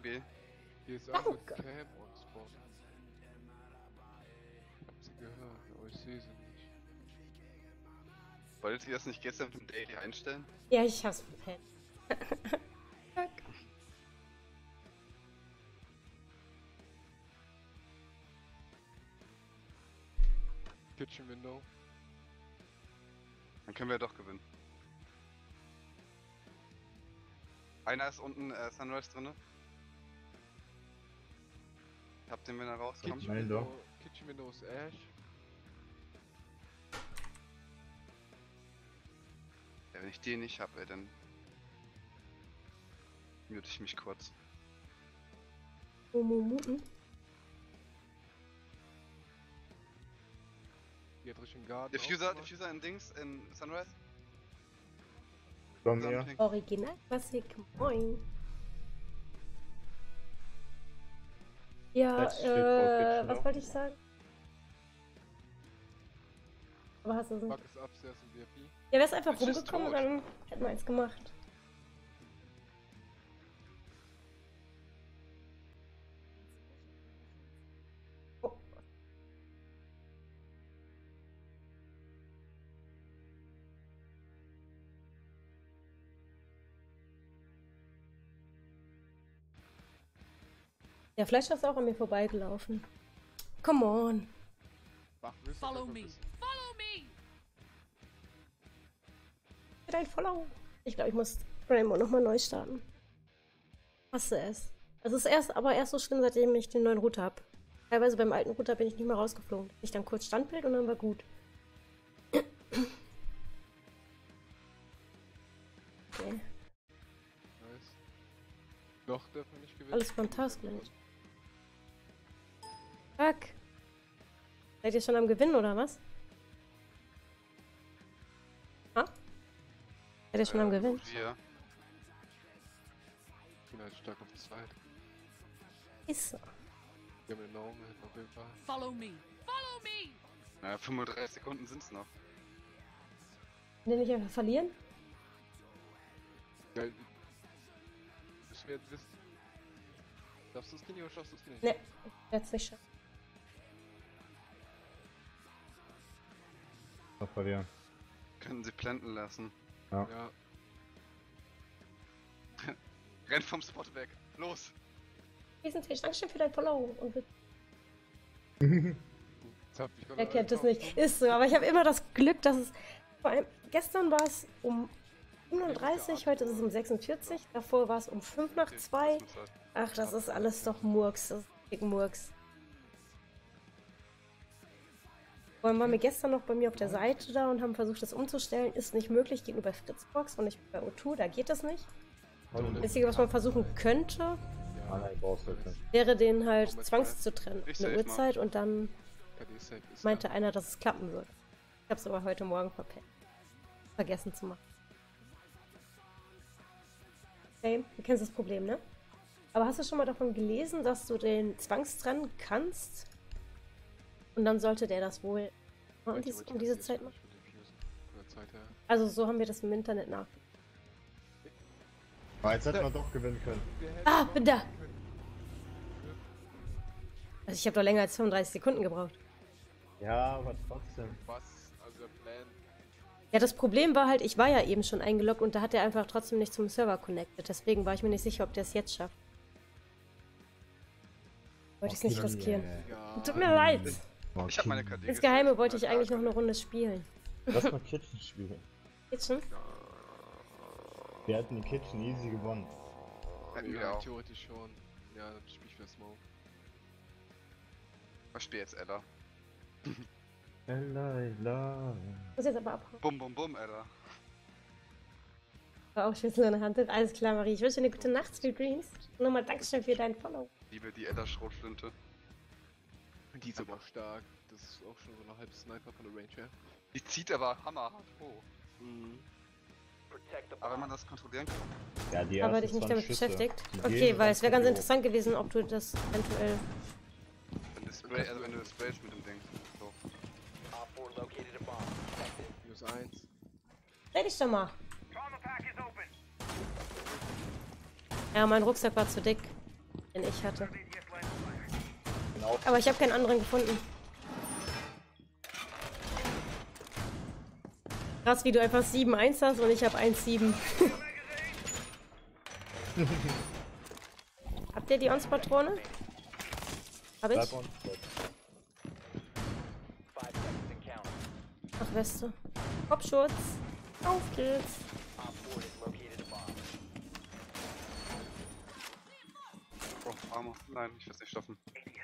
DB. Hier ist irgendwo Danke. Cam und Spawn. Ich hab sie gehört, aber ich sehe sie nicht. Wolltet ihr das nicht gestern mit dem Daily einstellen? Ja, ich hab's verpennt. Fuck. Kitchen Window. Dann können wir doch gewinnen. Einer ist unten Sunrise drinne. Ich hab den, wenn er rauskommt. Kitchen Nein, Window. doch. Kitchen Window ist Ash. Ja, wenn ich den nicht hab, ey, dann mute ich mich kurz. Muten. Geht Richtung Garten. Diffuser in Dings, in Sunrise. Bei mir. Original Klassik. Moin. Ja, Let's street for was Kitchen, wollte ich sagen? Aber hast du es nicht? Bug ist upstairs im VIP. Ja, wär's einfach Es ist rumgekommen und tot. dann hätten wir eins gemacht. Oh. Der Flash ist auch an mir vorbeigelaufen. Come on. Mach, willst du Follow einfach me. wissen? Follow me. Dein Follow. Ich glaube, ich muss Rainbow nochmal neu starten. Hasse es. Es ist erst so schlimm, seitdem ich den neuen Router habe. Teilweise beim alten Router bin ich nicht mehr rausgeflogen. Ich dann kurz Standbild und dann war gut. Okay. Nice. Noch dürfen wir nicht gewinnen. Alles fantastisch. Fuck. Seid ihr schon am Gewinnen oder was? Ha? Seid ihr schon am Gewinnen? Wir. Ich bin halt stark auf Zeit. Ist so. Wir haben eine Norm auf jeden Fall. Follow me. Follow me. Naja, 35 Sekunden sind's noch. Wenn wir nicht einfach verlieren? Geil. Müssen wir jetzt wissen. Schaffst du das Skinny oder schaffst du das Skinny? Ne, ich werde es nicht schaffen. Noch verlieren. Können sie planten lassen. Ja. Renn vom Spot weg. Los! Riesentisch, Dankeschön für dein Follow. Und Jetzt hab ich wer kennt das nicht? Ist so, aber ich habe immer das Glück, dass es. Vor allem, gestern war es um 35, heute ist es um 46, davor war es um 5 nach 2. Ach, das ist alles doch Murks, das ist dick Murks. Vor allem waren wir gestern noch bei mir auf der Seite da und haben versucht, das umzustellen. Ist nicht möglich gegenüber Fritzbox und nicht bei O2, da geht das nicht. Das Einzige, was man versuchen könnte, Ah nein, brauchst du nicht. wäre den halt zwangs zu trennen. Ich Eine safe mal. Uhrzeit und dann KD safe ist. meinte einer, dass es klappen würde. Ich habe es aber heute Morgen vergessen zu machen. Okay, du kennst das Problem, ne? Aber hast du schon mal davon gelesen, dass du den zwangstrennen kannst? Und dann sollte der das wohl um diese Zeit machen? Von der Zeit her. Also so haben wir das im Internet nach. Aber jetzt hätten wir doch gewinnen können. Ah, bin da! Also ich habe doch länger als 35 Sekunden gebraucht. Ja, aber trotzdem. Was? Also der Plan. Ja, das Problem war halt, ich war ja eben schon eingeloggt und da hat er einfach trotzdem nicht zum Server connected. Deswegen war ich mir nicht sicher, ob der es jetzt schafft. Wollte ich es nicht riskieren. Ja. Tut mir leid. Ich hab meine KD. Insgeheime wollte ich eigentlich noch eine Runde spielen. Lass mal Kitchen spielen. Jetzt schon? Wir hatten die Kitchen easy gewonnen. Hätten wir Ja, auch. theoretisch schon. Ja, dann spiel ich für Smoke. Was spielt jetzt Ella? Ella. Muss jetzt aber abhauen. Bum bum bum, Ella. War auch Schlüssel in der Hand. Alles klar, Marie. Ich wünsche dir eine gute Nacht, Sweet Dreams. Und nochmal Dankeschön für deinen Follow. Liebe die Ella Schrotflinte. Die ist aber stark. Das ist auch schon so eine halbe Sniper von der Range her. Die zieht aber hammerhart hoch. Aber wenn man das kontrollieren kann. Ja, die Aber ersten dich nicht 20 damit Schüsse. beschäftigt. Die Okay, gehen weil es wäre ganz hoch. interessant gewesen, ob du das eventuell. Wenn du Spray, also wenn du sprayst mit dem Ding. So. Minus 1. Dreh dich doch mal. Ja, mein Rucksack war zu dick. den ich hatte. Genau. Aber ich habe keinen anderen gefunden. Krass, wie du einfach 7-1 hast und ich habe 1-7. Habt ihr die Ons-Patrone? Hab ich? Bleib on spot. Ach, Weste. Kopfschutz. Auf geht's. Oh, Arme. Nein, ich will es nicht schaffen.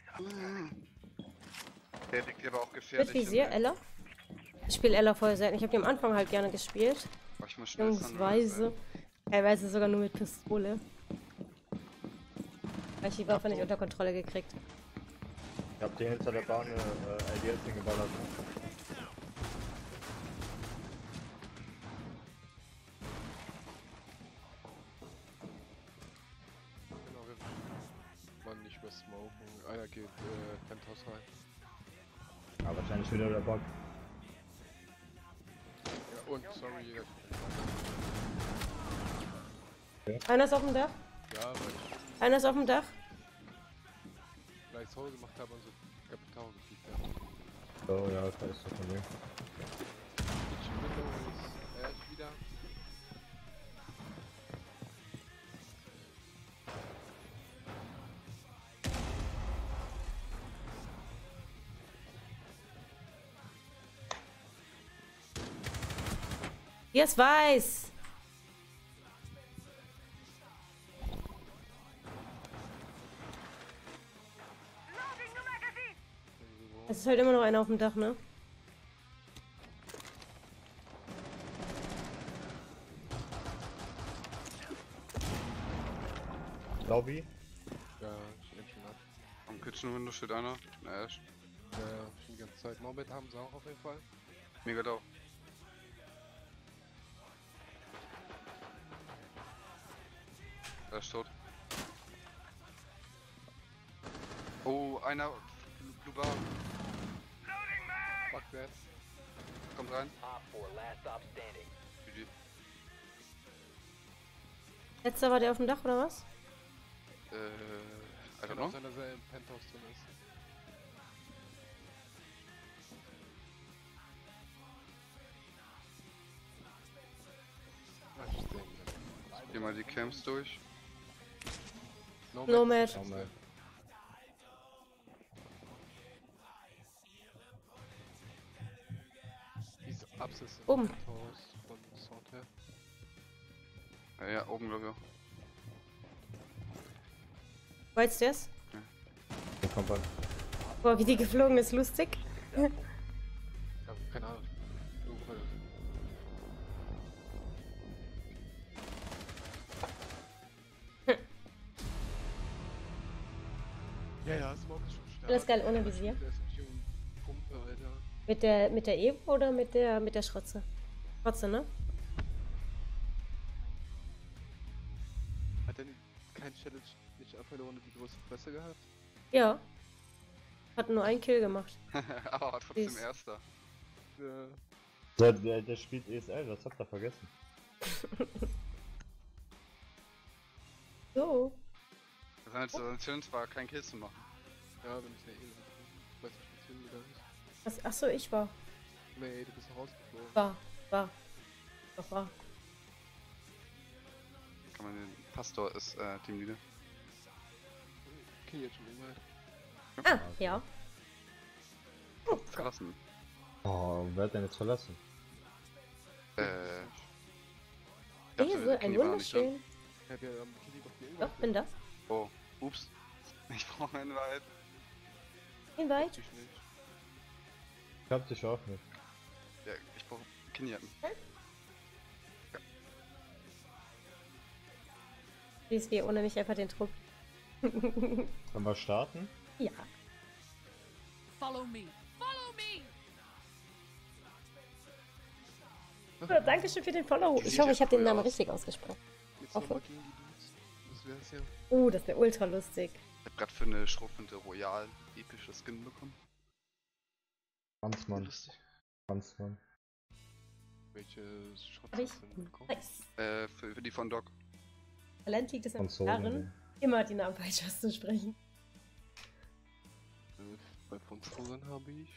Der liegt hier aber auch gefährlich. Mit Visier, Ella? Ich spiele Ella voll selten. Ich habe die am Anfang halt gerne gespielt. Oh, ich muss schnell Beziehungsweise. Teilweise sogar nur mit Pistole. Weil ich die Waffe nicht unter Kontrolle gekriegt. Ich hab dir hinter der Bahn eine LDS hingeballert. Genau, wir wollen nicht mehr smoken. Einer geht Penthouse rein. Ja, wahrscheinlich wieder der Bug. Ja, und, sorry. Einer ist auf dem Dach. Ja, weil ich Einer ist auf dem Dach. gleich Hole gemacht habe und so Kapital gekriegt habe. Oh ja, das ist doch von mir. Kitchen Window ist Ash wieder. Hier ist weiß. Es ist halt immer noch einer auf dem Dach, ne? Lobby? Ja, ich nehme schon ab. Am Kitchen Window steht einer. Na, Ash. Ja, schon die ganze Zeit. Morbid haben sie auch auf jeden Fall. Mega low. Er ist tot. Oh, einer. Blue Bar. Fuck that. Kommt rein. Letzter war der auf dem Dach, oder was? I don't Kann auch know. sein, dass er im Penthouse drin ist. Ach, ich denke. Geh mal die Camps durch. Nomad. Nomad. Die ist Abscess im Oben. Penthouse von Sound her. Ja, oben glaube ich auch. Weißt du das? Der kommt bald. Boah, wie die geflogen ist, lustig. Ja, keine Ahnung. Irgendwo- Ja, Smoke ist schon stark. Alles geil, ohne Visier. Der ist richtig um Pumpe, Alter. Mit der Evo oder mit der Schrotze? Schrotze, ne? Hat er kein Challenge nicht einfach ohne die große Fresse gehabt? Ja. Hat nur einen Kill gemacht. Aber trotzdem Süß. Erster. Ja. Der spielt ESL, das habt ihr vergessen. So. Seine Challenge war, kein Kill zu machen. Ja, wenn ich eine ich weiß nicht, wie es hingegangen ist. Was? Achso, ich war. Nee, du bist rausgeflogen. War. Doch war. Kann man den Pastor ist Teamleader. Okay, jetzt schon irgendwann. Ah, ja. Verlassen. Oh, wer hat denn jetzt verlassen? Ich dachte, Käse, ein Kenny war noch nicht drin. wunderschön. Ich hab ja am Kitty doch die Doch, bin da. Oh, ups. Ich brauche einen Wald. Invite. Natürlich nicht. Ich hab dich auch nicht. Ja, ich brauche Kenny hatten. Siehst wie ohne mich einfach den Druck. Können wir starten? Ja. Follow me. Follow me. Oh, Dankeschön für den Follow. Ich hoffe, ich habe den Namen richtig ausgesprochen. Jetzt Hoffe. nochmal gegen die Dudes. Das wär's ja. Oh, das wäre ultra lustig. Ich hab grad für eine Schrotflinte Royal epische Skin bekommen. Mannsmann. Lustig. Mannsmann. Welche Hab ich? Schrott sind bekommen? Nice. Für die von Doc. Talent liegt es Von am Sohlen. Herren. Immer die Namen falsch auszusprechen. Bei von Frozen habe ich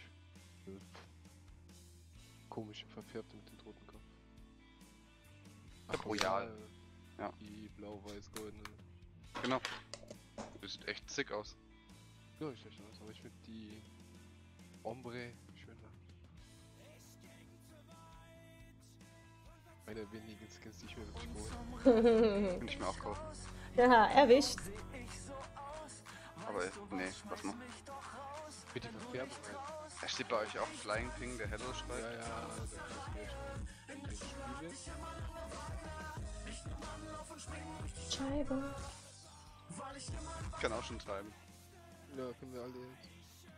komische verfärbte mit dem toten Kopf. Royal. Ja. Die blau-weiß-goldene. Genau. Das sieht echt sick aus. Ja, ich schlecht aus, aber ich finde die Ombre schöner. Eine der wenigen Skins, die ich mir wirklich hole. Könnte ich mir auch kaufen. Ja, erwischt. Aber nee, was noch? Mit die Verfärbung halt. Da steht bei euch auch Flying Ping, der Hello Schrei. Ja, das ist mir schon den Spiegel. Scheibe. Ich kann auch schon treiben. Ja, können wir alle jetzt.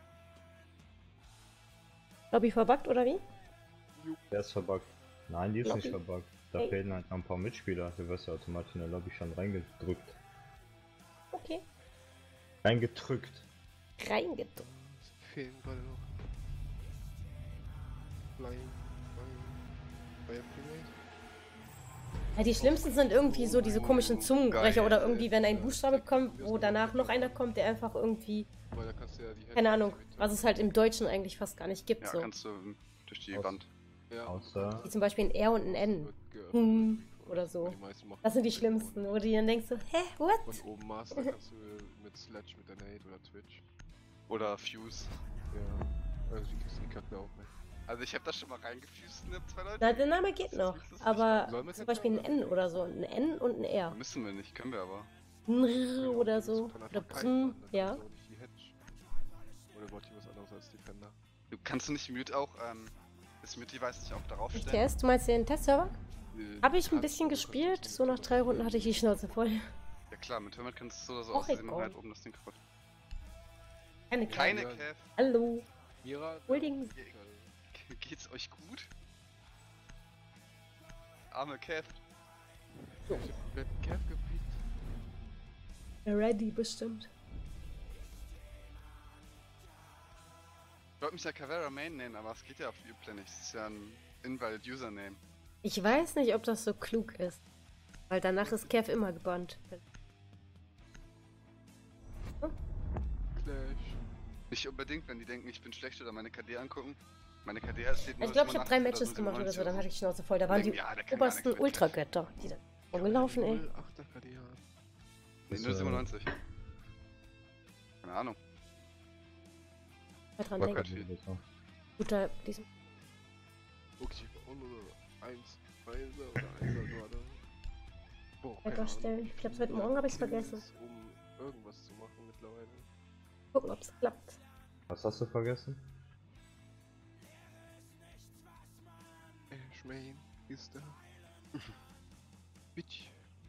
Lobby verbuggt oder wie? Der ist verbuggt. Nein, die ist nicht Lobby. verbuggt. Da Hey. fehlen halt noch ein paar Mitspieler. Du wirst ja automatisch in der Lobby schon reingedrückt. Okay. Reingedrückt. Reingedrückt. Es fehlen gerade noch. Flying Primate. Ja, die schlimmsten sind irgendwie so diese komischen Zungenbrecher Geil. oder irgendwie, wenn ein Buchstabe kommt, wo danach noch einer kommt, der einfach irgendwie, Weil da kannst du ja die keine Ahnung, was es halt im Deutschen eigentlich fast gar nicht gibt. Ja, So. kannst du durch die Aus- Wand. Ja, Außer- Wie zum Beispiel ein R und ein N. wird geöffnet. Hm, oder so. Die meisten machen Das sind die das schlimmsten, und- wo du dann denkst so, hä, what? Und oben Master kannst du mit Sledge, mit der Nate oder Twitch. Oder Fuse. Ja, also die kriegst du die Kacke auch nicht. Also ich hab da schon mal reingefused in 2 Leute. Na, der Name geht noch, aber Sollen wir zum jetzt Beispiel ein mal- N oder so, ein N und ein R. Müssen wir nicht, können wir aber. Nr oder Die so, müssen dann oder einfach Brn, kite machen, dann ja. kannst du auch nicht die Hedge. Oder wollt ihr was anderes als Defender? Du kannst du nicht Mute auch, das Mute-Device nicht auch darauf Ich stellen? test, du meinst den Testserver? Habe ich ein Kannst bisschen du, kannst gespielt, du so nach 3 Runden hatte ich die Schnauze voll. Ja klar, mit Hermit kannst du es so oder so Och, aussehen, egal. halt oben das Ding kaputt. Keine Keine Ja. Cav. Hallo. Mira? Holding. Geht's euch gut? Arme Cav. Ich hab Cav gepickt. Ready bestimmt. Ich wollte mich ja Cavera Main nennen, aber es geht ja auf Uplay nicht. Das ist ja ein invalid Username. Ich weiß nicht, ob das so klug ist. Weil danach ist Kev immer gebannt. Clash. Nicht unbedingt, wenn die denken, ich bin schlecht oder meine KD angucken. Meine KD steht nur Ich glaube, ich habe 3 87 Matches oder gemacht oder so, 97 dann hatte ich die Schnauze voll. Da waren die Ja, der kann gar obersten nichts mit Ultragötter, die da rumgelaufen, ey. 08er KD haben. Nee, Das, 097. Keine Ahnung. Mal dran War denken. kein- Guter, diesem. Okay, und oder 1, 1er oder 1er gerade. Boah, keine Weiterstellen. Ahnung. Ich glaub's, heute Morgen hab ich's vergessen. Kills, Um irgendwas zu machen mittlerweile. Gucken, ob es klappt. Was hast du vergessen? Ashmain ist da. Bitch.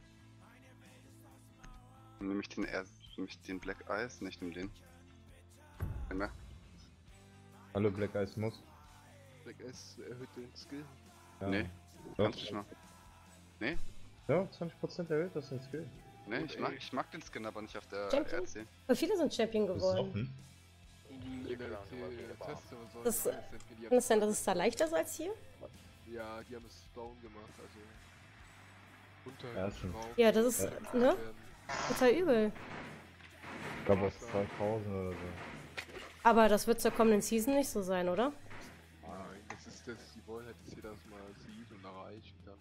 Dann nehme ich den Black Eyes, nicht nimm den. Den mehr. Hallo Black Eyes Muss. Black S erhöht den Skill. Ja. Nee, Doch. kannst du nicht mal. Ja, 20% erhöht das den Skill. Nee, Und ich mag den Skin aber nicht auf der Champion? RC. Voll viele sind Champion geworden. Besoffen? In der Teste und so. Das, Kann Kann es sein, dass es da leichter ist als hier? Ja, die haben es down gemacht, also. Runter. Ja, schon. Ja, das ist, ne? Total übel. Ich glaube, das ist 2000 oder so. Aber das wird zur kommenden Season nicht so sein, oder? Nein, das ist das, die wollen halt, dass jeder das mal sieht und erreicht. Dann.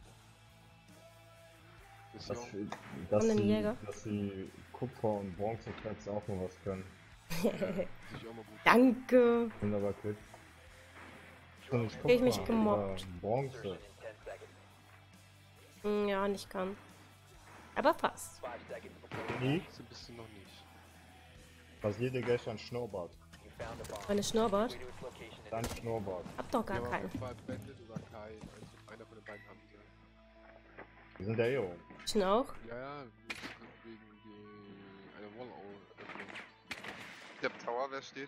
Das Dass, ist ja dass, Von den die, Jäger. dass die Kupfer- und Bronze-Tracks auch mal was können. sich auch mal gut. Danke. Sind aber quick. Schon nicht Hab ich mich Kupfer, gemobbt. aber Bronze. Ja, nicht kann. Aber fast. Nie? Das bist du noch nicht. Basierte gestern Schnurrbart. Meine Schnurrbart. Dein Schnurrbart. Hab doch gar Ja, keinen. war Bandit oder Kai, also einer von den beiden haben sie. Die sind ja eh oben. Ich auch. Ja, wegen einer Wall-Öffnung. Der Tower, wer steht?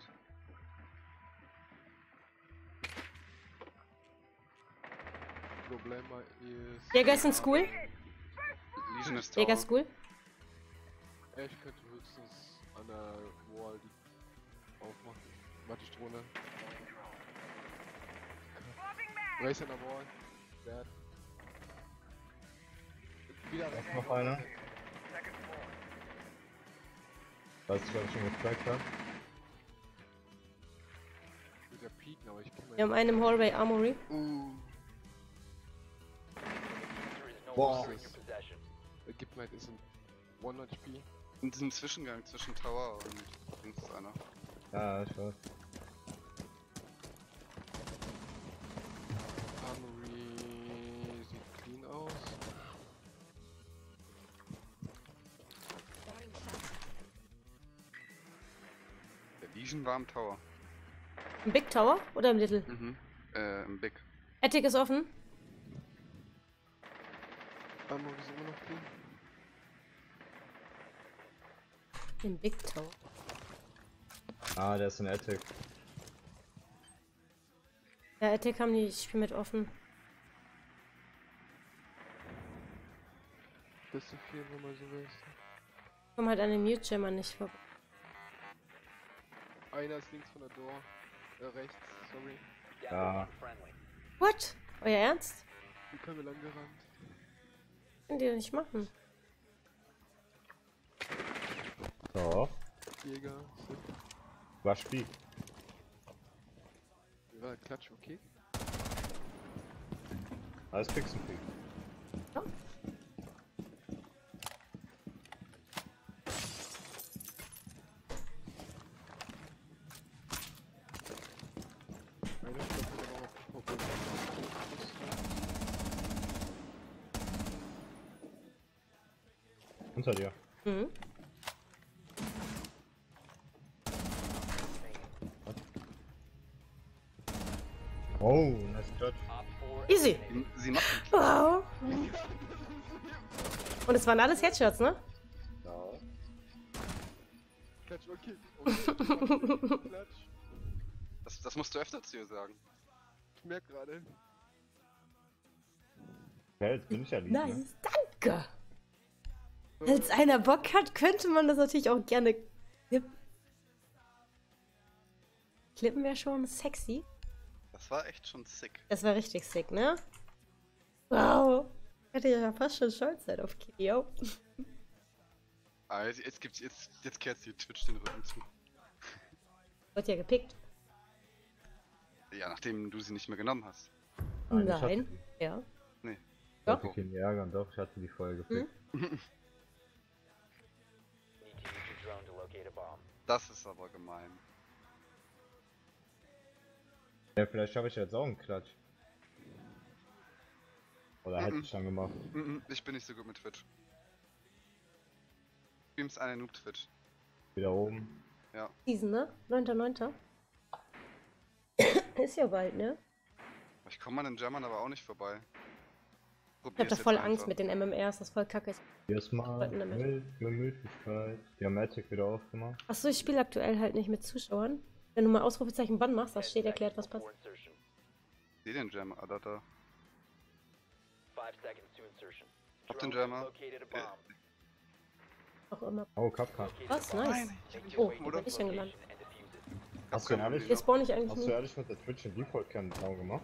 Problem ist. Jäger ist in School. Legion ist Tower. Jäger School. Ich könnte höchstens an der Wall die aufmachen. Warte, ich drohne. Race an der Wall. Dead. Wieder Ist noch einer? Was ich auch schon gefragt habe. Ich will ja pieken, aber ich kann Wir haben einen im Hallway Armory. Boah. Gib mir ist ein 1 HP. In diesem Zwischengang zwischen Tower und links ist einer. Ja, ich weiß. Armory sieht clean aus. Der Vision war im Tower. Im Big Tower oder im Little? Mhm. Im Big. Attic ist offen. Armory ist immer noch clean. Im Big Tower. Ah, der ist ein Attic. Ja, Attic haben die Spiel mit offen. Das ist so viel, wenn man so willst. Komm halt an den Mute-Jammer nicht vorbei. Einer ist links von der Door. Rechts, sorry. Ja. What? Euer Ernst? Wie können wir lang gerannt? Könnt ihr nicht machen. So. Jäger, Slip. Was spielt? Wie war der Klatsch, okay? Alles Pixenpick. Ja. Einer stoppt aber noch auf die Puppe. Unter dir. Mhm. Oh, nice Clutch. Easy. Sie macht Wow. Und es waren alles Headshots, ne? Ja. Klatsch, okay. Okay. Klatsch. das musst du öfter zu ihr sagen. Ich merk gerade. Ja, jetzt bin ich ja lieb, ne? Nice, danke. Als einer Bock hat, könnte man das natürlich auch gerne klippen. Klippen wäre schon sexy. Das war echt schon sick. Das war richtig sick, ne? Wow. Hätte ich ja fast schon stolz sein auf Kio. Ah, jetzt kehrt sie Twitch den Rücken zu. Wird ja gepickt. Ja, nachdem du sie nicht mehr genommen hast. Nein, ich Nein. hatte- Ja. Nee. Ich hatte keinen Ärger und doch, ich hatte die vorher gepickt. Das ist aber gemein. Ja, vielleicht schaffe ich jetzt auch einen Klatsch. Oder hätte ich schon gemacht. Ich bin nicht so gut mit Twitch. Streams eine Noob-Twitch. Wieder oben. Season, ne? 9.9. Ist ja bald, ne? Ich komme an den Jammern aber auch nicht vorbei. Ich hab da voll Angst mit den MMRs, das voll kacke ist. Erstmal Wollten damit. mit Gemütlichkeit. Die haben Attic wieder aufgemacht. Achso, ich spiele aktuell halt nicht mit Zuschauern. Wenn du mal Ausrufezeichen Bann machst, da steht erklärt, was passiert. Ich seh den Jammer, da. Hab den Jammer. Auch immer. Oh, Kapkan. Was? Nice. Ich Oh, hab wo bin ich denn gelandet? Hast du ihn ehrlich, Hier spawn ich eigentlich hast du nie. ehrlich mit der Twitch in Default Cam gemacht?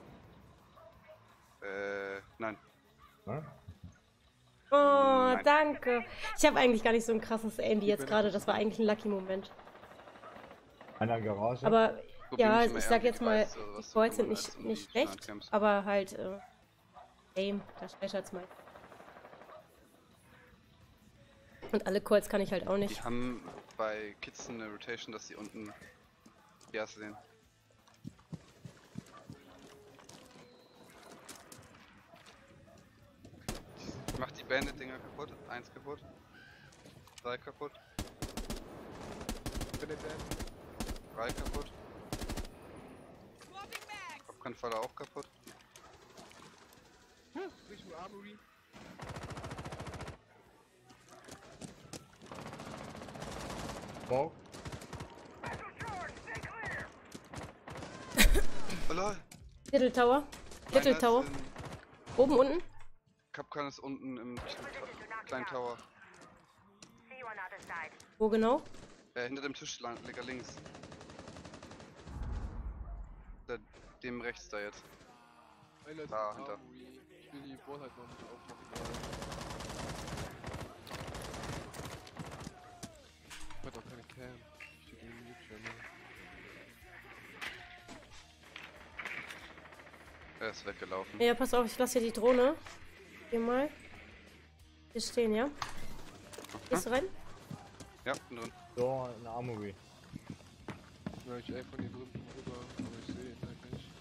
Nein. Ne? Oh, danke. Ich habe eigentlich gar nicht so ein krasses Aim wie jetzt gerade. Das war eigentlich ein Lucky-Moment. Einer Garage. Aber So ja, bin immer ich eher sag die jetzt mal, Weiße, oder die was Boys auch sind immer als nicht die schlecht, Standcamps. aber halt Aim, da scheitert's mal. Und alle Calls kann ich halt auch Die nicht. haben bei Kids eine Rotation, dass sie unten ja sehen. Ich mach die Bandit-Dinger kaputt. 1 kaputt. 3 kaputt. Bin jetzt 3 kaputt. Kopfkampffalle auch kaputt. Richtung Armory. Smoke. Oh lol. Little Tower. Little Einer ist Tower. in- Oben, unten. Kapkan ist unten im kleinen Tower. Wo genau? Hinter dem Tisch lecker links. Dem rechts da jetzt. Einer ist Da, in hinter. Armory. Ich will die Wall halt noch nicht aufmachen. hab doch keine Cam. Steht in YouTube-Channel. Er ist weggelaufen. Ja, pass auf, ich lasse hier die Drohne. Hier mal. Hier stehen, ja? Gehst du rein? Ja, bin drin. So, eine Armory. Ja, ich von hier drüben rüber, aber ich sehe ihn halt nicht.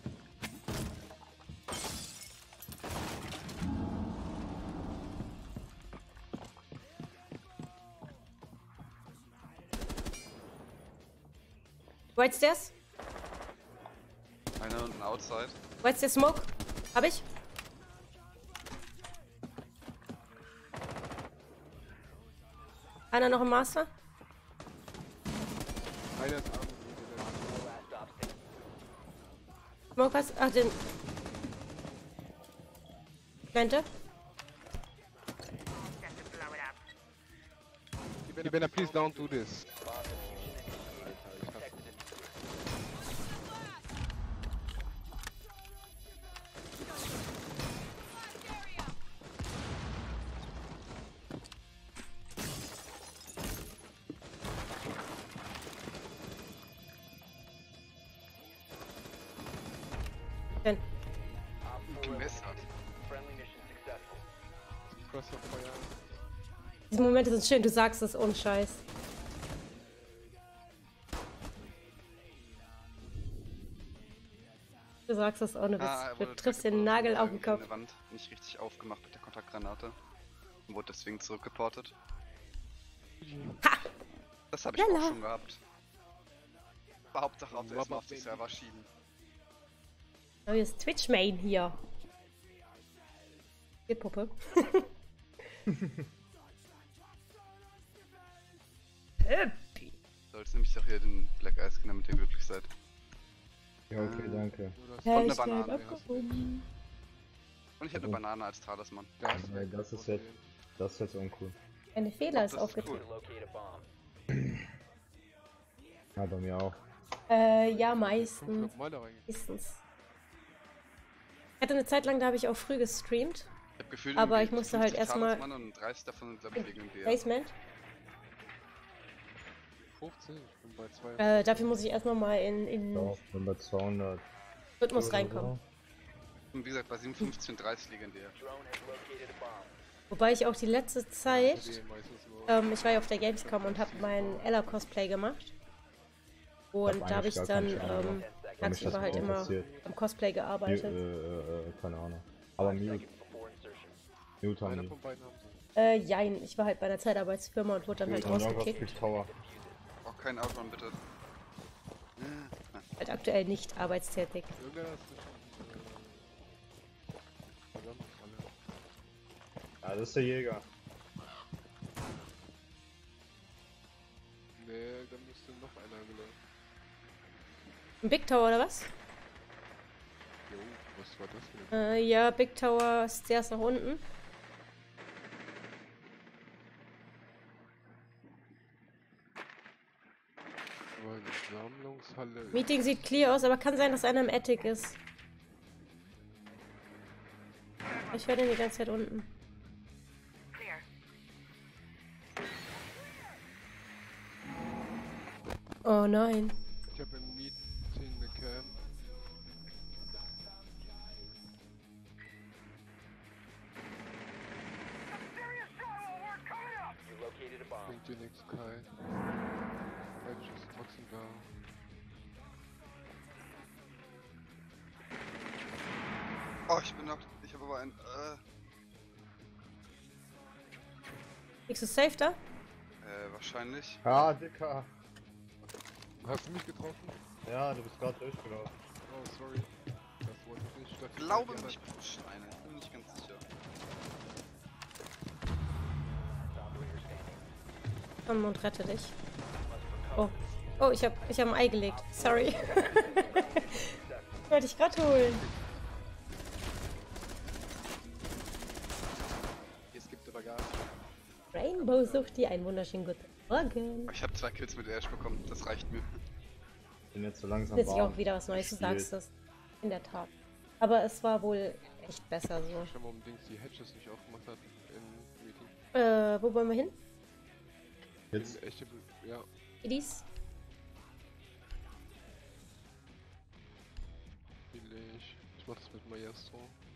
White Stairs? Einer unten outside. White Stairs Smoke? Hab ich? Einer noch im Master? Einer ist arm. Smoke hast. Ach, den. Plante? You better please don't do this. Den. Gemessert. Wasserfeuer. Diese Momente sind schön, du sagst es ohne Scheiß. Du sagst es ohne Witz. er Du wurde triffst den zurückgeportet, Nagel weil auf den irgendwie Kopf. eine Wand nicht richtig aufgemacht mit der Kontaktgranate. Und wurde deswegen zurückgeportet. Ha! Das habe ich Lala. auch schon gehabt. Aber Hauptsache auf erstmal auf die Server schieben. Neues Twitch-Main hier. Die Puppe. Püppi. Sollst nämlich doch hier den Black Ice Skin, damit ihr glücklich seid. Ja, okay, danke. Ja, eine ich Banane, werd ja. abgehoben. Und ich hätte eine Banane als Talisman. Nee, das ist jetzt uncool. Eine Fehler ist Das ist aufgetreten. cool. Ja, bei mir auch. Ja, meistens. Mal da reingehen. Meistens. Ich hatte eine Zeit lang, da habe ich auch früh gestreamt. Ich hab Gefühl, Aber irgendwie ich musste halt 50 erstmal- Talisman und 30 davon sind, glaube ich, legendär. Basement. 15, ich bin bei 2. Dafür muss ich erstmal mal in Ja, bin bei 200. Rhythmus reinkommen. Und wie gesagt, bei 57 und 30 legendär. Wobei ich auch die letzte Zeit, meistens nur. ich war ja auf der Gamescom und habe mein Ella-Cosplay gemacht. Und da habe ich gar dann keine Ahnung, warum mich tagsüber das halt immer interessiert. am Cosplay gearbeitet. Keine Ahnung. Aber Mute haben Einer die. von beiden haben sie. Jein, ich war halt bei einer Zeitarbeitsfirma und wurde dann halt Und irgendwas rausgekickt. Big Tower. Auch kein Outrun, bitte. Halt aktuell nicht arbeitstätig. Irgendeiner ist zwischen. Versammlungshalle. Ja, das ist der Jäger. Nee, da müsste noch einer gelaufen. Ein Big Tower oder was? Jo, was war das denn? Ja, Big Tower, Stairs nach unten. Aber die Sammlungshalle. Meeting sieht clear aus, aber kann sein, dass einer im Attic ist. Ich höre den die ganze Zeit unten. Oh nein. Ich habe im Meeting eine Cam. Bringt dir nichts, Kai. Edge ist trotzdem da. Oh, ich bin noch. Ich habe aber ein. Liegst du safe da? Wahrscheinlich. Ah, Dicker. Hast du mich getroffen? Ja, du bist gerade durchgelaufen. Oh, sorry. Das wollte ich nicht. Ich dachte, Ich glaube die mich anderen- pushen eine. Ich bin nicht ganz sicher. Komm und rette dich. Oh. Oh, ich hab ein Ei gelegt. Sorry. Wollte ich gerade holen. Es gibt aber gar Rainbow sucht dir einen wunderschönen guten Morgen. Ich habe 2 Kills mit Ash bekommen. Das reicht mir. Bin jetzt so langsam Jetzt warm. auch wieder was Neues, du Gespielt. sagst es. In der Tat. Aber es war wohl echt besser so. Schau mal, warum Dings die Hedges nicht aufgemacht hat im Meeting. Wo wollen wir hin? Jetzt. Echte, ja. Idis. Billig. Ich mach das mit Maestro.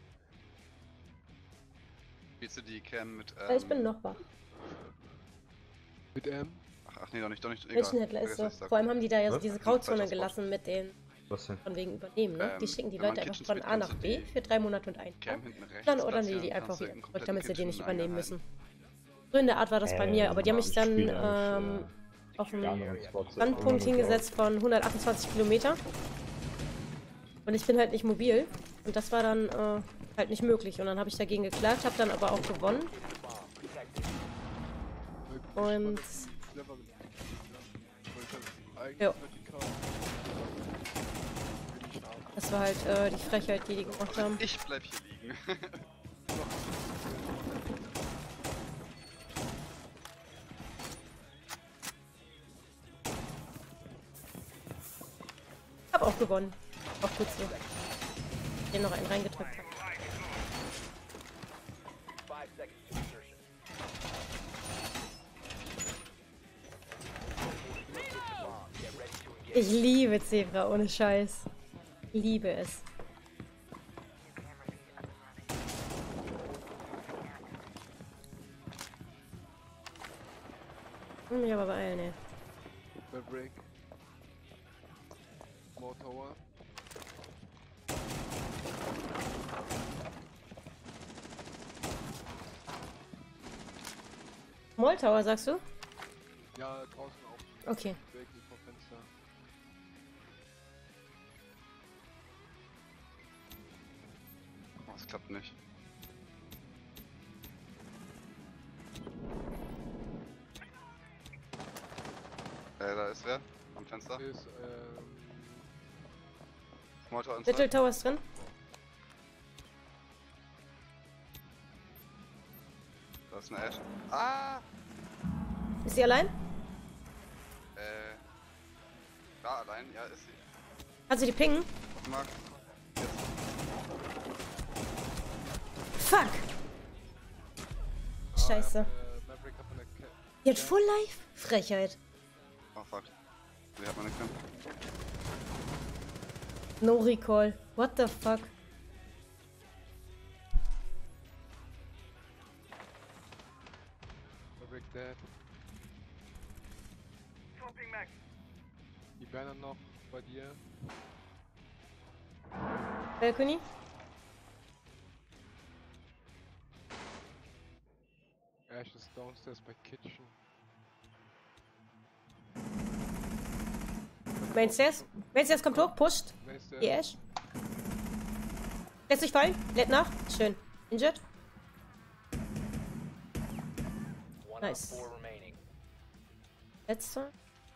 Spielst du die Cam mit, Ich bin noch wach. Mit M? Ach nee, doch nicht, egal. Menschenhändler ist so. Vergiss, was ich sag. Vor allem haben die da ja so Was? diese Falscher Grauzone Spot. gelassen mit den Was denn? von wegen Übernehmen, ne? Die schicken die wenn man Leute einfach Kitchen von spielt, A nach kannst du B die für 3 Monate und ein Cam Jahr. hinten rechts Dann oder nee, platzieren, die kannst einfach du wieder den zurück, kompletten damit sie die nicht Kitchen übernehmen einhalten. müssen. So in der Art war das bei mir, aber die haben mich dann ich spiele eigentlich, auf die einen anderen Spots Standpunkt immer hingesetzt von 128 Kilometer. Und ich bin halt nicht mobil. Und das war dann halt nicht möglich. Und dann habe ich dagegen geklagt, habe dann aber auch gewonnen. Und ja. Das war halt die Frechheit, die gemacht haben. Ich bleib hier liegen. Hab auch gewonnen. Auch gut so. Den noch einen reingedrückt habe. Ich liebe Zebra, ohne Scheiß. Liebe es. Mich aber beeilen, ey. Break. More Tower. Molltower, sagst du? Ja, draußen auch. Okay. Break nicht vom Fenster. Oh, das klappt nicht. Da ist wer? Am Fenster. Ist, Smalltalk Little inside. Tower ist drin. Da ist eine Ash. Ah! Ist sie allein? Da allein, ja, ist sie. Kannst du die pingen? Auf dem Markt. Jetzt. Fuck! Scheiße. Maverick hat von der Cat. Die hat Full Life? Frechheit. Oh fuck. Wer hat meine Cam? No Recall. What the fuck? Maverick dead. Die Banner noch bei dir. Balcony? Ash ist downstairs bei Kitchen. Mainstairs? Mainstairs kommt hoch, pusht. Wer ist der? Die Ash. Lässt sich fallen. Lädt nach. Schön. Injured. Nice. Letzter.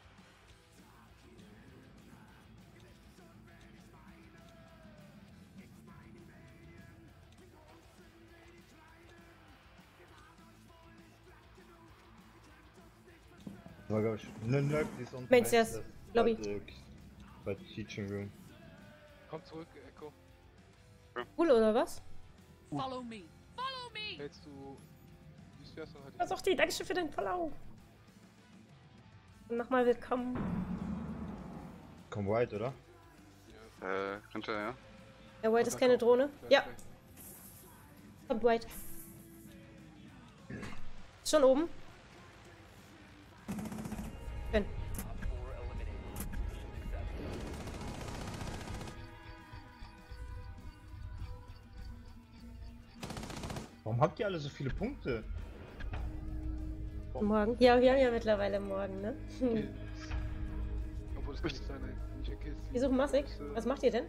War, glaub ich, Nürnberg, die ist unten Meinst du rechts, das? das Lobby. Bei Teaching Room. Komm zurück, Echo. Cool, oder was? Follow me. Follow me. Hältst du. Wie fährst du halt? Was auch die? Dankeschön für den Follow. Nochmal willkommen. Komm White, oder? Könnte, ja. Der White ist keine Drohne. Ja, kommt White. Schon oben. Schön. Warum habt ihr alle so viele Punkte? Morgen. Ja, wir haben ja mittlerweile morgen, ne? Obwohl das kann nicht sein, Ninja Kills. Die suchen massig. Was macht ihr denn?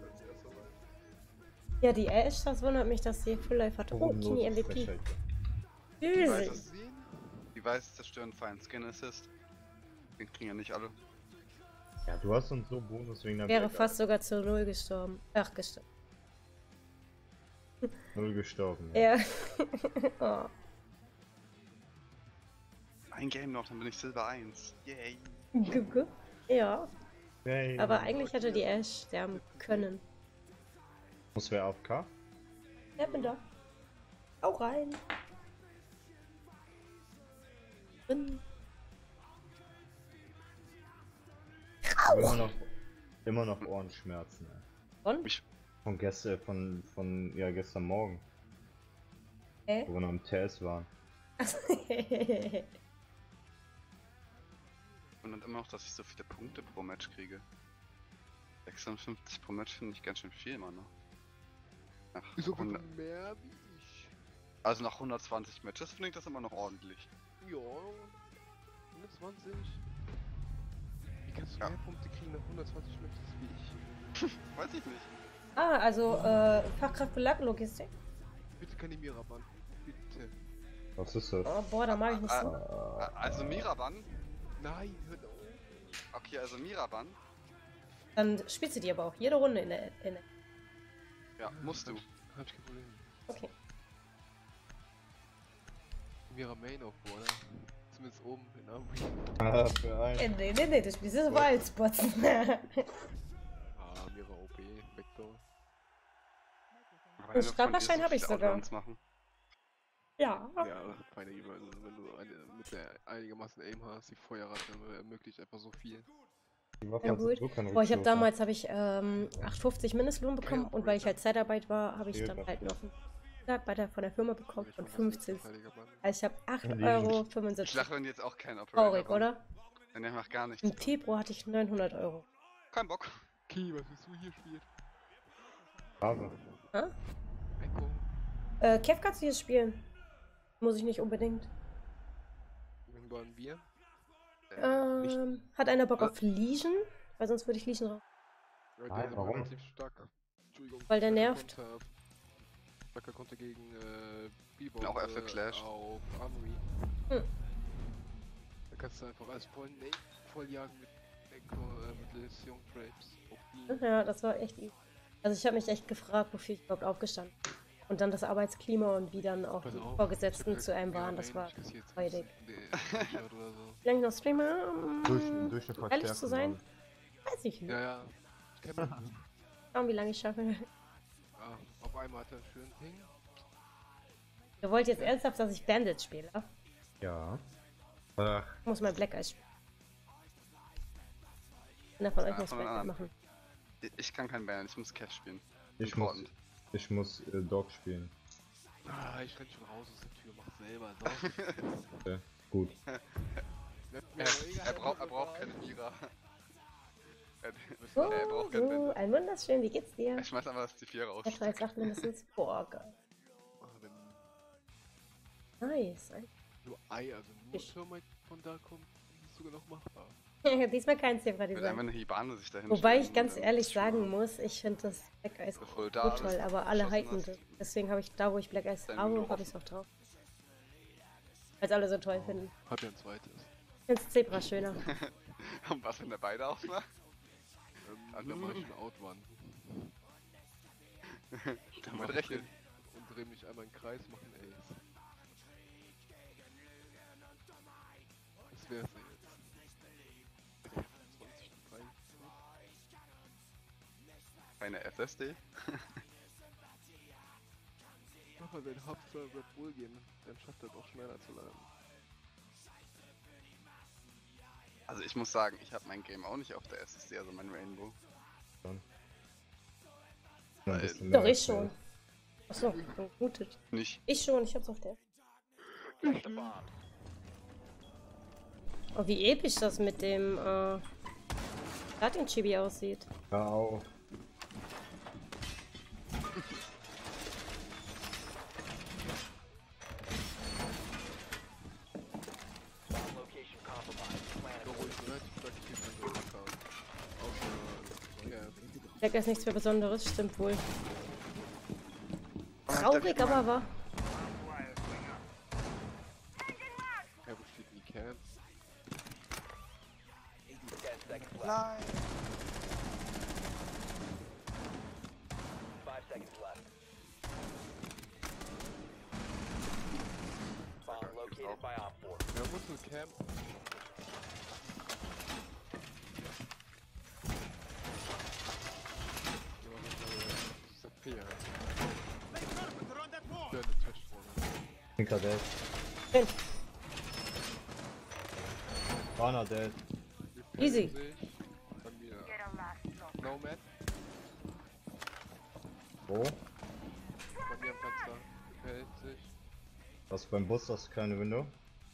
Ja, die Ash, das wundert mich, dass sie Full Life hat. Oh, Bodenlose Kini MVP. Frechheit. Die Tschüss. Weißes, die Weißes zerstören Feind. Skin Assist. Den kriegen ja nicht alle. Ja, du hast uns so Bonus wegen der Wäre Black fast sogar zu 0 gestorben. Ach, gestorben. Eye. 0 gestorben. Ja. Oh. Ein Game noch, dann bin ich Silber 1. Yay. Gucke. Ja, Hey. aber eigentlich hätte die Ash sterben können. Muss wer AFK? Ja, bin da. Auch rein. Drin. Immer noch Ohrenschmerzen. Ey. Und? Von gestern, ja, gestern Morgen. Wo wir noch am TS waren. Und dann immer noch, dass ich so viele Punkte pro Match kriege. 56 pro Match finde ich ganz schön viel, Mann. So viel mehr wie ich. Also nach 120 Matches finde ich das immer noch ordentlich. Ja, 120. Wie kannst du mehr Punkte kriegen nach 120 Matches wie ich? Weiß ich nicht. Ah, also Fachkraft Belaglogistik. Bitte keine Miraban. Bitte. Was ist das? Oh, boah, da mag ich nicht so. Also Miraban? Nein, hör auf. Okay, also Miraban. Dann spielst du die aber auch jede Runde in der. Ja, musst du. Hab ich kein Problem. Okay. Mira Main auf, oder? Zumindest oben in Amri. Für einen. Nee, das spielst du Wildspots. Ah, Mira OP, Vector. Aber Den Staplerschein habe ich sogar. Machen. Ja. Ja, feine Übung. Wenn du mit der einigermaßen Aim hast, die Feuerrate ermöglicht einfach so viel. Die Waffe Ja, hat gut. so keinen Boah, ich habe Rückstoß, damals 8,50 Mindestlohn bekommen und weil ich halt Zeitarbeit war, habe ich dann halt noch einen Tag bei von der Firma bekommen von 50. Also ich habe 8,75 Ich lache, wenn jetzt auch kein Operator. Traurig, oder? Denn der macht gar nichts. Im Februar hatte ich 900 Euro. Kein Bock. Okay, was willst du hier spielen? Waffe. Hä? Echo. Kev, kannst du hier spielen? Muss ich nicht unbedingt. Wen wollen wir? Hat einer Bock auf Legion? Weil sonst würde ich Legion raus. Ja, Nein, ist warum? relativ stark. Entschuldigung. Weil der nervt. Starker Konter gegen Bebop. Und auch er für Clash. Auf Armory. Hm. Da kannst du einfach als Volljagen mit Echo, mit Lesion Traps auf die. Ja, das war echt easy. Also ich habe mich echt gefragt, wofür ich überhaupt aufgestanden bin. Und dann das Arbeitsklima und wie dann auch die Vorgesetzten zu einem waren, das war freudig. Wie lange ich noch streame? Durch eine Ehrlich zu sein? Weiß ich nicht. Ja. Ich kenn mich. Schauen, wie lange ich schaffe. Ja, auf einmal hat er einen schönen Ping. Ihr wollt jetzt ernsthaft, dass ich Bandit spiele? Ja. Ich muss mal Black Eyes spielen. Einer von euch muss von Black Eyes anderen. machen. Ich kann kein Band, ich muss Cash spielen. Ich Important. muss Dog spielen. Ah, ich renn schon raus aus der Tür, mach selber. So. Okay, gut. Er braucht keine Mira. Er Oh, braucht kein Band. ein wunderschön, wie geht's dir? Ich schmeiß einfach das T4 raus. Der Schweiz sagt mindestens, boah, geil. Nice. Nur Ei, also nur Ich- Termite von da kommt, ist es sogar noch machbar. Diesmal kein Wenn einfach Zebra-Design. eine Hibane sich dahin Wobei stellt ich ganz und ehrlich dann- sagen muss, ich finde das Black Eyes Bevor du so da toll, bist, aber alle geschossen hypen hast. das. Deswegen habe ich da, wo ich Black Eyes Dein habe, Logo. habe ich es auch drauf. Weil es alle so toll finden. Hat ja ein zweites. Ich finde Zebra schöner. Und was, wenn der beide aufmacht? Da mach ich einen Outrun. Damit rechnen. Und dreh mich einmal im Kreis, mach einen Ace. Das wär's ja jetzt. 20, 30. Keine SSD? Mach mal den Hub zur Red Bull gehen, dann schafft er doch schneller zu laden. Also ich muss sagen, ich habe mein Game auch nicht auf der SSD, also mein Rainbow. Ein bisschen Doch, mehr ich schon. Achso, mutet. Nicht. Ich schon, ich hab's auf der. Oh, wie episch das mit dem Platin-Chibi aussieht. Hör auf. Obwohl ich relativ stark gekillt bin, so Knockout. Außer, ja, Black ist nichts mehr Besonderes, stimmt wohl. Oh, Traurig, aber wahr. ja, wo steht die Camp? Nein! Ja, wo ist das Camp? Ja, das ist der P, ja. Ja, eine Testdrohne. Pinker Dead. Schön. Bana Dead. Wie viel Easy. sehe ich? Dann Nomad. Wo? Bei mir am Fenster. Verhält sich. Was beim Bus, das kleine Window?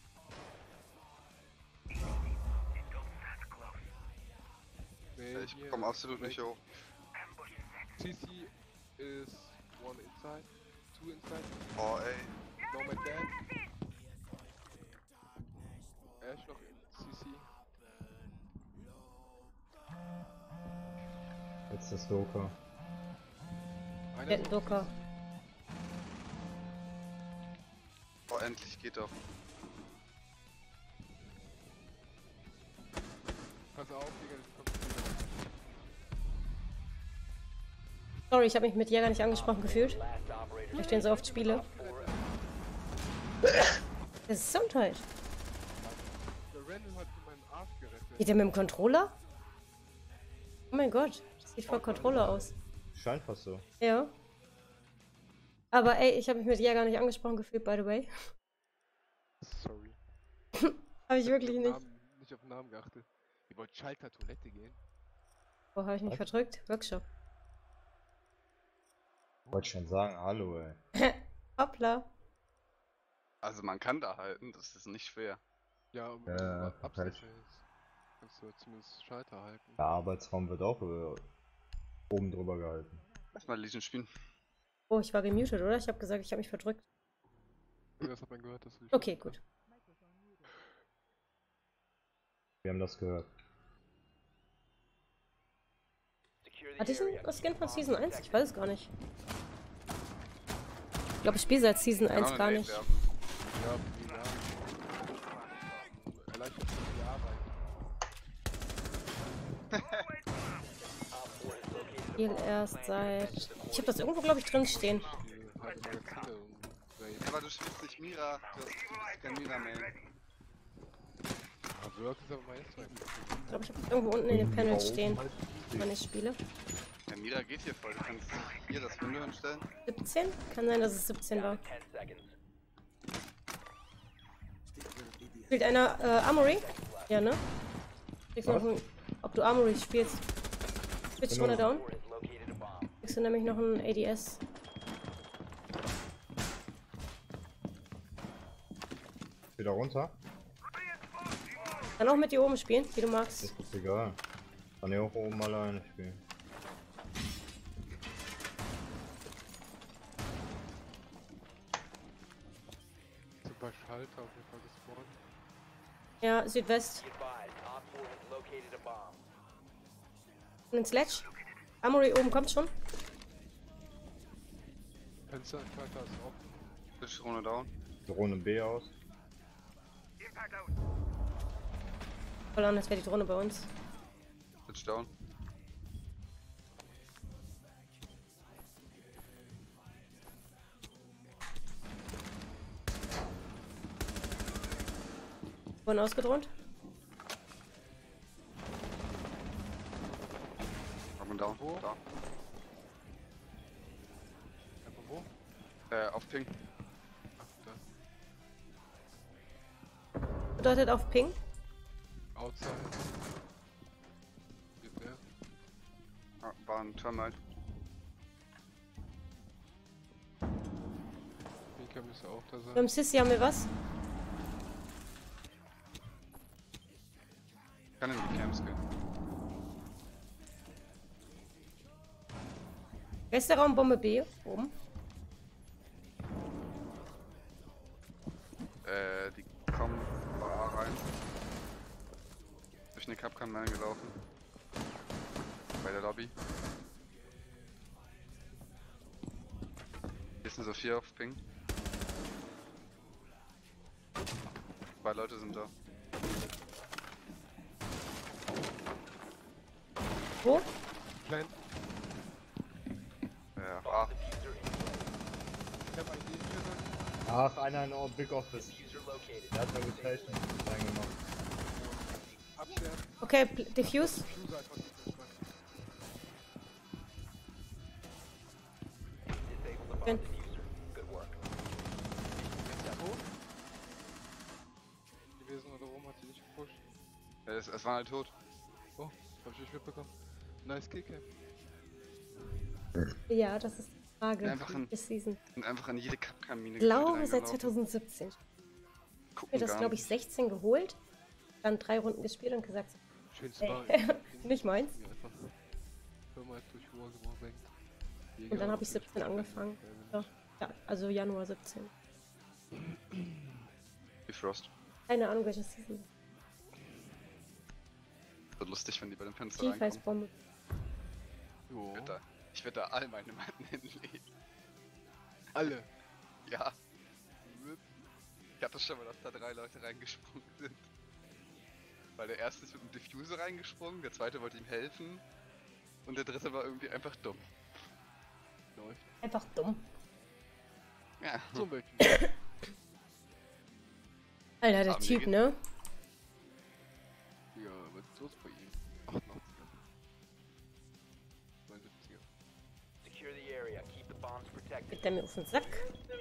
Nee, Ich hier, komme absolut nicht hoch. CC is one inside, two inside. Oh ey. Nomad dead. Ash noch CC. Jetzt ist Doka. Einer Ja, ist noch Doka. CC. Oh, endlich geht doch. Pass auf, Digga, das kommt wieder. Sorry, ich habe mich mit Jäger nicht angesprochen gefühlt. Ich den so oft spiele. Gesundheit. Der Randall hat mir meinen Arsch gerettet. Geht der mit dem Controller? Oh mein Gott, das sieht voll Controller aus. Scheint fast so. Ja. Aber ey, ich habe mich mit Jäger nicht angesprochen gefühlt, by the way. Sorry. Habe ich wirklich hab nicht. Nicht auf den Namen geachtet. Ihr wollt Schalter Toilette gehen? Wo habe ich mich verdrückt? Workshop. Wollte schon sagen, hallo ey. Hoppla. Also man kann da halten, das ist nicht schwer. Ja, um halt. Absicht kannst du zumindest Schalter halten. Der Arbeitsraum wird auch oben drüber gehalten. Lass mal Legion spielen. Oh, ich war gemutet, oder? Ich habe gesagt, ich habe mich verdrückt. Das hat man gehört, dass du dich Okay, gut. Wir haben das gehört. Hatte ich einen Skin von Season 1? Ich weiß es gar nicht. Ich glaube, ich spiele seit Season 1 Kann auch gar eine nicht. Nade werfen. Ja, ja. Erleichtert die Arbeit. Spiel erst seit... Ich habe das irgendwo, glaube ich, drin stehen. Die halbe Magazine und Ja, aber du spielst nicht Mira, du bist kein Mira-Main. Work ist aber meist Ich glaube, ich habe das irgendwo unten in den Panels stehen, wann ich spiele. Ja, Mira geht hier voll, du kannst hier das Window hinstellen. 17? Kann sein, dass es 17 war. Spielt einer Armory? Ja, ne? Kriegst du noch ein, ob du Armory spielst. Switch Genau. runter down. Kriegst du nämlich noch ein ADS. Wieder runter? Kann auch mit dir oben spielen, wie du magst. Ist das egal. Kann ja auch oben alleine spielen. super Schalter auf jeden Fall gespawnt. Ja, Südwest. Und ein Sledge. Armory oben kommt schon. Fenster, Schalter ist offen. Switch Runde down. Drohne B aus. Voll an, als wäre die Drohne bei uns. Switch down. Wurden ausgedroht. Runde down. Wo? Da. Einfach wo? Auf Ping. Ach, da. Bedeutet auf Ping. Outside. Geht der? Ah, war ein Terminal. Mika müsste auch da sein. Beim Sissy haben wir was. Ich kann in die Camps gehen. Gästeraum Bombe B. Oben. Die kommen bei A rein. Durch eine Capcom gelaufen. Bei der Lobby. Hier ist eine Sophia auf Ping. 2 Leute sind da. Wo? Plant. Auf A. Ich hab eine Idee für das. Ach, einer in Old Big Office. Der hat eine Rotation reingemacht. Absperren. Okay, Diffuse. Cruiser einfach nicht verschwunden. Bin. Ist der tot? Gewesen oder oben hat sie nicht gepusht. Es waren halt tot. Oh, hab ich nicht mitbekommen. Nice Killcam. Ja, das ist die Frage. Einfach ein- This Season. Und einfach an jede Kapkan-Mine Ich glaube gefühlt seit reingelaufen. 2017. Ich Gucken habe mir das, gar glaube ich, nicht. 16 geholt. Dann 3 Runden gespielt und gesagt, Schönes ey, Bar. nicht meins. Mir einfach Firma durch Ruhr geworfen. Und dann habe ich 17 angefangen. Ja, ja, also Januar 17. Bifrost. Keine Ahnung, welches Season. Wird lustig, wenn die bei dem Fenster Tief heißt reinkommen. Bombe. Jo. Ich werd da all meine Matten hinlegen. Alle. Ja. Ich hatte schon mal, dass da 3 Leute reingesprungen sind. Weil der erste ist mit dem Diffuser reingesprungen, der zweite wollte ihm helfen und der dritte war irgendwie einfach dumm. Läuft. Einfach dumm. Ja. So möchten. Alter, der Haben die Typ, ne? Ja, was ist los bei ihm? 88er. 79er. Secure the area. Keep the bombs protected. Geht der mir auf den Sack?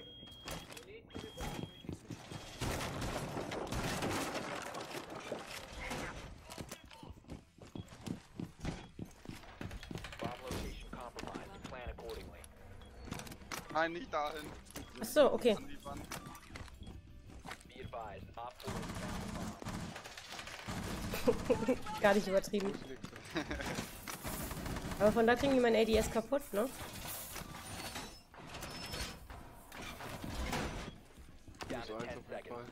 Bomb location compromised. Plan accordingly. Nein, nicht dahin. Achso, okay. An die Wand. Be advised. Op 4 has found a bomb. Gar nicht übertrieben. Ist nix. Aber von da kriegen die mein ADS kaputt, ne? Down So to 10 eins auf jeden seconds. Fall.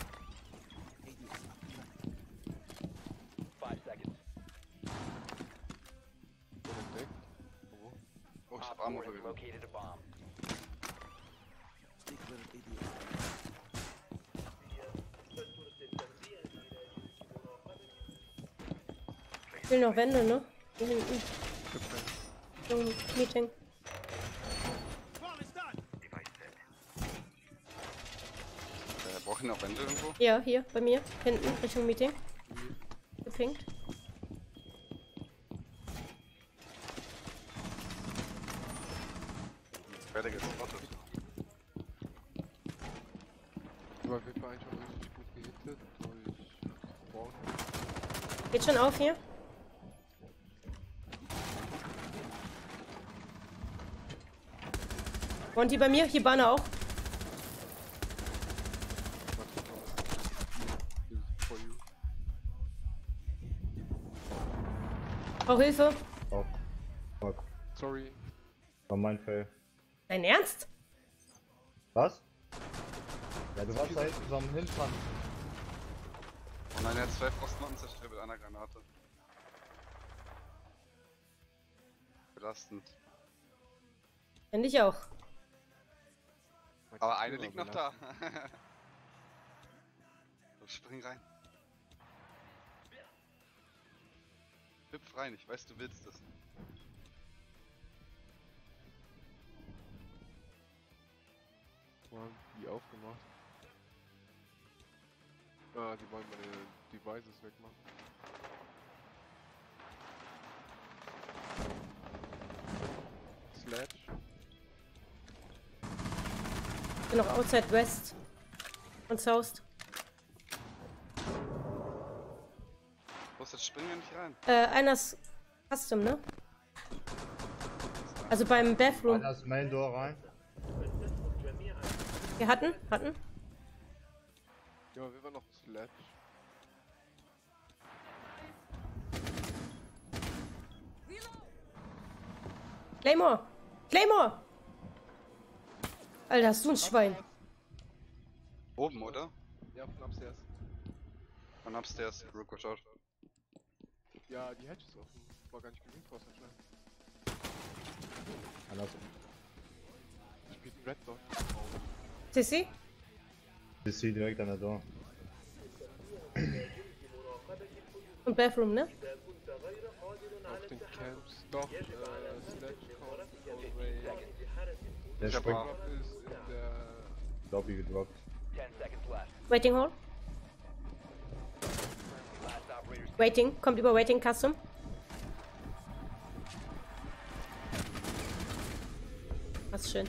5 seconds. Wurde entdeckt. Oh. Oh, ich hab Op Armor 4 has vergessen. located a bomb. Ich will noch Wände, ne? Hier hinten. So ein Meeting. Brauchen noch Wände irgendwo? Ja, hier, bei mir. Hinten, Richtung Meeting. Gepinkt. Ich werde gespottet. Aber auf jeden Fall eigentlich schon richtig gut gehittet durch Braun. Geht schon auf hier. Und die bei mir, hier Banner auch. For you. Brauch Hilfe. Oh. Fuck. Sorry. War mein Fail. Dein Ernst? Was? Ja, du warst da hinten so am Hinfahren. Oh nein, er hat 2 Frostmatten zerstört mit einer Granate. Belastend. Finde ich auch. Aber eine liegt noch da. So, spring rein. Hüpf rein, ich weiß, du willst es. Mal die aufgemacht. Ah, die wollen meine Devices wegmachen. Sledge. Ich bin noch outside west. Und south. Los, jetzt springen wir nicht rein. Einer ist Custom, ne? Also beim Bathroom. Einer ist Main Door rein. Wir hatten? Ja, wir waren noch Sledge. Claymore! Claymore! Alter, hast du ein Schwein. Oben, oder? Ja, von upstairs. Von upstairs. Rook, watch out. Ja, die Hedge ist offen. War gar nicht genug was anscheinend. Einer ist Ich spiele einen Red Dot. Sissi? bis sie direkt an der Door. Und Bathroom, ne? Auf den Camps. Doch, Sledge kommt away. Der Ich hab springt. auch- Drop ist in der... Lobby gedroppt. 10 seconds left. Waiting Hall. Last operator Waiting. Kommt über Waiting Custom. Was schön.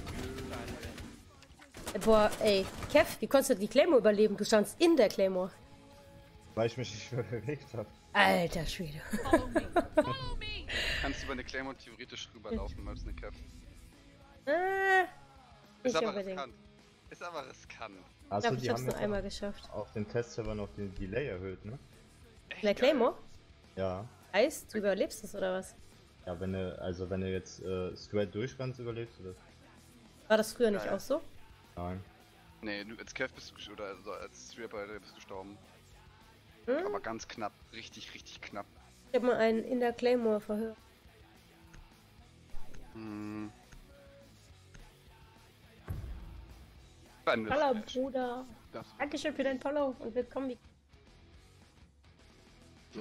Boah, ey. Kev, wie konntest du die Claymore überleben? Du standst in der Claymore. Weil ich mich nicht mehr bewegt habe. Alter Schwede. Follow me. Follow me. kannst über eine Claymore theoretisch rüberlaufen als eine Cap. Ist Nicht aber unbedingt. riskant. Ist aber riskant. Ich Achso, glaube, ich die hab's haben nur jetzt einmal geschafft. auf dem Testserver noch den Delay erhöht, ne? Echt Der geil. Claymore? Ja. Heißt, du überlebst es oder was? Ja, wenn du jetzt straight durchrennst, überlebst du das. War das früher nicht Geil. auch so? Nein. Nee, du als Kev bist du oder also als Stripper bist du gestorben. Hm? Aber ganz knapp, richtig, richtig knapp. Ich hab mal einen in der Claymore verhört. Hm. Spannendes Hallo Match. Bruder. Das Dankeschön für dein Follow und willkommen. so.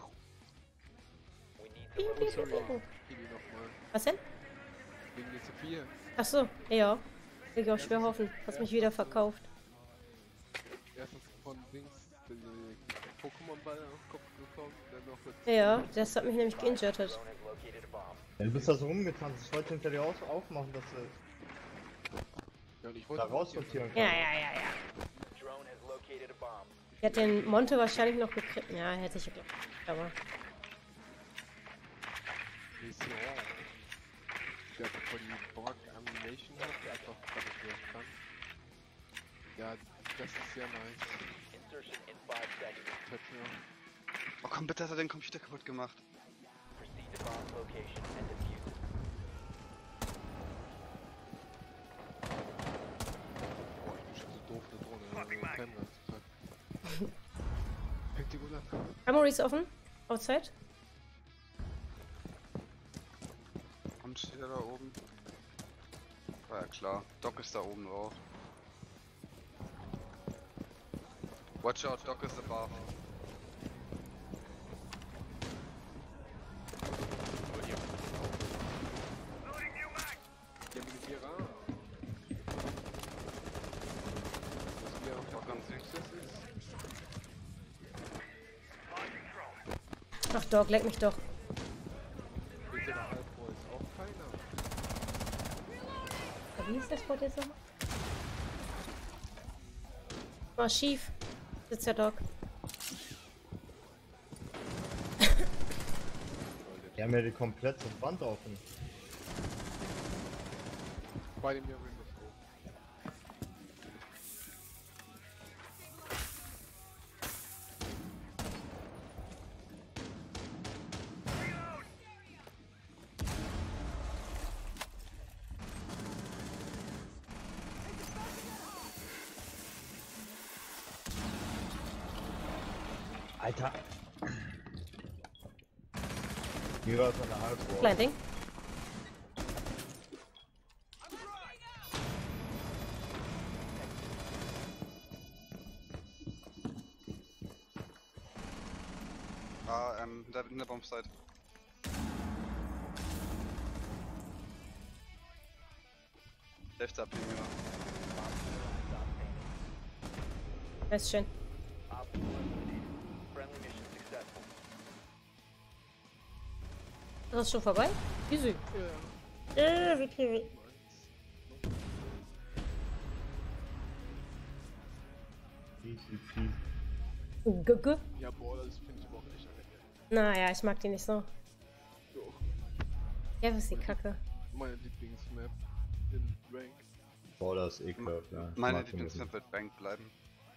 We need Piu, to piu, Sorry, piu, piu. Kimi nochmal. Was denn? Wegen der Sophia. Achso, ja. Will ich auch schwer hoffen. Hast mich wieder verkauft. Erstens von Dings, der Pokémon-Ball auf den Kopf bekommen, dann noch mit. Ja, das hat mich nämlich geinjured. drone has located a bomb. Ja, du bist da so rumgetanzt, ich wollte hinter dir aufmachen, dass du Ja, und ich da wollte raussortieren Ja, kannst. ja. Drone has located a bomb. Ich hätte den Monte wahrscheinlich noch gekriegt. Ja, hätte ich geglaubt. Aber Mission. Der von die Borg Ammunition hat, der einfach damit werden kann. Ja, das ist sehr nice. Insertion in 5 seconds. Töpfe. Oh komm, bitte hat er den Computer kaputt gemacht. Proceed to bomb location and defuse it. Boah, ich bin schon so doof da drunter. Kein ganzen Tag. Fängt die wohl an. Armory ist offen. Outside. Und steht er da oben? War ja klar. Doc ist da oben drauf. Watch out, Doc is above. Ja, mit Vierer. Was wir auch Doc an sich. Ach Dog, leck mich doch. Mit der Halbrohr ist auch keiner. Wie ist das Wort jetzt nochmal? Oh, schief. Sitzt der Dog. Die haben ja die komplette Wand offen. Bei dem Jahr Windows Go. Alter! Mira ist an der Halbrohr. Blinding. Da in der Bombsite. Left up, Mira. Ist schön. Op 4 eliminated. Friendly mission successful. Das ist schon vorbei? Easy. Ja. Easy peasy. Gucke. Ja, boah, das finde ich aber auch echt angenehm. Naja, ich mag die nicht so. So, Ja, was ist die Kacke? meine Lieblingsmap in Rank. Boah, das ist ekelhaft, ja. Ich Meine mag den Lieblingsmap wird Bank bleiben.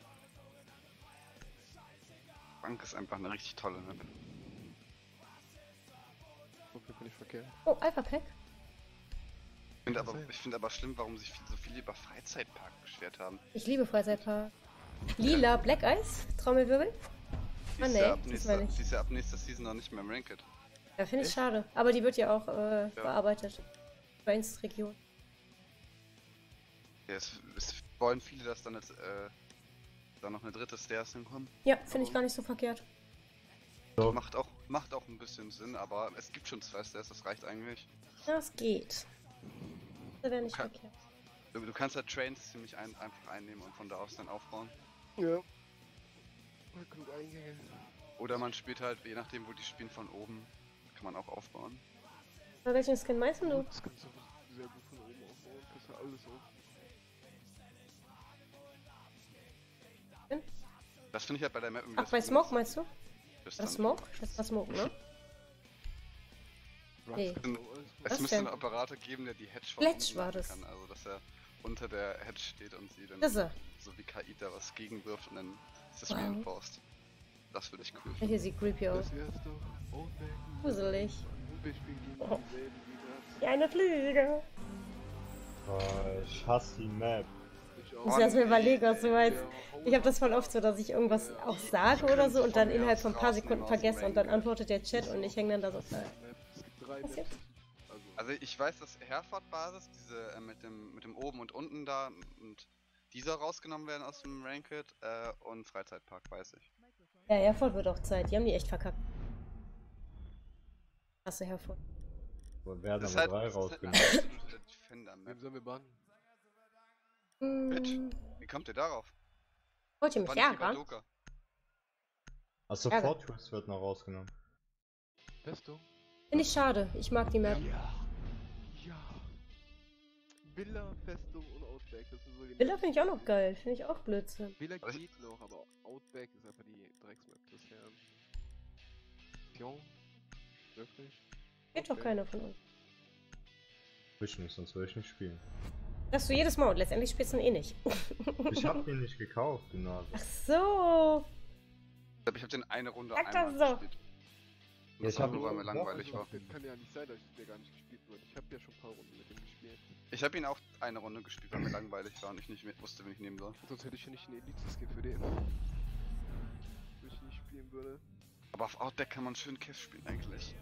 Bank ist einfach eine richtig tolle Map. Auf jeden Fall nicht verkehrt. Oh, Alpha Pack. Ich finde aber schlimm, warum sich so viele über Freizeitpark beschwert haben. Ich liebe Freizeitpark. Lila Black Ice. Trommelwirbel. Die Ah, ist nee, ja ab das nächster, meine ich. die ist ja ab nächster Season noch nicht mehr im Ranked. Ja, finde ich schade. Aber die wird ja auch bearbeitet. Brains Region. Ja, es wollen viele, dass dann jetzt da noch eine dritte Stairs hinkommen. Ja, finde ich gar nicht so verkehrt. So. Macht auch ein bisschen Sinn, aber es gibt schon 2 Stairs, das reicht eigentlich. Das geht. Das wäre nicht Okay. verkehrt. Du kannst ja Trains ziemlich einfach einnehmen und von da aus dann aufbauen. Ja. Genug Eingänge. Oder man spielt halt, je nachdem wo die spielen, von oben. Kann man auch aufbauen. Bei welchen Skin meinst du? Das kannst du sehr gut von oben aufbauen. Kriegst du alles auf. Das finde ich halt bei der Map irgendwie Ach, das bei Coole. Smoke meinst du? Das War das dann- Smoke? Das war Smoke, ne? Nee. Es Was müsste denn? einen Operator geben, der die Hedge von Fletch unten war machen das. kann. Also, dass er unter der Hedge steht und sie dann Das ist er. so wie Kaita was gegenwirft und dann ist das Wow. reinforced. Das würde ich cool Ja, finden. hier sieht creepy aus. Das wär's doch. Outback. Gruselig. Wir spielen gegen Oh. dieselben wie Ja, eine Fliege. Ich hasse die Map. das. Ich Ich auch. muss erst mal überlegen, was du meinst. Der Ich habe das voll oft so, dass ich irgendwas auch sage oder so und dann Von mir innerhalb aus von ein paar rausnehmen Sekunden aus dem vergesse und dann Rank. antwortet der Chat und ich hänge dann da so. Es gibt 3 Was Maps. jetzt? Also ich weiß, dass Herford-Basis, diese mit dem oben und unten da und dieser rausgenommen werden aus dem Ranked und Freizeitpark, weiß ich. Ja, Herford wird auch Zeit. Die haben die echt verkackt. Hast du Herford? Wir werden Das ist aber halt, 3 das ist halt rausgenommen. eine absolute Defender-Map. Wem sollen wir bannen? Bitch, Hm, wie kommt ihr darauf? wollt ihr mich Wann ich lieber ärgern? Doka? Achso, Ärger. Fortress wird noch rausgenommen. Festung? Finde ich schade. Ich mag die Map. Ja. Villa, Festung und Outback. Das sind so die Villa Maps. finde ich auch noch geil. Finde ich auch Blödsinn. Villa Also geht noch, aber Outback ist einfach die Drecksmap bisher. Pion? Wirklich? Geht doch Okay. keiner von uns. Ich nicht, sonst würde ich nicht spielen. Sagst du jedes Mal und letztendlich spielst du ihn eh nicht. Ich hab den nicht gekauft, du Nase. Ach so. Ich habe den eine Runde Sag einmal das so. gespielt. Ja, Das ich war hab nur, weil mir nur- langweilig war. Das kann ja nicht sein, dass der gar nicht gespielt wird. Ich habe ja schon ein paar Runden mit dem gespielt. Ich habe ihn auch eine Runde gespielt, weil mir langweilig war und ich nicht wusste, wen ich nehmen soll. Sonst hätte ich ja nicht einen Elite-Skin für den. Wenn ich nicht spielen würde. Aber auf Outback kann man schön Cash spielen eigentlich.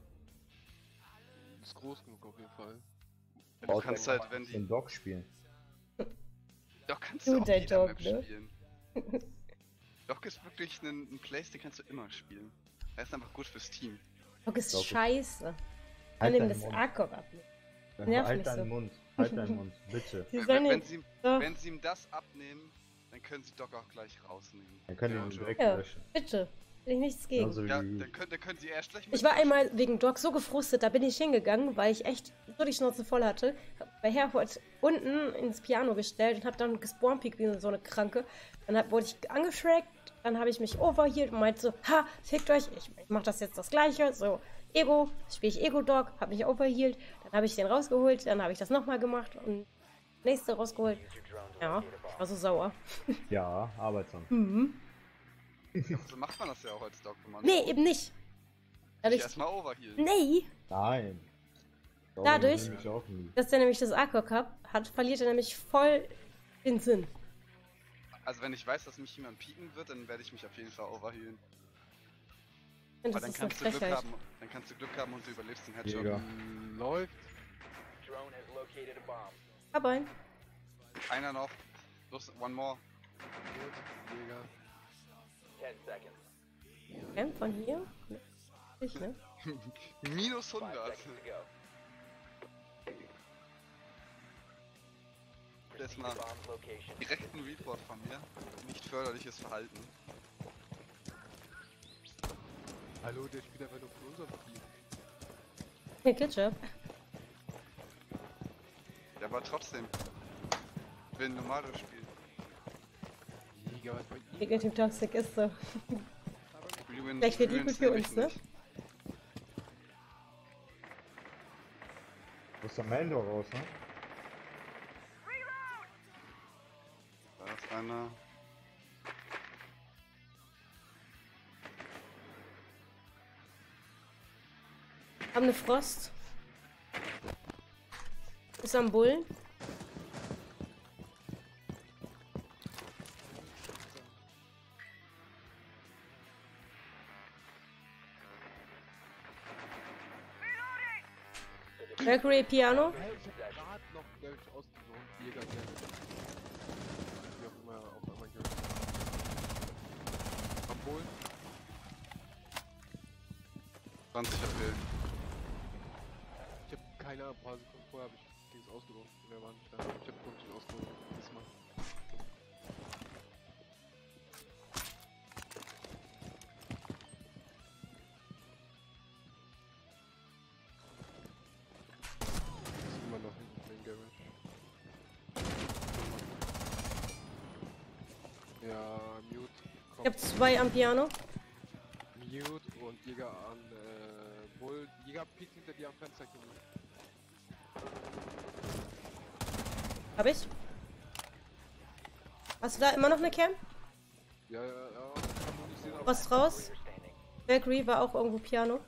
Ist groß genug auf jeden Fall. Du kannst halt, wenn die... Den Dog spielen. Doch kannst Du du und auf dein jeder Dog, Map ne? spielen. Doch ist wirklich ein Place, den kannst du immer spielen. Er ist einfach gut fürs Team. Dog ist Dog ist- scheiße. Kann Halt ihm deinen das Mund. Akku abnehmen. Nerv Halt mich deinen so. Mund. Halt deinen Mund, bitte. Sie Wenn, sollen wenn, ihn. sie, So, wenn sie ihm das abnehmen, dann können sie Doc auch gleich rausnehmen. Dann können wir Ja, ihn schon. direkt Ja. löschen. bitte. Will ich nichts gegen. Also Ja, wie... dann können sie erst gleich Ich war einmal wegen Doc so gefrustet, da bin ich hingegangen, weil ich echt so die Schnauze voll hatte. Hab bei Herford unten ins Piano gestellt und hab dann gespawnt wie so eine Kranke. Dann wurde ich angeschrackt, dann habe ich mich overhealed und meinte so, ha, fickt euch, ich mach das jetzt das gleiche, so, Ego, spiele ich Ego-Doc, hab mich overhealed, dann habe ich den rausgeholt, dann habe ich das nochmal gemacht und nächste rausgeholt. Ja, ich war so sauer. Ja, arbeitsam. Mhm. So macht man das ja auch als Doc, wenn man Nee, eben nicht. Dadurch, erstmal overhealen. nee, Nein. Dadurch- nehme ich auch nie. dass der nämlich das Akku hat, verliert er nämlich voll den Sinn. Also wenn ich weiß, dass mich jemand pieken wird, dann werde ich mich auf jeden Fall overhealen. Ich finde, Aber das dann ist eine kannst du Glück Frechheit. haben, dann kannst du Glück haben und du überlebst den Headshot. Jäger. Läuft. Drone has located a bomb. Hab einen. Einer noch. Los, one more. Gut. Jäger. 10 seconds. Okay, von hier. Ich, ne? Minus 5 100. seconds to go. Das Proceed to mal bomb's location. direkt ein Report von mir. Nicht förderliches Verhalten. Hallo, der spielt einfach nur von unserem Team. Hey, Ketchup. Ja, aber trotzdem. Ich will ein normales Spiel. Jäger, was bei ihm? Negative Toxic ist so. Ruins- Vielleicht wird die Ruins gut für nehm uns, ich ne? nicht. Wo ist der Mandor raus, ne? Da ist einer. Haben eine Frost. Ist am Bullen. Mercury Piano. Hey, ich hab grad noch Damage ausgesucht. Jäger Damage. Wie auch immer auf einmal hier. Am Boden. 20 HP. Ich hab keine Ahnung, ein paar Sekunden vorher hab ich Dings ausgesucht. Wer war nicht da? Ich hab wirklich ausgesucht. Diesmal. Ist immer noch hinten im Garage. Ja, Mute. Ich habe 2 am Piano. Mute und Jäger an Bull. Jäger Jäger piekt hinter dir am Fenster, Kimi. Hab ich? Hast du da immer noch eine Cam? Ja. Kann man nicht sehen, aber Was raus? Valkyrie war auch irgendwo Piano.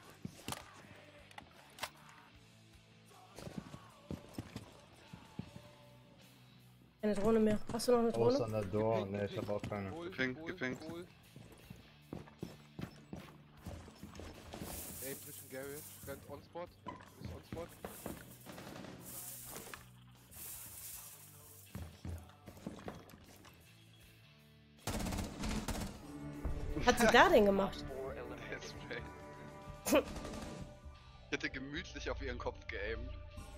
Keine Drohne mehr. Hast du noch eine Außer Drohne? an der Door. Ne, ich hab auch keine. Gepinkt. Aim Richtung Garage, rennt on spot. Ist on spot. Hat sie da denn gemacht? Der ist straight. Ich hätte gemütlich auf ihren Kopf geaimt.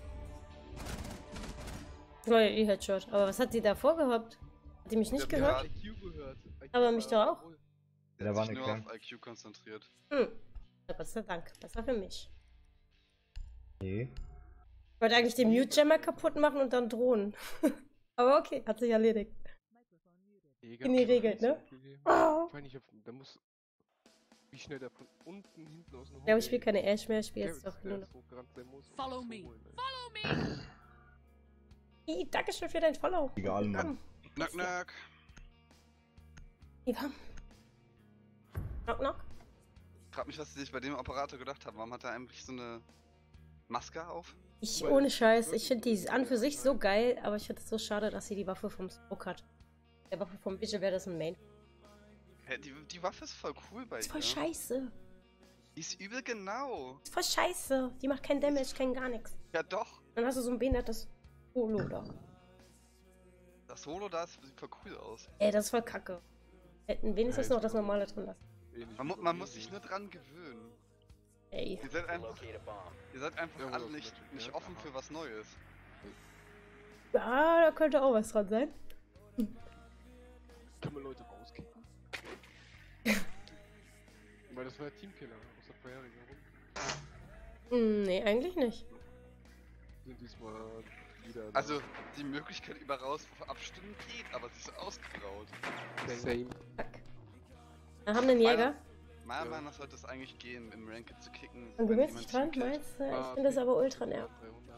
Neue E-Headshot. Aber was hat sie da vorgehabt? Hat die mich nicht Ja, gehört? IQ gehört. IQ Aber mich doch auch. Der Da hat war sich eine nur Cam. auf IQ konzentriert. Ja, Gott sei Dank. Besser für mich. Nee. Ich wollte eigentlich den Mute-Jammer kaputt machen und dann drohen. Aber okay, hat sich erledigt. Jäger In die Regel, ne? Oh. Ich weiß nicht, da muss... Wie schnell der von unten, hinten aus dem Ja, aber ich spiele keine Ash mehr, ich spiele jetzt doch nur noch. Follow me. Follow me. Hey, Dankeschön für dein Follow. Egal, Mann. Knock, knock. Ivan. Knock, knock. Ich frag mich, was sie sich bei dem Operator gedacht haben. Warum hat er eigentlich so eine Maske auf? Ich, ohne Scheiß, ich finde die an für sich so geil, aber ich finde es so schade, dass sie die Waffe vom Smoke hat. Der Waffe vom Vigil wäre das ein Main. Hä, die Waffe ist voll cool bei Das ist ihr. voll scheiße. Die ist übel genau. Das ist voll scheiße. Die macht kein Damage, kein gar nichts. Ja doch. Dann hast du so ein behindertes Solo da. Das Solo da sieht voll cool aus. Ey, das ist voll kacke. Hätten wenigstens noch das normale drin lassen. Man muss sich nur dran gewöhnen. Ey. Ihr seid einfach Ja, alle das nicht natürlich, ja. offen für was Neues. Ja, da könnte auch was dran sein. Kann man Leute rauskicken? Weil das war ja Teamkiller aus der vorherigen Runde. Nee, eigentlich nicht. Sind diesmal wieder... Also, die Möglichkeit über raus abstimmen geht, aber sie ist ausgegraut. Same. Fuck. Wir haben einen Jäger. Meiner Meinung nach sollte es eigentlich gehen, im Ranked zu kicken. Man wenn gewöhnt sich jemand dran, killt. meinst du? Ich finde das aber ultra nervig.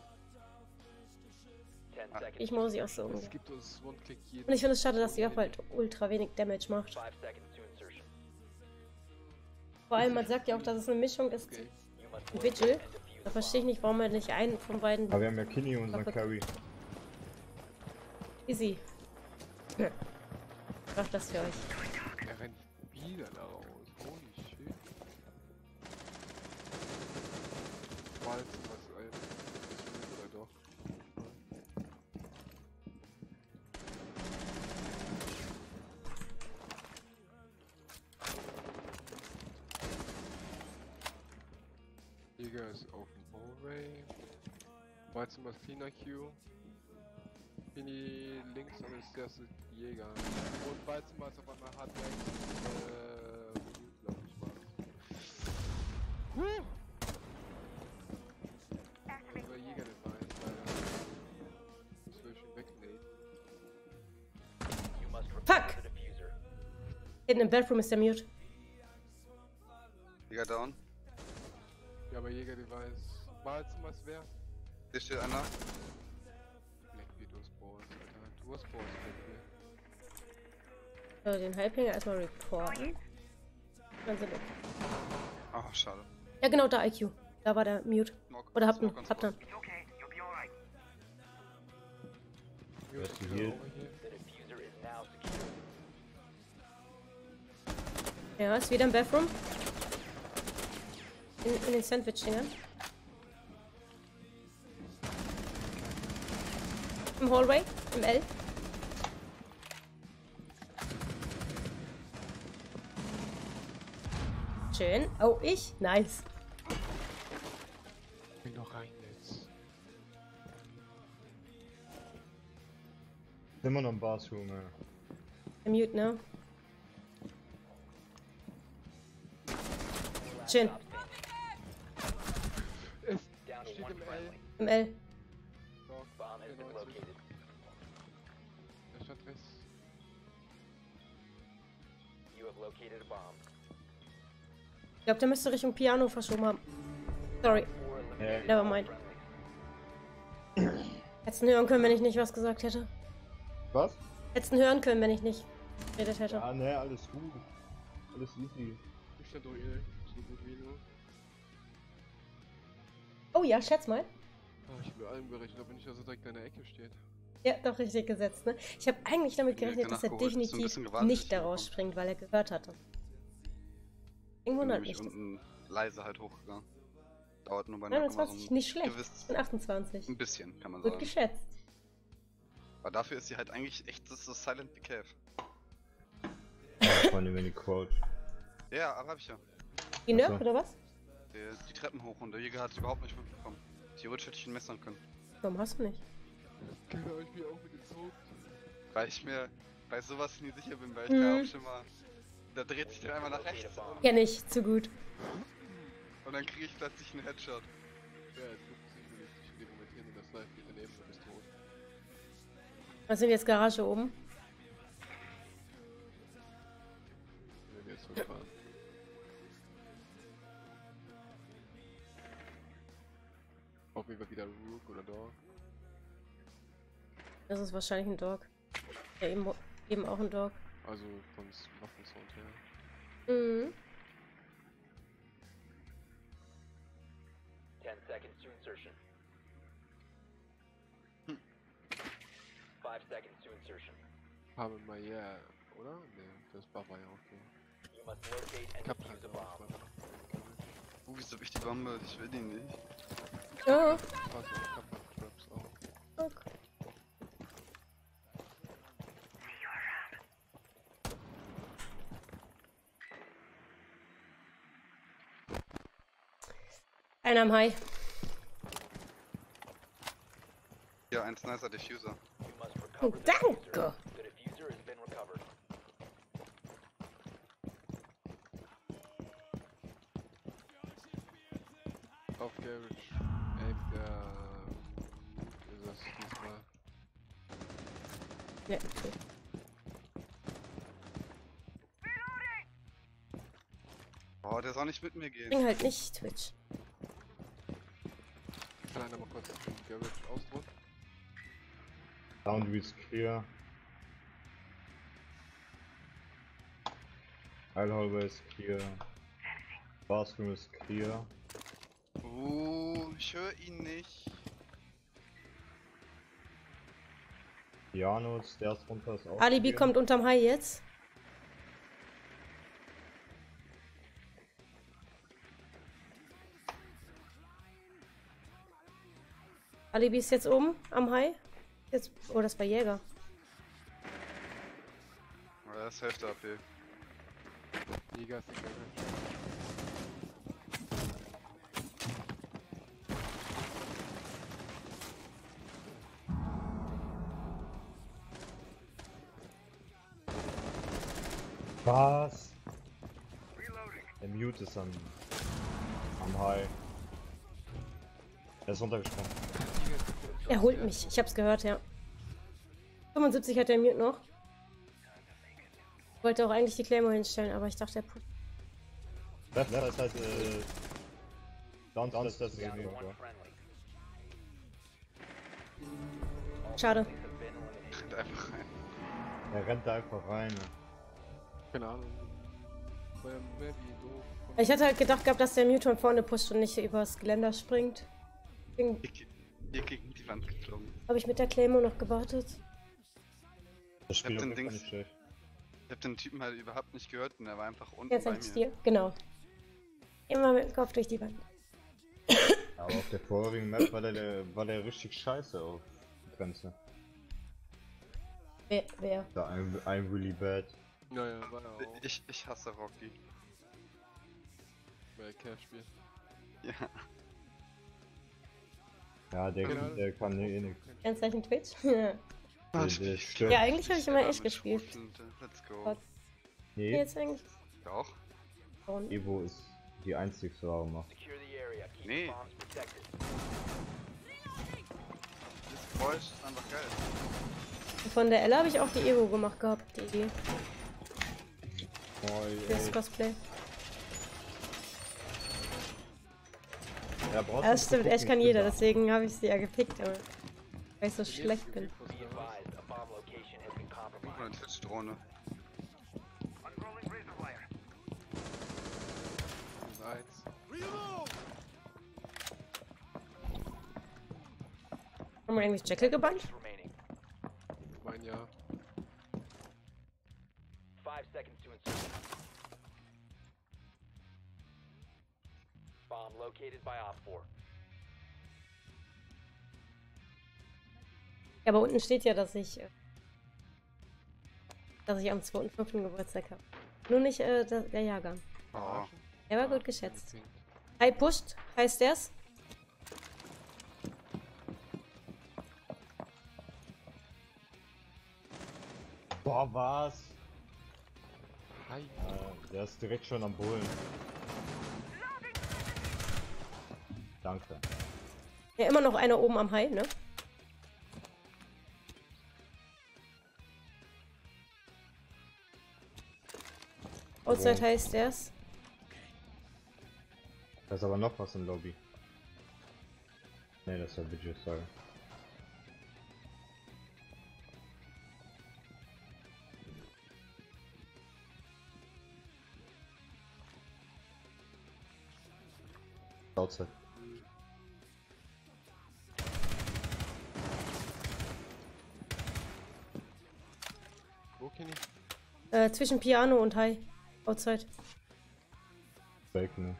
Ich muss sie auch so Es umgehen. gibt uns One-Click jeden... Und ich finde es schade, dass die Waffe halt ultra wenig Damage macht. 5 seconds to insertion. Vor allem, man sagt ja auch, dass es eine Mischung ist. Okay. You must Ein Vigil. Da verstehe ich nicht, warum man nicht einen von beiden. Aber wir haben ja Kini und unseren Kaputt. Carry. Easy. Ich mach das für euch. Er rennt wieder da raus. Holy shit. War jetzt was ein... Oder doch? Jäger ist auf dem Hallway. Weizimmer ist Cleaner Q. Mini links und ist der erste Jäger. Und Weizimmer ist auf einmal Hardback. Glaub ich mal. Das war Jäger dabei, leider. Das will ich schon wegnehmen. You must Fuck! recover the diffuser. Hinten im Bedroom ist der Mute. Digga, down. Ja, aber Jäger-Device. Weizimmer ist wer? Hier steht einer. Blackbeard, du hast Balls, Alter. Du hast Balls, Blackbeard. So, den Halbhänger erstmal reporten. Dann sind wir. Oh, schade. Ja, genau, da IQ. Da war der Mute. Smoke, Oder habt Smoke on habt spot. dann. Hier ist ist die der Heal? auch hier. The diffuser is now secure. Ja, ist wieder im Bathroom. In den Sandwich-Dingern. Im Hallway, im L. Schön. Oh, ich? Nice. Bin noch rein jetzt. Immer noch im Bathroom, ja. Der Mute, ne? Schön. Es Down to steht one im L. friendly. Im L. Dog. Bomb has been Genau, located. Er stand rechts. You have located a bomb. Ich glaube, der müsste Richtung Piano verschoben haben. Sorry, 4 eliminated. never mind. Hättest du hören können, wenn ich nicht was gesagt hätte. Was? Hättest du hören können, wenn ich nicht geredet hätte. Ja, ne, alles gut. Alles easy. Ich stand doch eh so gut wie nur. Oh ja, schätz mal. Ah, ich habe mir allem gerechnet, aber nicht, dass er direkt in der Ecke steht. Ja, doch richtig gesetzt, ne? Ich habe eigentlich damit Ja, gerechnet, dass er nachgeholt, ist so ein definitiv bisschen gewartet, nicht bis da er rausspringt, weil er gehört hatte. Irgendwo wundert Nämlich mich das. unten leise halt hochgegangen. Dauert nur bei 29, nicht schlecht. gewiss- Ich bin 28. Ein bisschen, kann man Gut sagen. geschätzt. Aber dafür ist sie halt eigentlich echt so Silent wie Cave. Vor allem wenn die Crouch. Ja, aber hab ich ja. Die Nerf Ach so. oder was? Die Treppen hoch und der Jäger hat es überhaupt nicht mitbekommen. Theoretisch hätte ich ihn messern können. Warum hast du nicht? Keine habe ich mir auch mitgezogen. Weil ich mir bei sowas nie sicher bin, weil ich Mhm. da auch schon mal. Da dreht sich der einmal nach rechts um Ja, nicht. Zu gut. und dann kriege ich plötzlich einen Headshot. Ja, jetzt guckt sich nicht in dem Moment hin und das Live geht daneben und bist tot. Was sind jetzt Garage oben? Wenn wir jetzt zurückfahren. Auf jeden Fall wieder Rook oder Dog. Das ist wahrscheinlich ein Dog. Ja, eben auch ein Dog. Also vom Waffensound her. Mhm. 10 seconds to insertion. 5 seconds to insertion. Haben wir ja, oder? Ne, das war ja okay. You must locate and Ich hab defuse halt a auch bomb. Wieso hab ich die Bombe? Ich will die nicht. Ja. Also, ich hab halt Traps auch. Okay. Einer am High. Hier, ein nicer Diffuser. You must Oh, recover the danke. diffuser. The diffuser has been recovered. Auf Garage. Ey, ist das diesmal. Ja, okay. Boah, der soll nicht mit mir gehen. Bring halt nicht Twitch. Kann einer mal kurz den Garage ausdrücken? Boundary ist clear. Isle Hallway ist clear. Bathroom ist clear. Ich höre ihn nicht. Pianos, der ist runter, ist auch Alibi clear. kommt unterm High jetzt. Alibi ist jetzt oben am High. Jetzt, oh, das war Jäger. Aber das ist Hälfte AP. Jäger ist der Garage. Was? Der Mute ist am High. Er ist runtergesprungen. Er holt mich. Ich hab's gehört, ja. 75 hat der Mute noch. Ich wollte auch eigentlich die Claymore hinstellen, aber ich dachte, er pusht. Das heißt, Downstairs ist Down der to Mute, one ja. friendly. Schade. Friendlies have been eliminated. Rennt einfach rein. Er rennt da einfach rein. Ne? Keine Ahnung. Wer wie doof. Ich hatte halt gedacht gehabt, dass der Mute von vorne pusht und nicht übers Geländer springt. Deswegen Hier gegen die Wand geflogen. habe ich mit der Claymore noch gewartet. Das Spiel den ist Dings- nicht schlecht. Ich hab den Typen halt überhaupt nicht gehört und er war einfach unten Jetzt bei sag ich's mir. dir. Genau. Immer mit dem Kopf durch die Wand. Aber auf der vorherigen Map war der richtig scheiße auf die Grenze. Wer? Da I'm really bad. Naja, war ja auch. Ich hasse Rocky. Bei Cash-Spiel. Ja. Ja, Genau. der kann eh nichts. Kennzeichen Twitch? Der stört. Ja, eigentlich habe ich immer echt Mit gespielt. Schrotflinte. Let's go. Gott. Nee, Jetzt eigentlich. Ja auch? Und Evo ist die einzigste wahre Macht. Secure the area. Keep Nee. bombs protected. Das Geräusch ist einfach geil. von der Ella habe ich auch die Evo gemacht gehabt, die Oh, fürs Cosplay. Ja, brauchst Ja, du das stimmt, gucken, Ash kann ich bin jeder, da. deswegen habe ich sie ja gepickt, aber weil ich so Jetzt schlecht bin. gefühlt, was Be da ist. advised, a bomb location has been compromised. Oder eine Twitch-Drohne. Minus 1. Haben wir eigentlich Jackal gebannt? Remaining. Ich mein ja. 5 seconds to insert. Bomb located by Op 4. Ja, aber unten steht ja, dass ich am 2.5. Geburtstag habe. Nur nicht der Jahrgang. Oh. Er war gut geschätzt. High pushed, High Stairs. Boah, was? Hi. Der ist direkt schon am Bullen. Danke. Ja, immer noch einer oben am High, ne? Outside High Stairs. Da ist aber noch was im Lobby. Ne, das ist ja Budget, sorry. Outside. Wo, Kenny? Zwischen Piano und High. Outside. Fake, ne?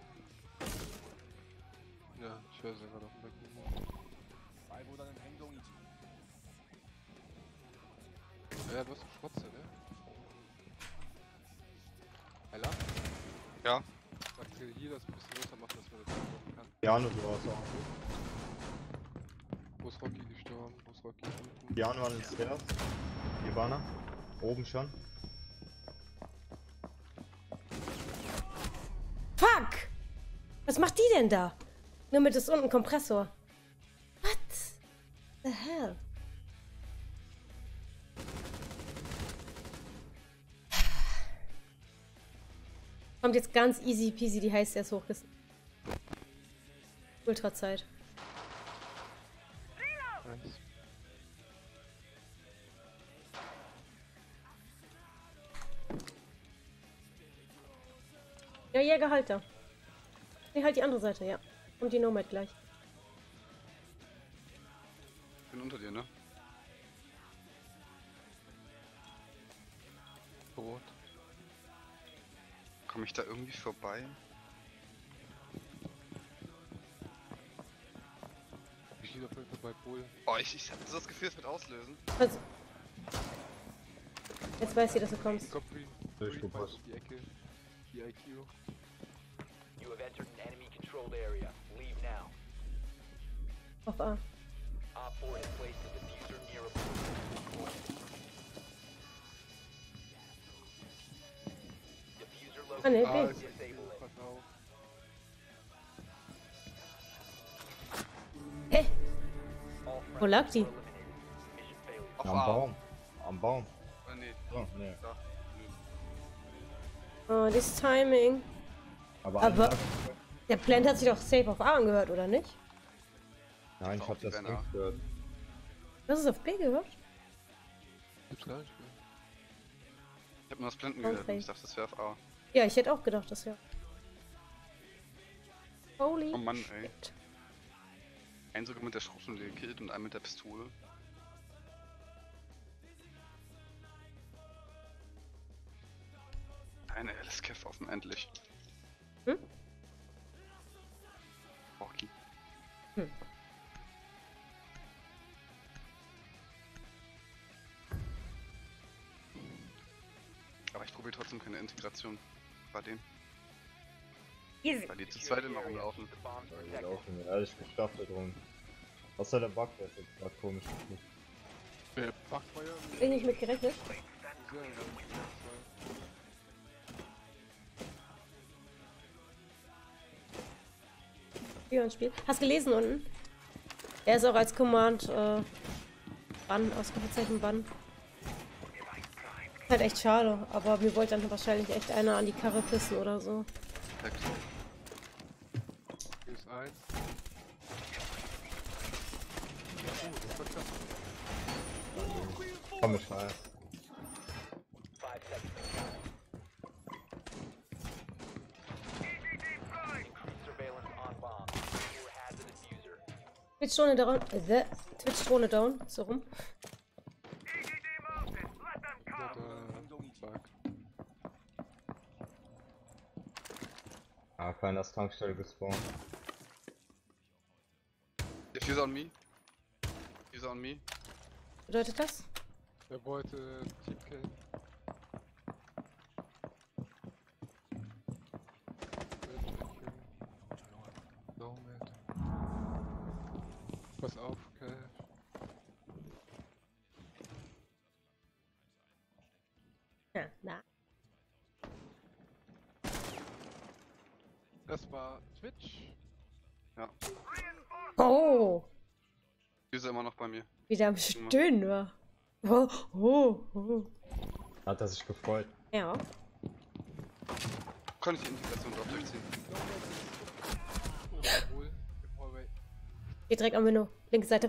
Ja, ich höre sie gerade auf dem Balkon. Ja, du hast einen Schrotze, ne? Ella? Ja. Sagst du hier das ein bisschen größer machen, dass man das machen kann? Piano, du hast auch. Wo ist Rocky gestorben? Wo ist Rocky unten? Piano an den Stairs. Hier war er. Oben schon. Fuck! Was macht die denn da? Nur mit ist unten Kompressor. What the hell? Kommt jetzt ganz easy peasy die High Stairs hochgerissen. Ultrazeit. Nice. Ja, Jägerhalter. Nee, halt die andere Seite, ja. Und die Nomad gleich. Ich bin unter dir, ne? Tot. Komme ich da irgendwie vorbei? Ich stehe auf jeden Fall bei Bull. Oh, ich hab so das Gefühl, es wird auslösen. Also. Jetzt weiß sie, dass du kommst. Komm, Free. Durchgepasst. Die Ecke. Die IQ. You have entered an enemy controlled area. Leave now. Auf A. Op 4 has placed a diffuser near a pool. Diffuser Ah, ne, located. B. Disable it. Pass auf. Hä? All Wo lag die? friendlies were eliminated. Mission failure. Auf Am A. Baum. Am Baum. Nee, So, ne. da. Oh, das Timing. Aber, Aber- einer- Der Plant hat sich doch safe auf A angehört, oder nicht? Nein, ich Auf hab die das Banner. nicht gehört. Das ist auf B gehört? Gibt's gar nicht mehr. Ich hab nur das Blenden Okay. gehört. Ich dachte, das wäre auf A. Ja, ich hätte auch gedacht, das wäre. Holy Oh Mann, ey. shit. Einen sogar mit der Schrotflinte gekillt und einen mit der Pistole. Eine LSCAF offen, endlich. Hm? Rocky. Hm. Aber ich probiere trotzdem keine Integration bei denen. Easy. Weil die zu zweit immer rumlaufen. The bomb's Ja, die protected. laufen mir ehrlich gestaffelt rum. Außer der Bug, der ist jetzt grad komisch. Der Backfeuer? Hab ich nicht mit gerechnet. Sehr gut. Spiel und Spiel. Hast gelesen unten? Er ist auch als Command Bann, Ausrufezeichen Bann. Halt echt schade, aber mir wollte dann wahrscheinlich echt einer an die Karre pissen oder so. Perfekt. Hier ist 1. Das war klar. Komm, ich weiß. 5 seconds. Increase surveillance on bomb. Or has a diffuser. Twitch-Drohne down. Twitch-Drohne down. So rum. Bug. Ah, keiner ist Tankstelle gespawnt. Diffuser on me. Diffuser on me. Bedeutet das? Er wollte Team killen. Nomad. Pass auf, Cash. Ja, na. Das war Twitch. Ja. Oh! Diffuser immer noch bei mir. Wieder am Stöhnen war. Oh, oh, oh. Hat er sich gefreut. Ja. Kann ich die Integration drauf durchziehen? Obwohl, im Hallway. Geht direkt am Window. Linke Seite.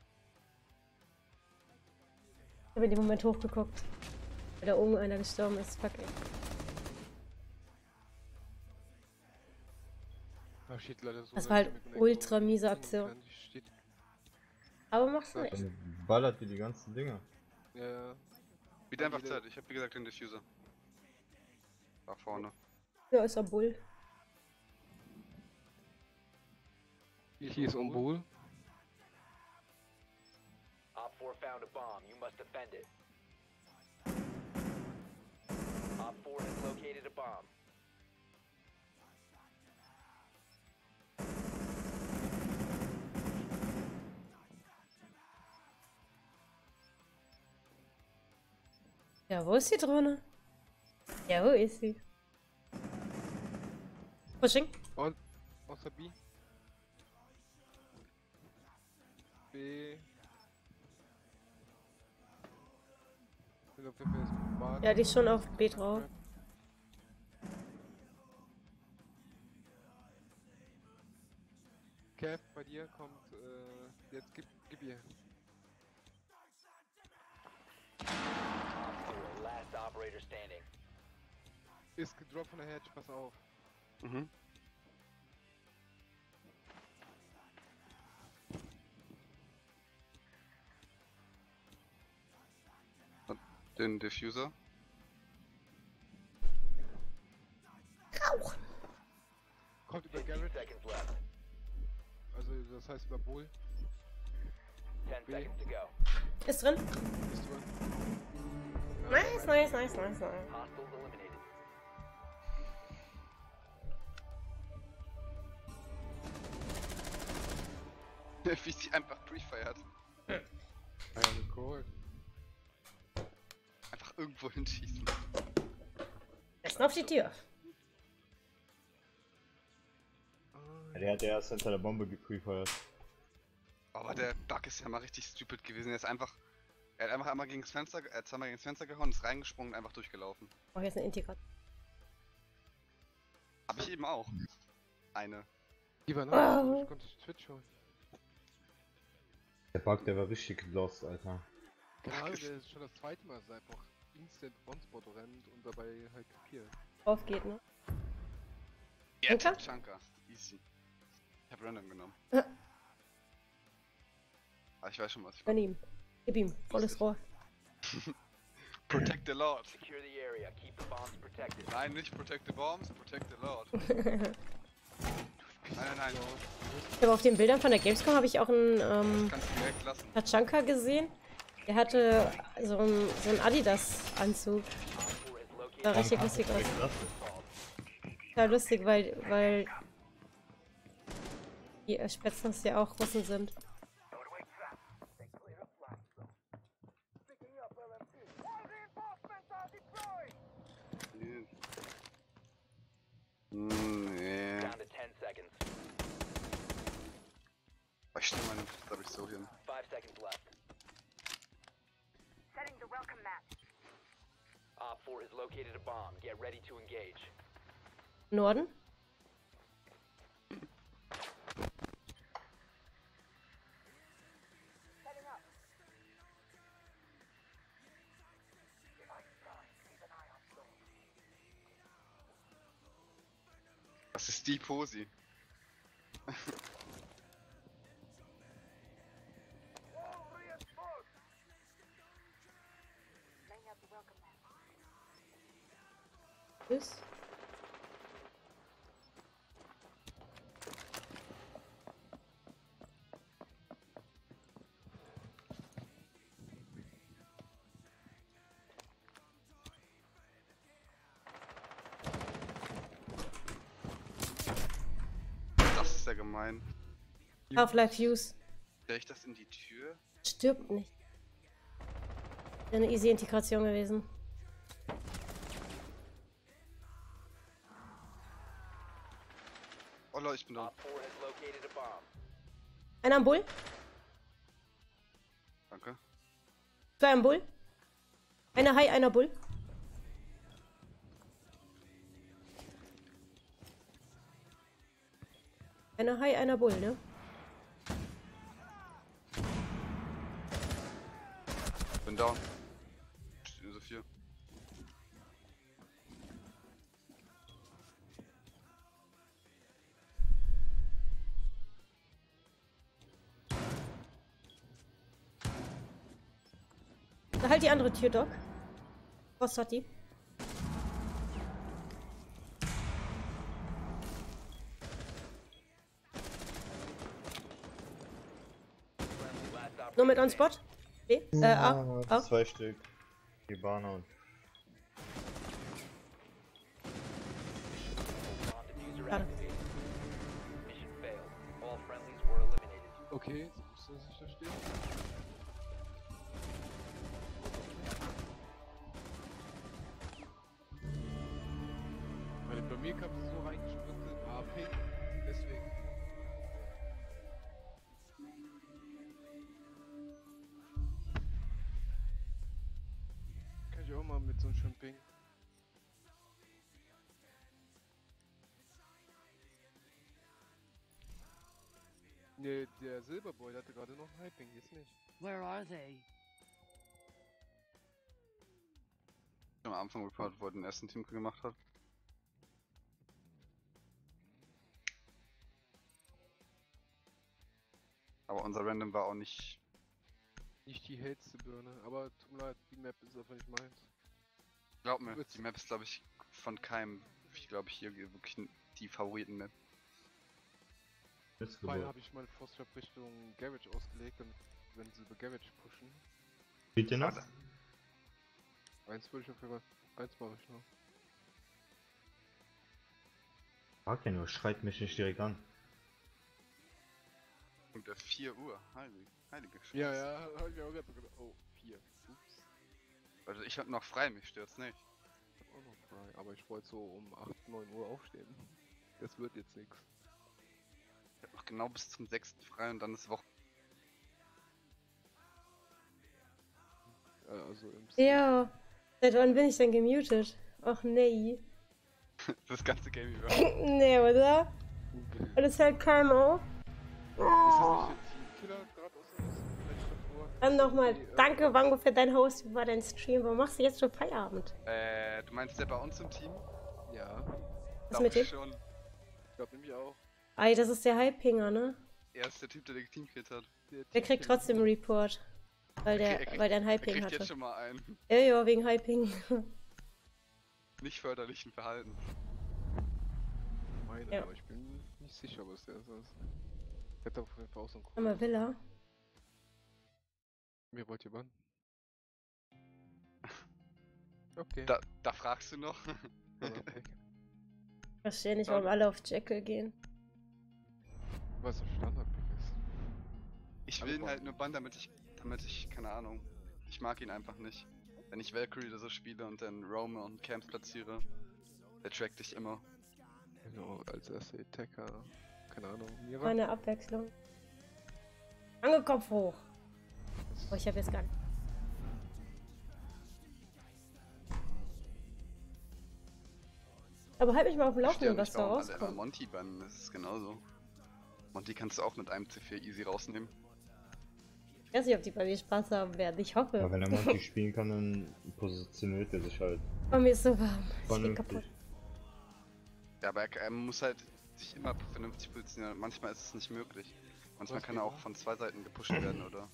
Ich habe in dem Moment hochgeguckt. Weil da oben einer gestorben ist. Fuck, ey. Da steht leider so. Das war halt ultra miese Aktion. Steht, Aber machst du Ja, nichts. Dann ballert die ganzen Dinger. ja, Wieder einfach Zeit. Ich hab wie gesagt den Diffuser. Da vorne. Ja, ist ein Bull. hier ist Ombul. Op 4 found a bomb. You must defend it. Op 4 has located a bomb. Ja, wo ist die Drohne? Ja, wo ist sie? Pushing. Und außer B. B. Ich glaube, wir ist Bad. Ja, die ist schon auf B drauf. Kev, bei dir kommt, jetzt gib ihr. Op 4, last operator standing. Ist gedroppt von der Hedge, pass auf. Mhm. Und den Diffuser. Kommt über 15 Garrett, seconds left. also das heißt über Bull. 10 seconds to go. Ist drin. Bist du? Nice, nice, nice, nice, nice. Hostiles eliminated. Wie sie einfach prefeiert. Ja, Nicole. Einfach irgendwo hinschießen. Besten auf die Tür. Ja, der hat erst hinter der Bombe geprefeuert. Aber der Bug ist ja mal richtig stupid gewesen. Er hat einfach einmal gegen das Fenster, zweimal gegen das Fenster gehauen, ist reingesprungen und einfach durchgelaufen. Oh, hier ist eine Integration. Hab ich eben auch. Eine. Die war Oh. noch, ich konnte Twitch holen. Der Bug, der war richtig lost, Alter. Gerade der ist schon das zweite Mal, seit einfach instant on-spot rennt und dabei halt kapiert. Drauf geht, ne? Ja, Chunker? Chunker. Easy. Ich hab random genommen. Ja. Aber ich weiß schon, was ich Gönn ihm. Gib ihm. Volles Rohr. Protect the Lord. Secure the area. Keep the bombs protected. Nein, nicht Protect the Bombs, Protect the Lord. Nein. Ich habe auf den Bildern von der Gamescom habe ich auch einen Kannst du direkt lassen. Tachanka gesehen. Der hatte so einen Adidas-Anzug. Op 4 has located Sah richtig lustig aus. Total lustig, weil die Spätzles ja auch Russen sind. Nee. down to 10 seconds. Ich stelle meinen, glaube ich, so hin. 5 seconds left. Setting the welcome mat. Op 4 has located a bomb. Get ready to engage. Norden? Was ist die Posi? Tschüss. Das ist ja gemein. Half-Life Fuse. Stell ich das in die Tür? Stirbt nicht. Wäre eine easy Integration gewesen. Oh Leute, ich bin da. Op 4 has located a bomb. Einer am Bull. Danke. 2 am Bull. Einer High, einer Bull. Einer High, einer Bull, ne? Bin down. Steht so viel. Da halt die andere Tür, Doc. Was hat die? Nur mit on Spot? B? A? A? 2 Stück. Hibana und Bomb diffuser Schade. activated. Mission failed. All friendlies were eliminated. Okay, so muss das sicher stehen. Weil bei mir kam es so reingesprintet, AP, deswegen. Kann ich auch mal mit so einem schönen Ping. Ne, der Silberboy der hatte gerade noch einen Hyping, jetzt nicht. Where are they? Am Anfang reportet, wo er den ersten Teamkill gemacht hat. Aber unser Random war auch nicht. Nicht die hellste Birne, aber tut mir leid, die Map ist einfach nicht meins. Glaub mir, die Map ist glaube ich von keinem. Ich glaube hier wirklich die Favoriten-Map. Vorhin habe ich meine Force-Trap Richtung Garage ausgelegt, damit, wenn sie über Garage pushen. Spielt ihr noch? Eins würde ich auf jeden Fall. Eins mache ich noch. Frag ja nur, schreit mich nicht direkt an. Und 4 Uhr, heilige Scheiße. Ja, hab ich mir auch gerade so gedacht. Oh, 4. Ups. Also ich hab noch frei, mich stört's nicht. Ich hab auch noch frei, aber ich wollte so um 8, 9 Uhr aufstehen. Das wird jetzt nichts. Ich hab noch genau bis zum 6. frei und dann ist Woche. Also im Ja. Seit wann bin ich denn gemutet? Ach nee. Das ganze Game über. Nee, oder? Und es hält keinem auf. Ist das nicht der Teamkiller gerade aus dem vielleicht davor? Dann nochmal, danke Wango für dein Host über deinen Stream. Warum machst du jetzt schon Feierabend? Du meinst der bei uns im Team? Ja, Was mit dem? Schon. ich glaube nämlich auch. Ei, das ist der Hypinger, ne? Er ist der Typ, der den Teamkit hat. Der kriegt trotzdem einen Report. Weil der einen Er Hyping kriegt jetzt hatte. schon mal einen. Ja, ja, wegen Hyping. Nicht förderlichen Verhalten. Meine, Ja. aber ich bin nicht sicher, was der ist. Ich hätte auf jeden Fall auch so einen Sag mal, Villa. Mir wollt ihr wann? Okay. Da fragst du noch? Okay. Ich verstehe nicht, warum alle auf Jekyll gehen. Was ein Standard-Pick ist. Ich will ihn halt nur bannen, damit ich, keine Ahnung, ich mag ihn einfach nicht. Wenn ich Valkyrie oder so spiele und dann roame und Camps platziere, der trackt dich immer. Genau, als erster Attacker. Keine Ahnung, mir war. Meine Abwechslung. Angekopf hoch. Oh, ich hab jetzt gar nicht. Aber halt mich mal auf dem Laufenden, was da Alle immer rauskommt. Monty bannen, das ist genauso. Monty kannst du auch mit einem C4 easy rausnehmen. Ich weiß nicht, ob die bei mir Spaß haben werden. Ich hoffe. Aber wenn er Monty spielen kann, dann positioniert er sich halt Oh, mir ist so warm. Ich bin vernünftig. kaputt. Ja, aber er muss halt sich immer vernünftig positionieren. Manchmal ist es nicht möglich. Manchmal Was kann er auch genau? von zwei Seiten gepusht werden, oder?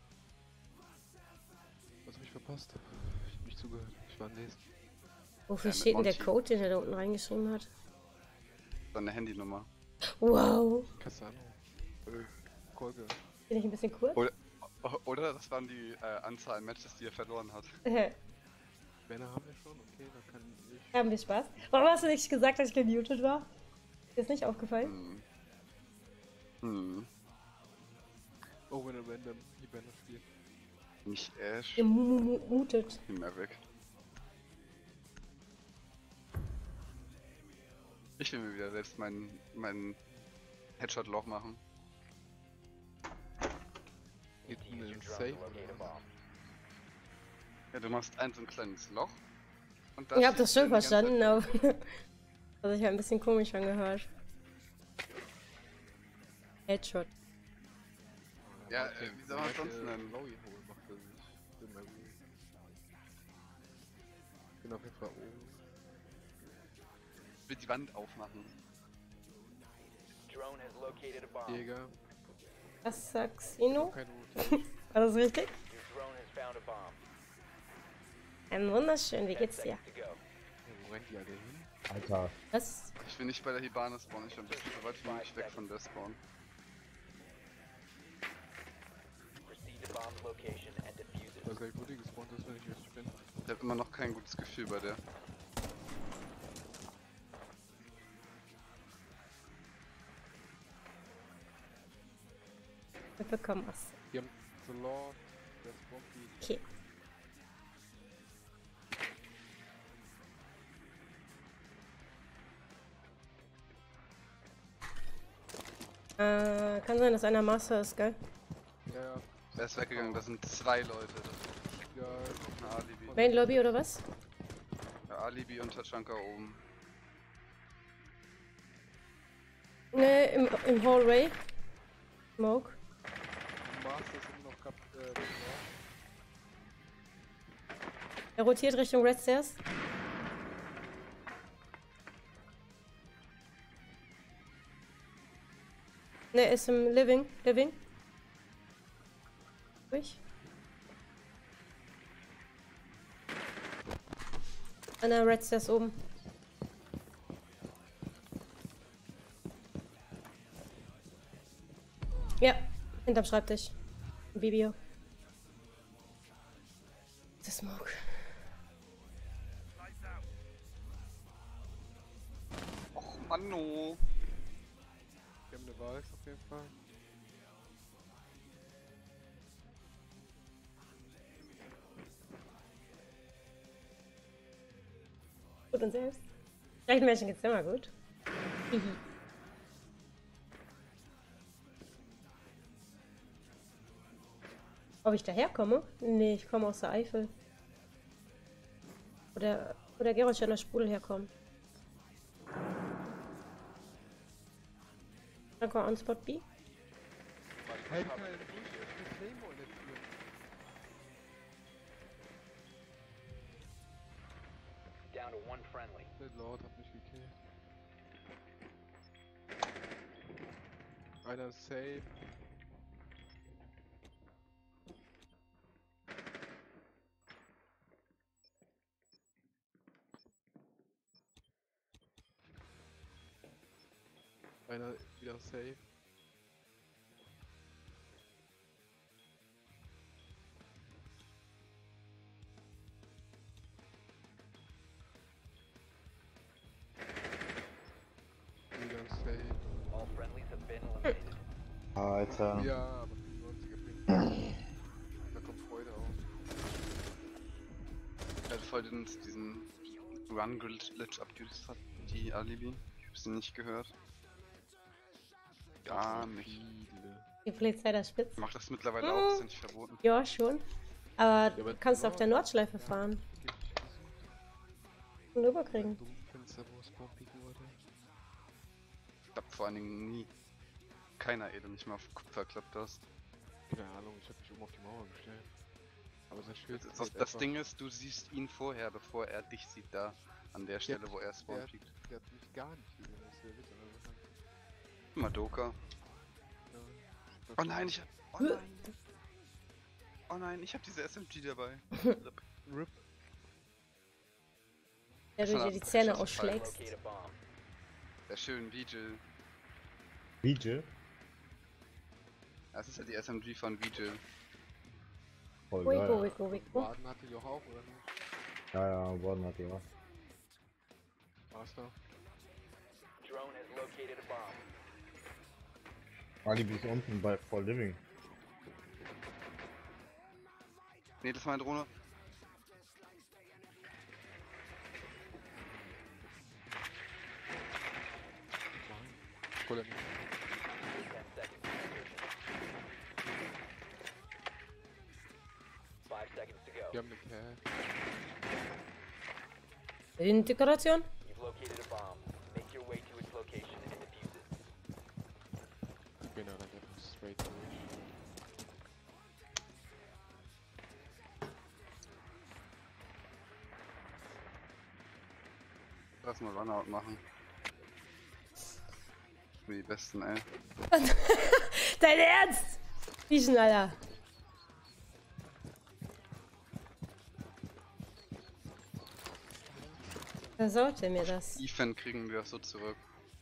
Was hab ich verpasst? Ich hab nicht zugehört. Ich war lesen. Wofür mit steht denn der Monty. Code, den er da unten reingeschrieben hat? Seine Handynummer. Wow. Casano. Kolge. Bin ich ein bisschen kurz? Oder das waren die Anzahl an Matches, die er verloren hat. Banner haben wir schon? Okay, dann kann ich. Haben wir Spaß? Warum hast du nicht gesagt, dass ich gemutet war? Ist dir nicht aufgefallen? Oh, wenn er random die Banner spielt. Nicht Ash. Ihr mutet. Maverick. Ich will mir wieder selbst mein Headshot-Loch machen. Geht Use in your den drone Safe to locate a oder was? bomb. Ja, du machst so ein kleines Loch. Und Ich hab das schießt schon dann die ganze verstanden, Zeit aber durch. das hat sich ein bisschen komisch angehört. Headshot. Ja, wie soll man es sonst nennen? Lowy Hole macht er sich. Immer gut. Bin auf jeden Fall oben. Ich will die Wand aufmachen. Drone has located a bomb. Jäger. Assassino? Kein Rotation. War das richtig? Your drone has found a bomb. Ein wunderschön, wie 10 geht's dir? seconds to go. Wo rennt die alle hin? Alter, Was? Ich will nicht bei der Hibane spawnen, ich will ein bisschen so weit wie möglich weg von der Spawn. Proceed to bomb's location and defuse Ich it. weiß gar nicht, wo die gespawnt ist, wenn ich richtig bin. Ich habe immer noch kein gutes Gefühl bei der. Wir bekommen was. Die haben The Lord, der Swampy. Okay. Kann sein, dass einer Master ist, gell? Ja, ja. Wer ist weggegangen? Das sind zwei Leute. Das Ja, ist ein Alibi. Main Lobby oder was? Ja, Alibi und Tachanka oben. Ne, im Hallway. Smoke. Master ist immer noch The Lord. Er rotiert Richtung Red Stairs. Ne, er ist im Living. Living. Ruhig. An der Red Stairs oben. Ja, hinterm Schreibtisch. Im Bibio. The Smoke. Och Manno! Wir haben eine Wahl auf jeden Fall. Gut und selbst. Schlechten Menschen geht's immer gut. Hihi. Ob ich daherkomme? Nee, ich komme aus der Eifel. Wo der Gerolsteiner Sprudel herkommt. Danke, on Spot B. Hey, wie kann er denn durch mit Claymore in der Tür? Down to one friendly. Der Lord hat mich gekillt. Einer ist safe. Einer wieder safe. Wieder safe. All friendlies have been eliminated. Alter. Ja, aber 95er Ping. Da kommt Freude auf. Er hat voll diesen Run-Glitch abgelöst hat, die Alibi. Ich hab sie nicht gehört. Gar nicht. Viele. Die Polizei der Spitz. Macht das mittlerweile auch, ist ja nicht verboten. Ja, schon. Aber aber du kannst auf der Nord- Nordschleife fahren Geht nicht gesucht. und rüberkriegen. Dumm Fenster, wo es poppig wurde. Ich glaub vor allen Dingen nie. Keiner, ey, du nicht mal auf Kupfer klappt hast. Keine Ahnung, ich hab mich oben auf die Mauer gestellt. Aber das Schild ist Das halt einfach- Ding ist, du siehst ihn vorher, bevor er dich sieht, da. An der Stelle, wo er spawn fliegt. Der hat mich gar nicht gesehen, das ist ja witzig, aber Madoka. ja. Oh nein, ich hab. Oh nein. Oh nein, ich hab diese SMG dabei. RIP. Der du dir die Zähne ausschlägst. Locate a bomb. Sehr schön, Vigil. Vigil? Das ist ja die SMG von Vigil. Voll Wigo, geil. Wigo, Wigo. Waden hatte ich auch, oder nicht? Ja, Warden hat die auch. Master. Drone has located a bomb. Alibi ist unten bei For Living. Nee, das ist meine Drohne. Cool, nicht. 10 seconds to insertion. 5 seconds to go. Wir haben eine Kerl. Integration? You've located a bomb. Make your way to its location and defuse it. Ich bin dann einfach straight durch. Lass mal Runout machen. Für die Besten, ey. Dein Ernst? Wie schneller? Wer sollte mir das? Ethan kriegen wir so zurück.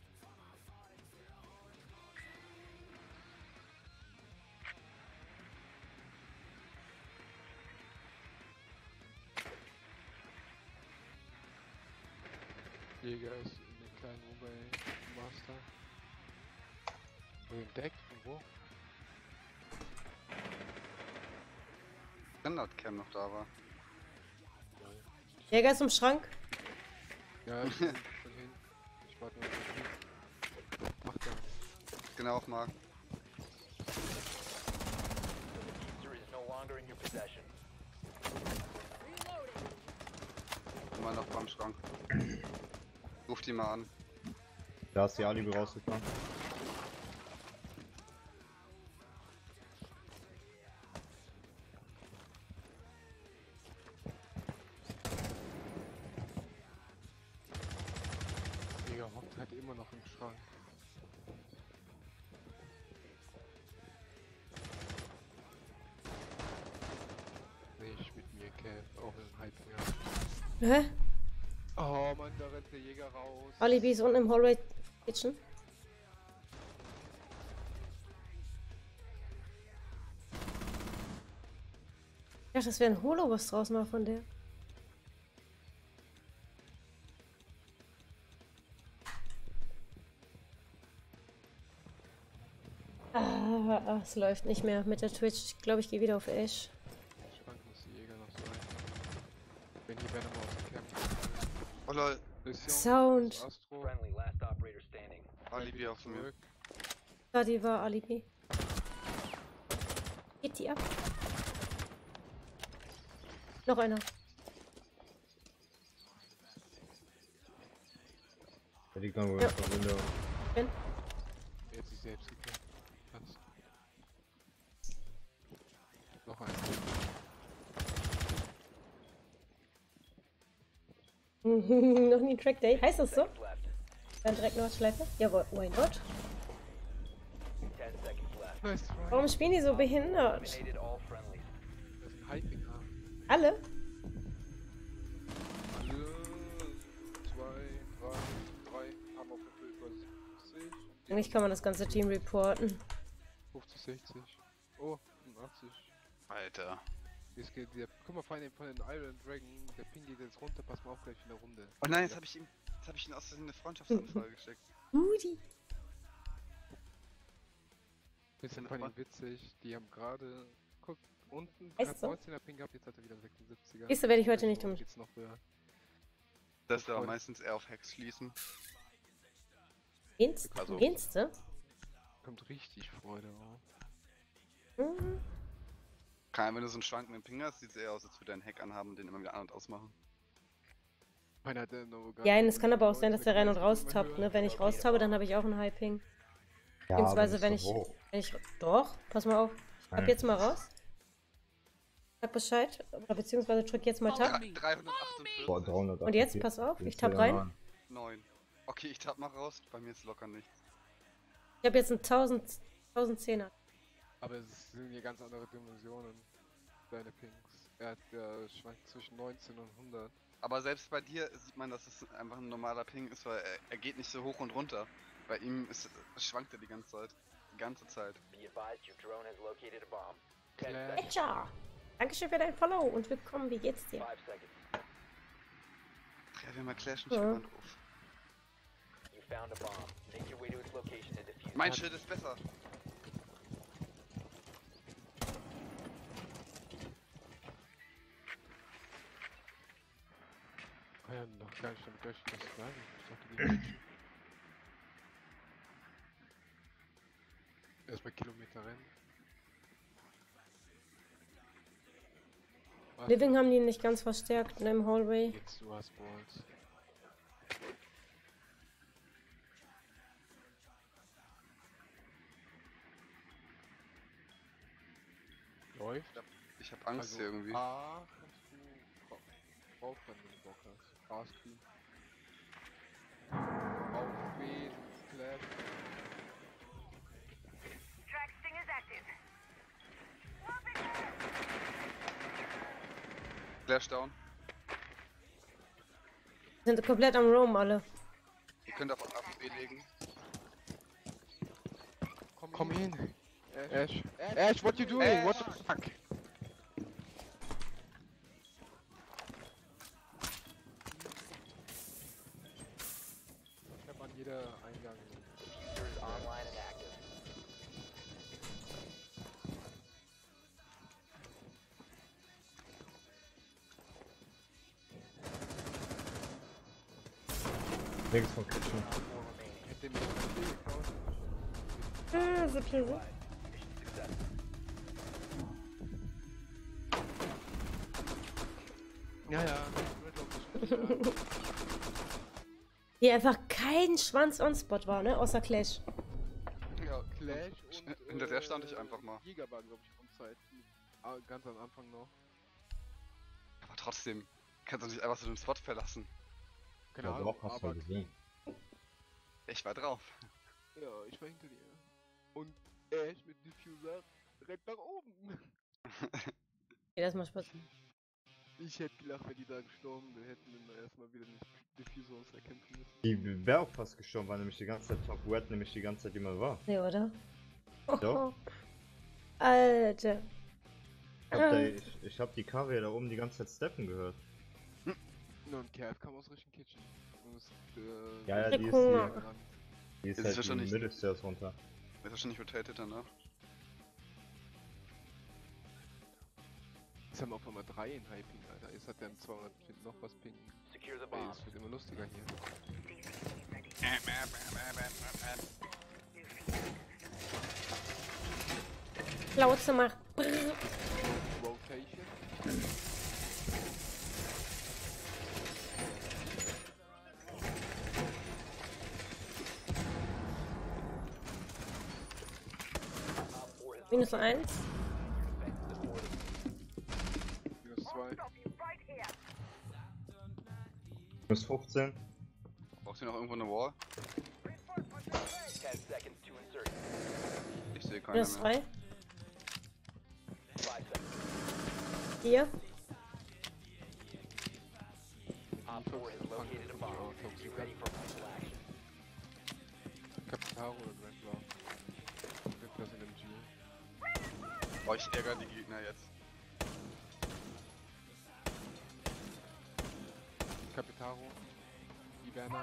Jäger ist in den kleinen Room bei Master. Wo entdeckt? Und wo? Standard-Cam noch da war. Jäger ist im Schrank. Ja, ich bin schon hin. Ich warte nur auf den. Macht er. Genau auf Mark. The diffuser is no longer in your possession. Immer noch beim Schrank. Ruf die mal an. Da ist die Alibi rausgefahren. Jäger hockt halt immer noch im Schrank. Nicht mit mir, Kev. Auch im Hype. Hä? Oh Mann, da rennt der Jäger raus. Alibi ist unten im Hallway Kitchen. Ich dachte, das wäre ein Holo, was draußen war von der. Es läuft nicht mehr mit der Twitch. Ich glaube, ich gehe wieder auf Ash. Schrank muss die Jäger noch sein. Wenn die Venom aus dem Camp. Oh lol, Mission, Sound. ist Astro. Friendly, last operator standing. Alibi auf mir. Zurück. Da, die war Alibi. Geht die ab? Noch einer. Der liegt dann wohl Ja. von Window. Bin. Er hat sich selbst gekillt. Passt. Noch ein. Noch nie Track Day. Heißt das so? Seconds left. Dann direkt Nordschleife? Jawohl, why not? 10 seconds left. Nice try. Warum spielen die so behindert? Eliminated all friendlies. Das ist ein Hyping haben. Alle? Alle 2, 3 haben auf dem Bild über 60. Eigentlich kann man das ganze Team reporten. 50, 60. Oh, 85. Alter. Jetzt geht der. Guck mal, von den Iron Dragon, der Ping geht jetzt runter, pass mal auf gleich in der Runde. Oh nein, jetzt habe ich ihm aus Versehen eine Freundschaftsanfrage gesteckt. Rudi. Bisschen Eine von Freund- ihnen witzig, die haben gerade. Guck, unten Weißt hat du? 19er Ping gehabt, jetzt hat er wieder 76er. Siehst du, werde ich heute nicht tun. Geht's noch höher. Dass wir meistens eher auf Hacks schließen. Gehst Also- du? Kommt richtig Freude auf. Mhm. Wenn du so einen schwankenden Ping hast, sieht es eher aus, als würde er einen Hack anhaben und den immer wieder an- und ausmachen. Meiner hat noch Ja, es kann aber auch sein, dass der rein und raus tappt. Ne? Wenn ich raustappe, dann habe ich auch einen High-Ping. Beziehungsweise, aber nicht wenn so hoch. ich. Doch, pass mal auf. Ich hab Nein. jetzt mal raus. Sag Bescheid. Oder beziehungsweise drück jetzt mal Tab. 348. Boah, 300. Und jetzt, pass auf, ich tab rein. 9. Okay, ich tab mal raus. Bei mir ist locker nichts. Ich habe jetzt einen 1010er. Aber es sind hier ganz andere Dimensionen. Deine Pings. Der schwankt zwischen 19 und 100. Aber selbst bei dir sieht man, dass es einfach ein normaler Ping ist, weil er geht nicht so hoch und runter. Bei ihm schwankt er die ganze Zeit. Die ganze Zeit. Be advised, your drone has located a bomb. 10 Claire. seconds. Etcha! Dankeschön für dein Follow und willkommen, wie geht's dir? 5 seconds. Ja, wir mal clashen, Ja. jemand auf. You found a bomb. Make your way to its location and defuse Mein it. Schild ist besser. Ah ja, noch gar nicht damit gerechnet, dass es bleiben. Ich dachte, die erstmal Kilometer rennen. Warte, Living haben die nicht ganz verstärkt, ne, im Hallway. jetzt du hast Balls. Läuft. Ich hab Angst hier irgendwie. A kannst du drauf, wenn du Bock hast. A ist clean. Auf B Clash. Flash down. Sind komplett am Roam alle. Ihr könnt auf AFB legen. Komm hin. Ash. Ash, what you doing? What the fuck? Ich hab an jeder Eingang. Diffuser is online and active. Links von Kitchen. 4 remaining. Hätte mir das Spiel geklaut. So crazy. Mission success. Ja, ja. Hier einfach kein Schwanz on Spot war, ne? Außer Clash. Ja, Clash und hinter der stand ich einfach mal. Jäger war, glaube ich, on Zeit. Ganz am Anfang noch. Aber trotzdem, kannst du nicht einfach so den Spot verlassen. Keine Ja, Ahnung, doch, hast du aber gesehen. Ich war drauf. ja, ich war hinter dir. Und Ash mit Diffuser rennt nach oben. Geht erstmal Spaß. Ich hätte gelacht, wenn die da gestorben wären, hätten wir erstmal wieder den Diffuser uns erkämpfen müssen. Die wäre auch fast gestorben, weil nämlich die ganze Zeit Top Red nämlich die ganze Zeit immer war. Nee, oder? Doch. Alter. Ich hab die Kaviar da oben die ganze Zeit steppen gehört. Ja, und Kerl kam aus Richtung Kitchen. Und ist, Ja, Der die ist Hunger. hier. Die ist Ist halt in wahrscheinlich- die Mittelstairs runter. Wird wahrscheinlich rotated danach. Jetzt haben wir auf einmal 3 in High Ping, Alter. Jetzt hat der im 200 noch was Ping. Secure the Ey, bomb. es wird immer lustiger hier. Plauze macht. Brrr. Rotation. Minus 1. Minus 2. Plus 15. Braucht ihr noch irgendwo eine Wall? 10 seconds to insert. Ich sehe keine Minus mehr. 3. 5 seconds. 4. Op 4 has located a bomb. Be ready for hostile action. Capitaro und Red Blau. Mit das in dem G. Oh, ich ärgere die Gegner jetzt. Capitaro. Iberna.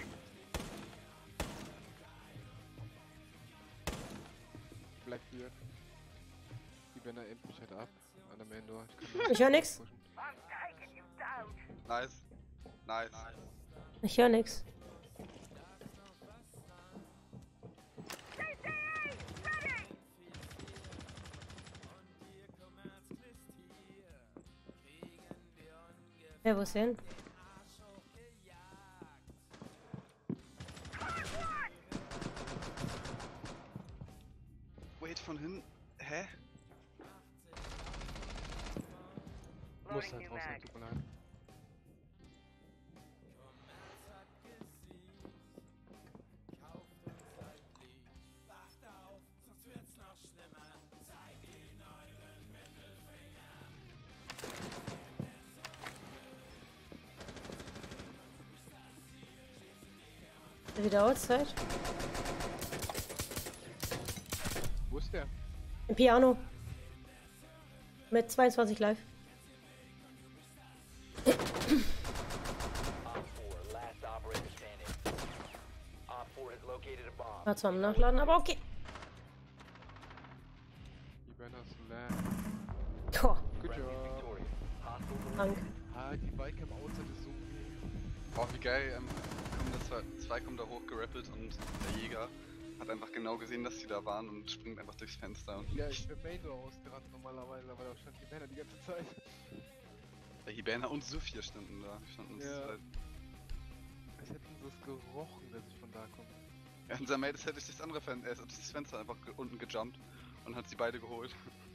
Blackbeard. Iberna impt mich halt ab. An der Main Door. Ich hör nix. pushen. Nice. Nice. Ich höre nix. Ja, wo ist der hin? Wait, von hinten. Hä? Muss halt raus, tut mir leid. Wieder Outside. Wo ist der? Im Piano. Mit 22 live. Op 4, last operator standing. Op 4 has located a bomb. War zwar am Nachladen, aber okay. Die Banner ist leer. Boah, Good Friendly job. victorious. Hostile krank. Ah, die Bike am Outside ist so Oh, wie geil, zwei kommen da hoch gerappelt und der Jäger hat einfach genau gesehen, dass die da waren und springt einfach durchs Fenster. Ja, ich bin Main Door ausgerannt normalerweise, aber da stand die Banner die ganze Zeit. Der Hibana und Sophia standen da. Standen uns Ja. halt. Als hätten sie es gerochen, dass ich von da komme. Ja, unser Mate ist halt durch das andere Fenster, er ist durch das Fenster einfach unten gejumpt und hat sie beide geholt.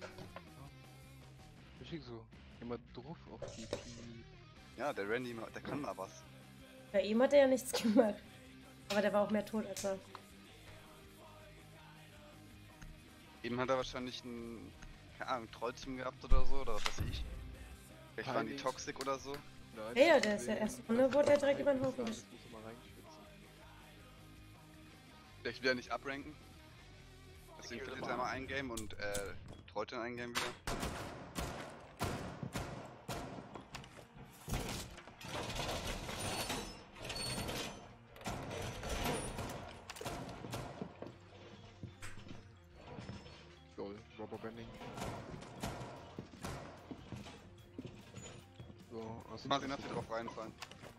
Richtig so. Immer drauf auf die Ja, der Randy, der kann mal was. Bei ihm hat er ja nichts gemacht. Aber der war auch mehr tot als er. Eben hat er wahrscheinlich ein, keine Ahnung, Trollteam gehabt oder so, oder was weiß ich. Vielleicht waren die Peinlich. toxic oder so. Nein, Ja, der ist ja erst Runde, wurde er direkt über den Haufen Das geschossen. muss man reinschwitzen. Vielleicht will er nicht abranken. Deswegen verliert er einmal ein Game und trollt dann ein Game wieder. Lol, Rubberbanding. So, also Mal sehen, dass wir drauf reinfallen.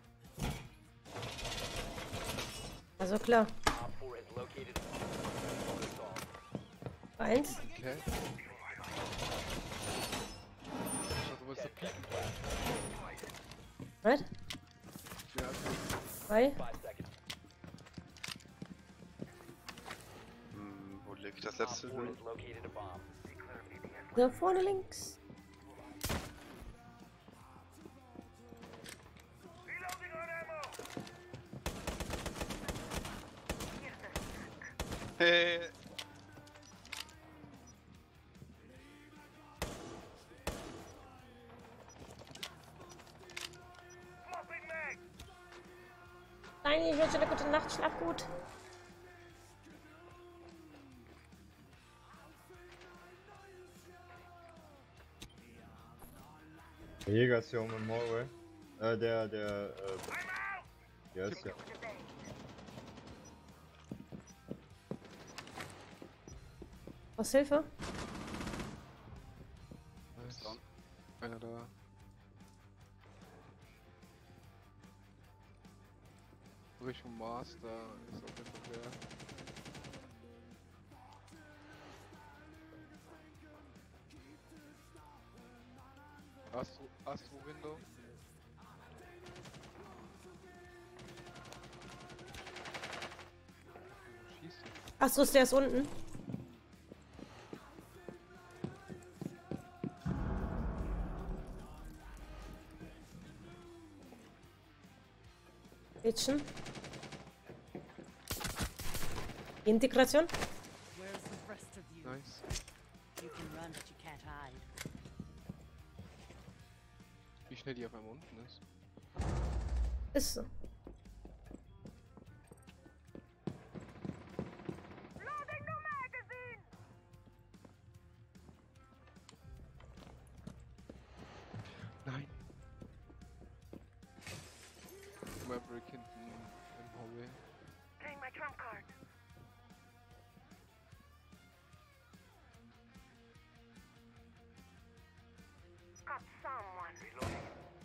Also klar. Op 4 has located a bomb. Eins. Okay. Also, was ist der Piepen? Was? Ja, also, 2. 5 seconds. Wo liegt das Op letzte? 4 has located a bomb. Da vorne links. Hey. Nein, ich wünsche eine gute Nacht, schlaf gut. Der Jäger ist hier oben im Hallway. Wie heißt der? Was Hilfe? nice. Einer da. Richtung Mars, da ist auf jeden Fall wer. Astro Window. Wo schießt er? Achso, ist der ist unten. Mädchen. Integration. Where's the rest of you? Nice. You can run, but you can't hide. Wie schnell die auf einmal unten ist. Ist so. Nein. Maverick hinten im Hallway. Playing my trump card. Got someone. Reloading.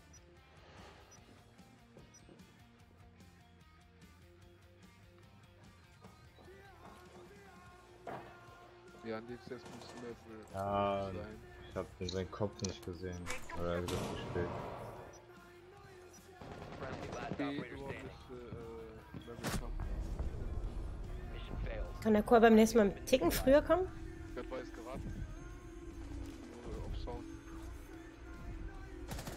Ja, an dem jetzt muss Maverick Ja, sein. ich hab seinen Kopf nicht gesehen. Oder er ist zu spät. Friendly last B, operator du standing. müsste Maverick kommen. Mission failed. Kann der Chor beim nächsten Mal einen Ticken früher kommen? Wer weiß geraten? Nur auf Sound.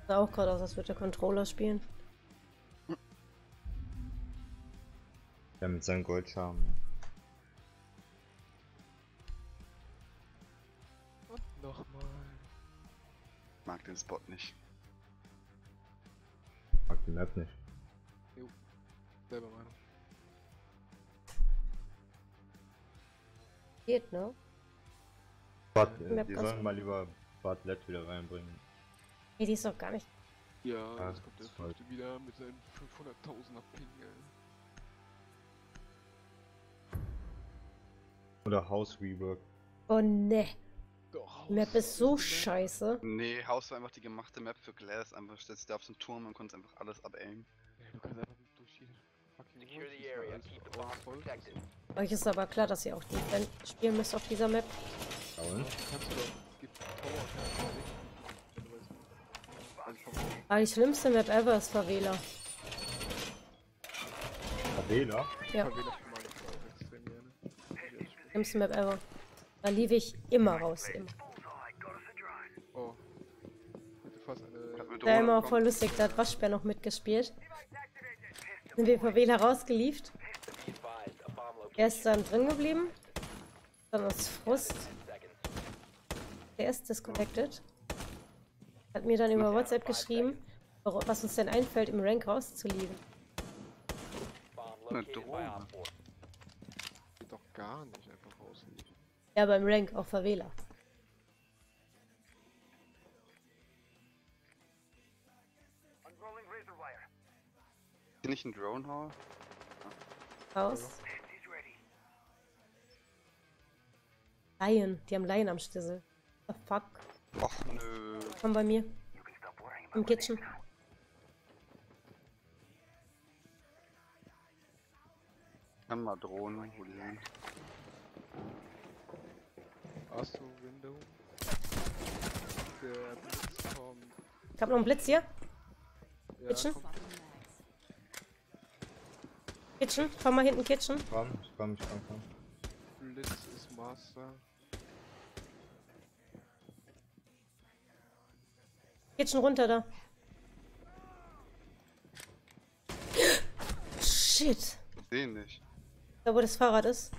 Sah auch gerade aus, als würde der Controller spielen. Ja, mit seinem Goldcharme. Und nochmal. Mag den Spot nicht. Mag die Map nicht. Selber Meinung. Geht, ne? Map Die ganz sollen gut. mal lieber Bad Led wieder reinbringen. Nee, die ist doch gar nicht. Ja, Ah, jetzt kommt der das war- fünfte wieder mit seinen 500.000er Ping, ey. Oder House Rework. Oh ne. Doch. Die Map ist so scheiße. Nee, Haus war einfach die gemachte Map für Glass. Einfach stellst du da auf so einen Turm und konntest einfach alles abaimen. Ja, du kannst einfach durch jede fucking Secure Wurst, the ist da area. alles Keep the voll bombs voll. protected. Euch ist aber klar, dass ihr auch Defense spielen müsst auf dieser Map. Schauen. Kannst du doch, es gibt Tower, kannst du nicht. Wenn du weißt. Also vom Aber die schlimmste Map ever ist Favela. Favela? Ja, Verwähler von meinem Freund extrem gerne. schlimmste Map ever. Da lief ich immer raus. Immer. Oh. Hätte fast eine. Hat mir Da Drohne immer auch bekommen. voll lustig, da hat Waschbär noch mitgespielt. Sind wir Favela rausgelieft. Be advised, a bomb location. Er ist dann drin geblieben. Dann aus Frust. 10 seconds. Der ist disconnected. Hat mir dann über WhatsApp geschrieben, was uns denn einfällt, im Rank rauszuliegen. Bomb Eine located by Drohne. Op 4. Geht doch gar nicht einfach rausliegen. Ja, beim Rank auf Favela. Unrolling razor wire. Ist hier nicht ein Drone Hall? Raus. He's ready. Lion. Die haben Lion am Stissel. The fuck? Och nö. Komm bei mir. You can stop worrying Im about Kitchen. Kann mal Drohnen holen. Hast du Window? Der Blitz kommt. Ich hab noch einen Blitz hier. Ja, Kitchen? kommt. Swapping mags. Kitchen. Komm mal hinten, Kitchen. Komm. Blitz ist Master. Kitchen runter da. Shit. Ich seh ihn nicht. Da wo das Fahrrad ist.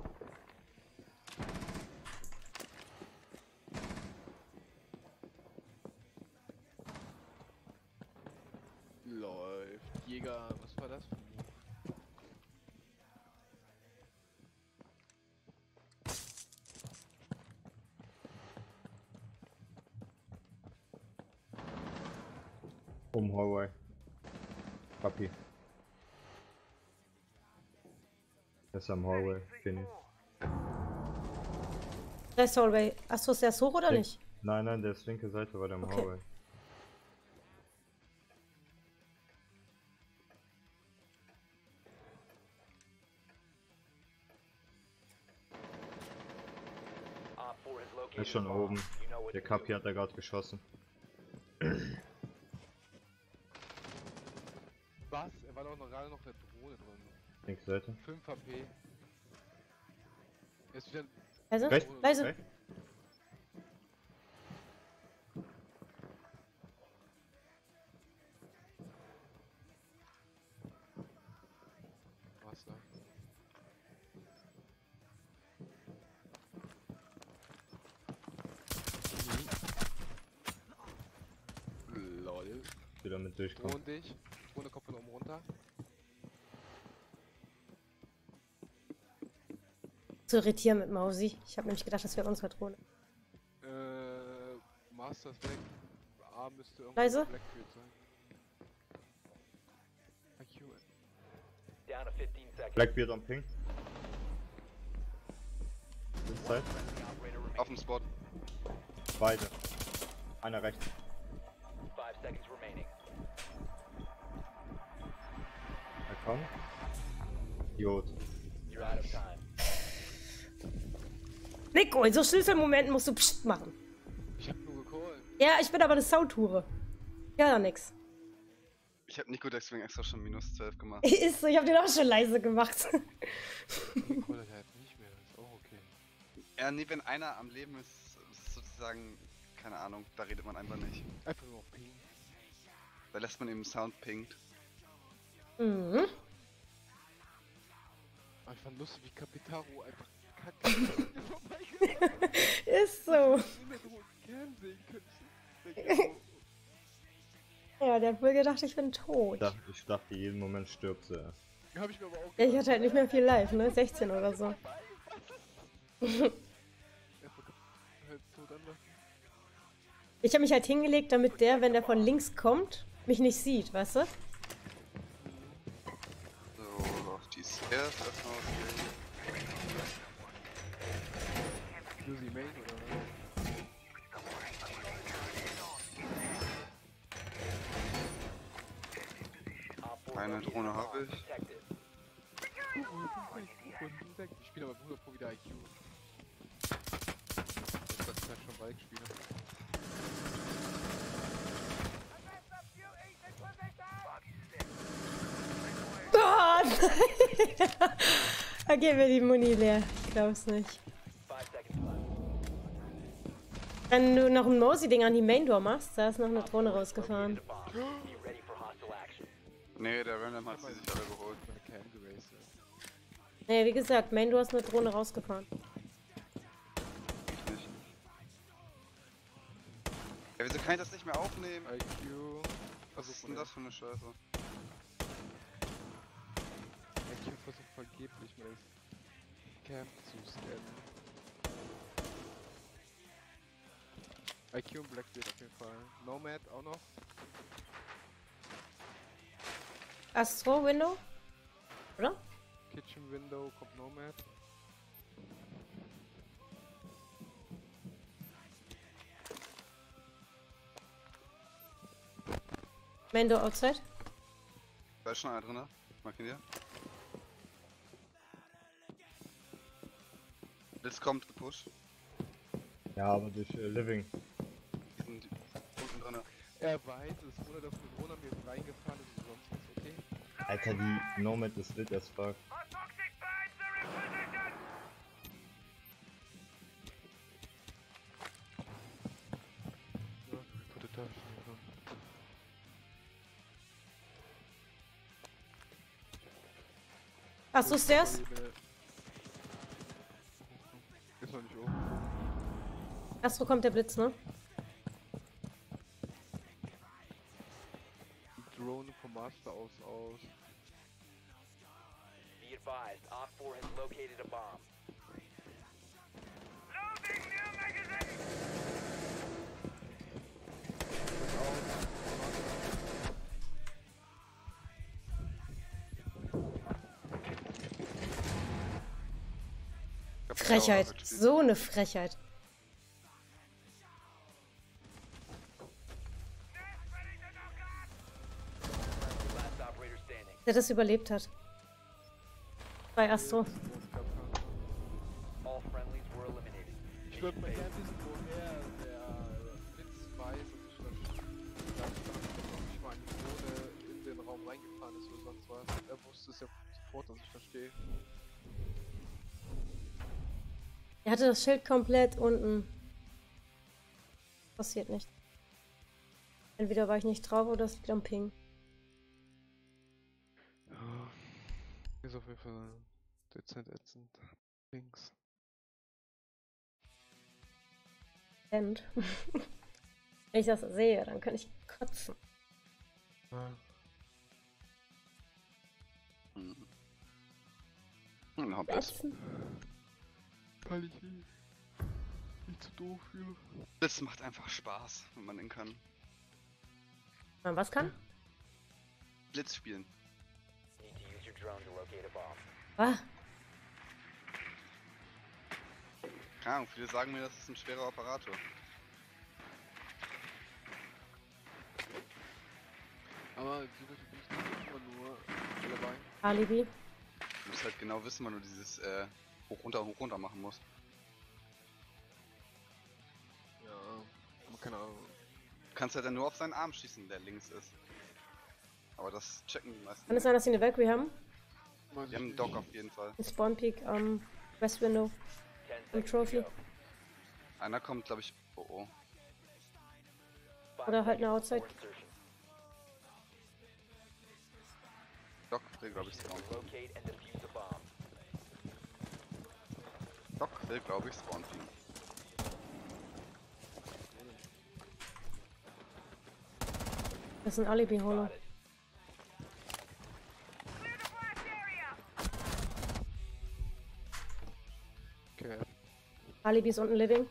Läuft. Jäger, was war das? Hallway. Papi. Das ist am Hallway, finde ich. Da ist Hallway. Achso, ist der hoch oder nicht? Nein, der ist linke Seite war der am Okay. Hallway. Op 4 has Er located ist schon a bomb. oben. You know what Der to Kapi do. hat da gerade geschossen. Was? Er war doch noch gerade noch der Drohne drin. Linke Seite. 5 HP. Er ist wieder. Leise? Rechts, Leise. rechts. Master. Lol. Wieder mit durchkommen. Drohne dich. Drohne kommt von oben runter. Zu irritieren mit Mausi. Ich habe nämlich gedacht, das wäre unsere Drohne. Master ist weg. A müsste irgendwo Leise? Blackfield sein. IQ. Down to 15 seconds. Blackbeard am Ping. Inside. Friendly operator remaining. Auf dem Spot. Beide. Einer rechts. 5 seconds remaining. Er kommt. Idiot. You're out of time. Nico, in so Schlüsselmomenten musst du Psst machen. Ich hab nur gecallt. Ja, ich bin aber eine Sauture. Ja, da nix. Ich hab Nico deswegen extra schon minus 12 gemacht. Ist so, ich habe den auch schon leise gemacht. Gecallt er halt nicht mehr. Ist auch okay. Ja, nee, wenn einer am Leben ist, ist sozusagen, keine Ahnung, da redet man einfach nicht. Einfach nur noch Ping. Da lässt man eben Sound pinkt. Mhm. Aber ich fand lustig, wie Capitaro einfach kacke vorbeigegangen Ist so. ist. Ich hätte wohl gern sehen können. Ja, der hat wohl gedacht, ich bin tot. Ich dachte, jeden Moment stirbt sie. Hab ich mir aber auch Ja, ich hatte halt nicht mehr viel live, ne? 16 oder so. Einfach halt tot anlassen. Ich habe mich halt hingelegt, damit der, wenn der von links kommt, mich nicht sieht, weißt du? So, auf die Stairs erstmal ausgehen. Lucy Main oder was? Eine Drohne habe ich. Ich spiele aber 100 Pro wieder IQ. Das ist halt schon bald Spieler. Oh nein! Da geht mir die Muni leer. Ich glaub's nicht. Wenn du noch ein Mosey-Ding an die Main-Door machst, da ist noch eine Drohne rausgefahren. Nee, der Random hat sie sich alle geholt. Meine Cam geraced. Nee, wie gesagt, Main-Door ist eine Drohne rausgefahren. Ich nicht. Ja, wieso kann ich das nicht mehr aufnehmen? IQ. Was ist denn das für eine Scheiße? IQ versucht vergeblich mal das Camp zu scannen. IQ und Blackbeard auf jeden Fall. Nomad auch noch. Astro Window? Oder? Kitchen Window kommt Nomad. Main Door outside? Da ist schon einer drin, ne? Markier dir. Blitz kommt, gepusht. Ja, aber durch Living. Die sind unten drin. Er weiß es, ohne dass eine Drohne mir reingefahren ist oder sonst was, okay? Alter, die Nomad ist lit as fuck. Ja, gute Tasche. Hast du Stairs? Ist noch nicht oben. Astro kommt der Blitz, ne? Die Drone vom Master aus. Be advised, Op 4 has located a bomb. Frechheit. So eine Frechheit. Last operator standing. Der das überlebt hat. Bei Astro. All friendlies were eliminated. Ich würde mal gerne wissen, woher der Blitz weiß, dass ich nicht mal an die Drohne in den Raum reingefahren ist oder sonst was. Er wusste es ja sofort, dass ich da stehe. Er hatte das Schild komplett unten. Passiert nicht. Entweder war ich nicht drauf oder es liegt am Ping. Ja, ist auf jeden Fall dezent ätzend. Links. Wenn ich das sehe, dann kann ich kotzen. Ja. Noch Blitz. Ätzend. Weil ich nicht zu doof für. Blitz macht einfach Spaß, wenn man den kann. Man was kann? Blitz spielen. Need to use your drone to locate a bomb. Was? Keine Ahnung, viele sagen mir, das ist ein schwerer Operator. Aber so bin ich nicht immer nur dabei. Alibi. Du musst halt genau wissen, wann du dieses hoch runter machen musst. Ja, aber keine Ahnung. Du kannst halt dann nur auf seinen Arm schießen, der links ist. Aber das checken die meisten. Kann es sein, dass sie eine Valkyrie haben? Die haben einen Dock auf jeden Fall. Ein Spawn Peak am West Window. 10 Im seconds to Trophy. go. Einer kommt, glaube ich. Oh oh. 5 Oder halt eine seconds before Outside. insertion. Doc will, glaube ich, spawnen. Locate and defuse a bomb. Doc will, glaube ich, spawnen. Das ist ein Alibi-Holo. Spotted. Okay. Alibi ist unten Living.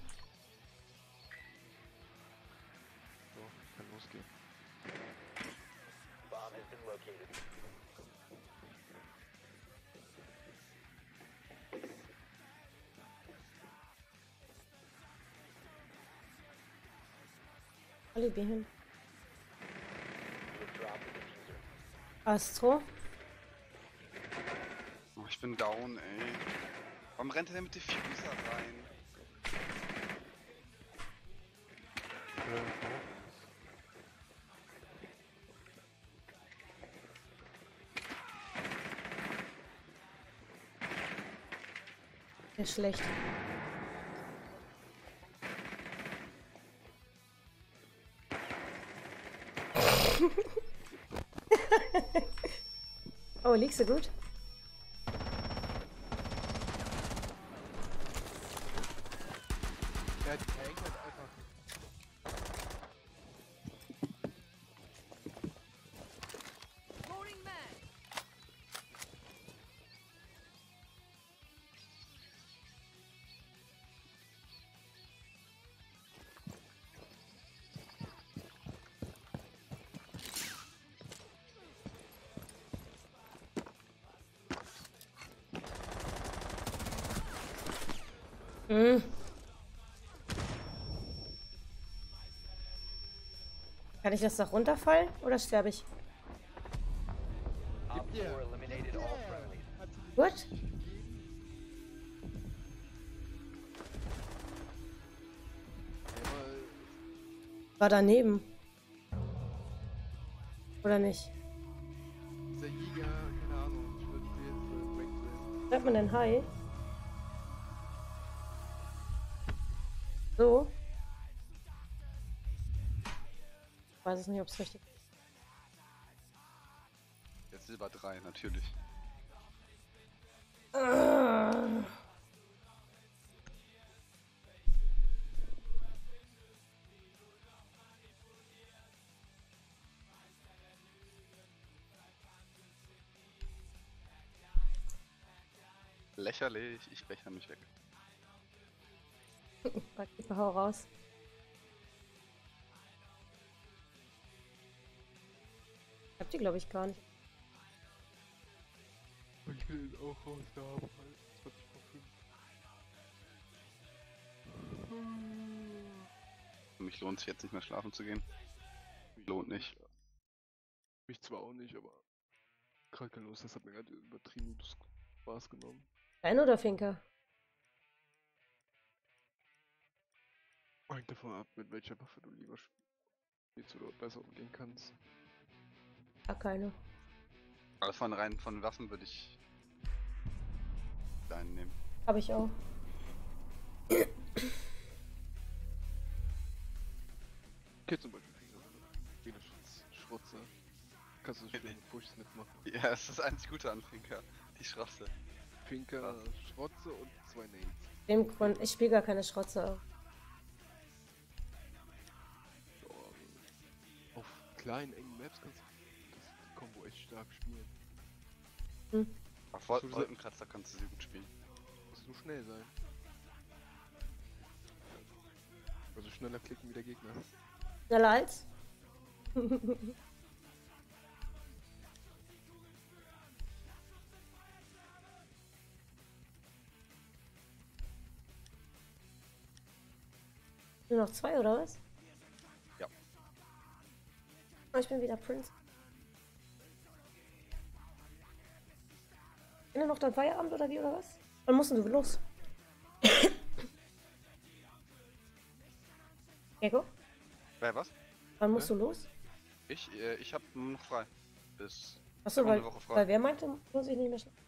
So, kann losgehen. Bomb has been located. Alibi hin. You have dropped the diffuser. Astro. Oh, ich bin down, ey. Warum rennt er denn mit Diffuser rein? Der ist schlecht. Oh, liegst du gut? Ja, die hängt halt einfach. Loading mag. Mhm. Kann ich das noch runterfallen oder sterbe ich? Op 4 Yeah. eliminated all friendlies. Hat sie Gut. aber War daneben. Oder nicht? dieser Jäger, keine Ahnung, ich würde jetzt wegdrehen. Hört man denn Hi? So. Ich weiß es nicht, ob es richtig ist. Jetzt Silber 3, natürlich. Lächerlich, ich rechne mich weg. Rakete, hau raus. Ich hab die, glaube ich, gar nicht. Ich will ihn auch raus, da haben halt 20,5. Für mich lohnt es jetzt nicht mehr schlafen zu gehen. Lohnt nicht. Mich zwar auch nicht, aber krankenlos, das hat mir gerade übertrieben Spaß genommen. Dein oder Finker? Hängt davon ab, mit welcher Waffe du lieber spielst oder besser umgehen kannst. Gar keine. Aber von Waffen würde ich deinen nehmen. Hab ich auch. Okay, zum Beispiel viele Schrotze. Kannst du das Spiel mit Pushs mitmachen. Ja, es ist das einzig Gute an Finker. Die Schrosse. Finker, Schrotze und 2 Nades. Dem Grund, ich spiele gar keine Schrotze. Ja, auf kleinen, engen Maps kannst du das Combo echt stark spielen. Auf So diese- Wolkenkratzer kannst du sie gut spielen. Musst du schnell sein. Also schneller klicken wie der Gegner. Schneller als? Nur noch 2 oder was? Ja. Oh, ich bin wieder Prince. Ist noch dein Feierabend oder wie oder was? Wann musst du los? Ego? Was? Wann musst du los? Ich hab noch frei. Bis Achso, noch eine weil, Woche frei. weil wer meinte, muss ich nicht mehr schlafen?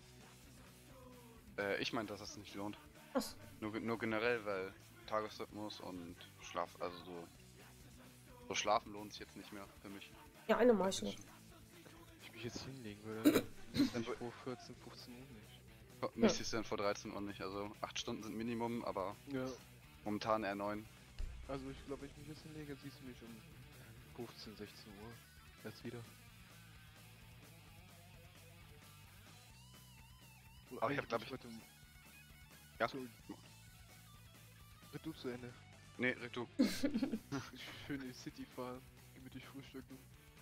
Ich meinte, dass das nicht lohnt. Achso. Nur generell, weil Tagesrhythmus und Schlaf, also so schlafen lohnt sich jetzt nicht mehr für mich. Ja, eine mache ich noch. Ich ich jetzt hinlegen würde. Dann vor 14, 15 Uhr nicht. Mich siehst du dann vor 13 Uhr nicht, also 8 Stunden sind Minimum, aber Ja. momentan eher 9. Also ich glaube, wenn ich mich jetzt hinlege, siehst du mich um 15, 16 Uhr. Jetzt wieder. Aber ich hab, glaub ich- heute... Ja. Sorry. Red du zu Ende. Nee, red du. Schön in die City fahren, gemütlich frühstücken.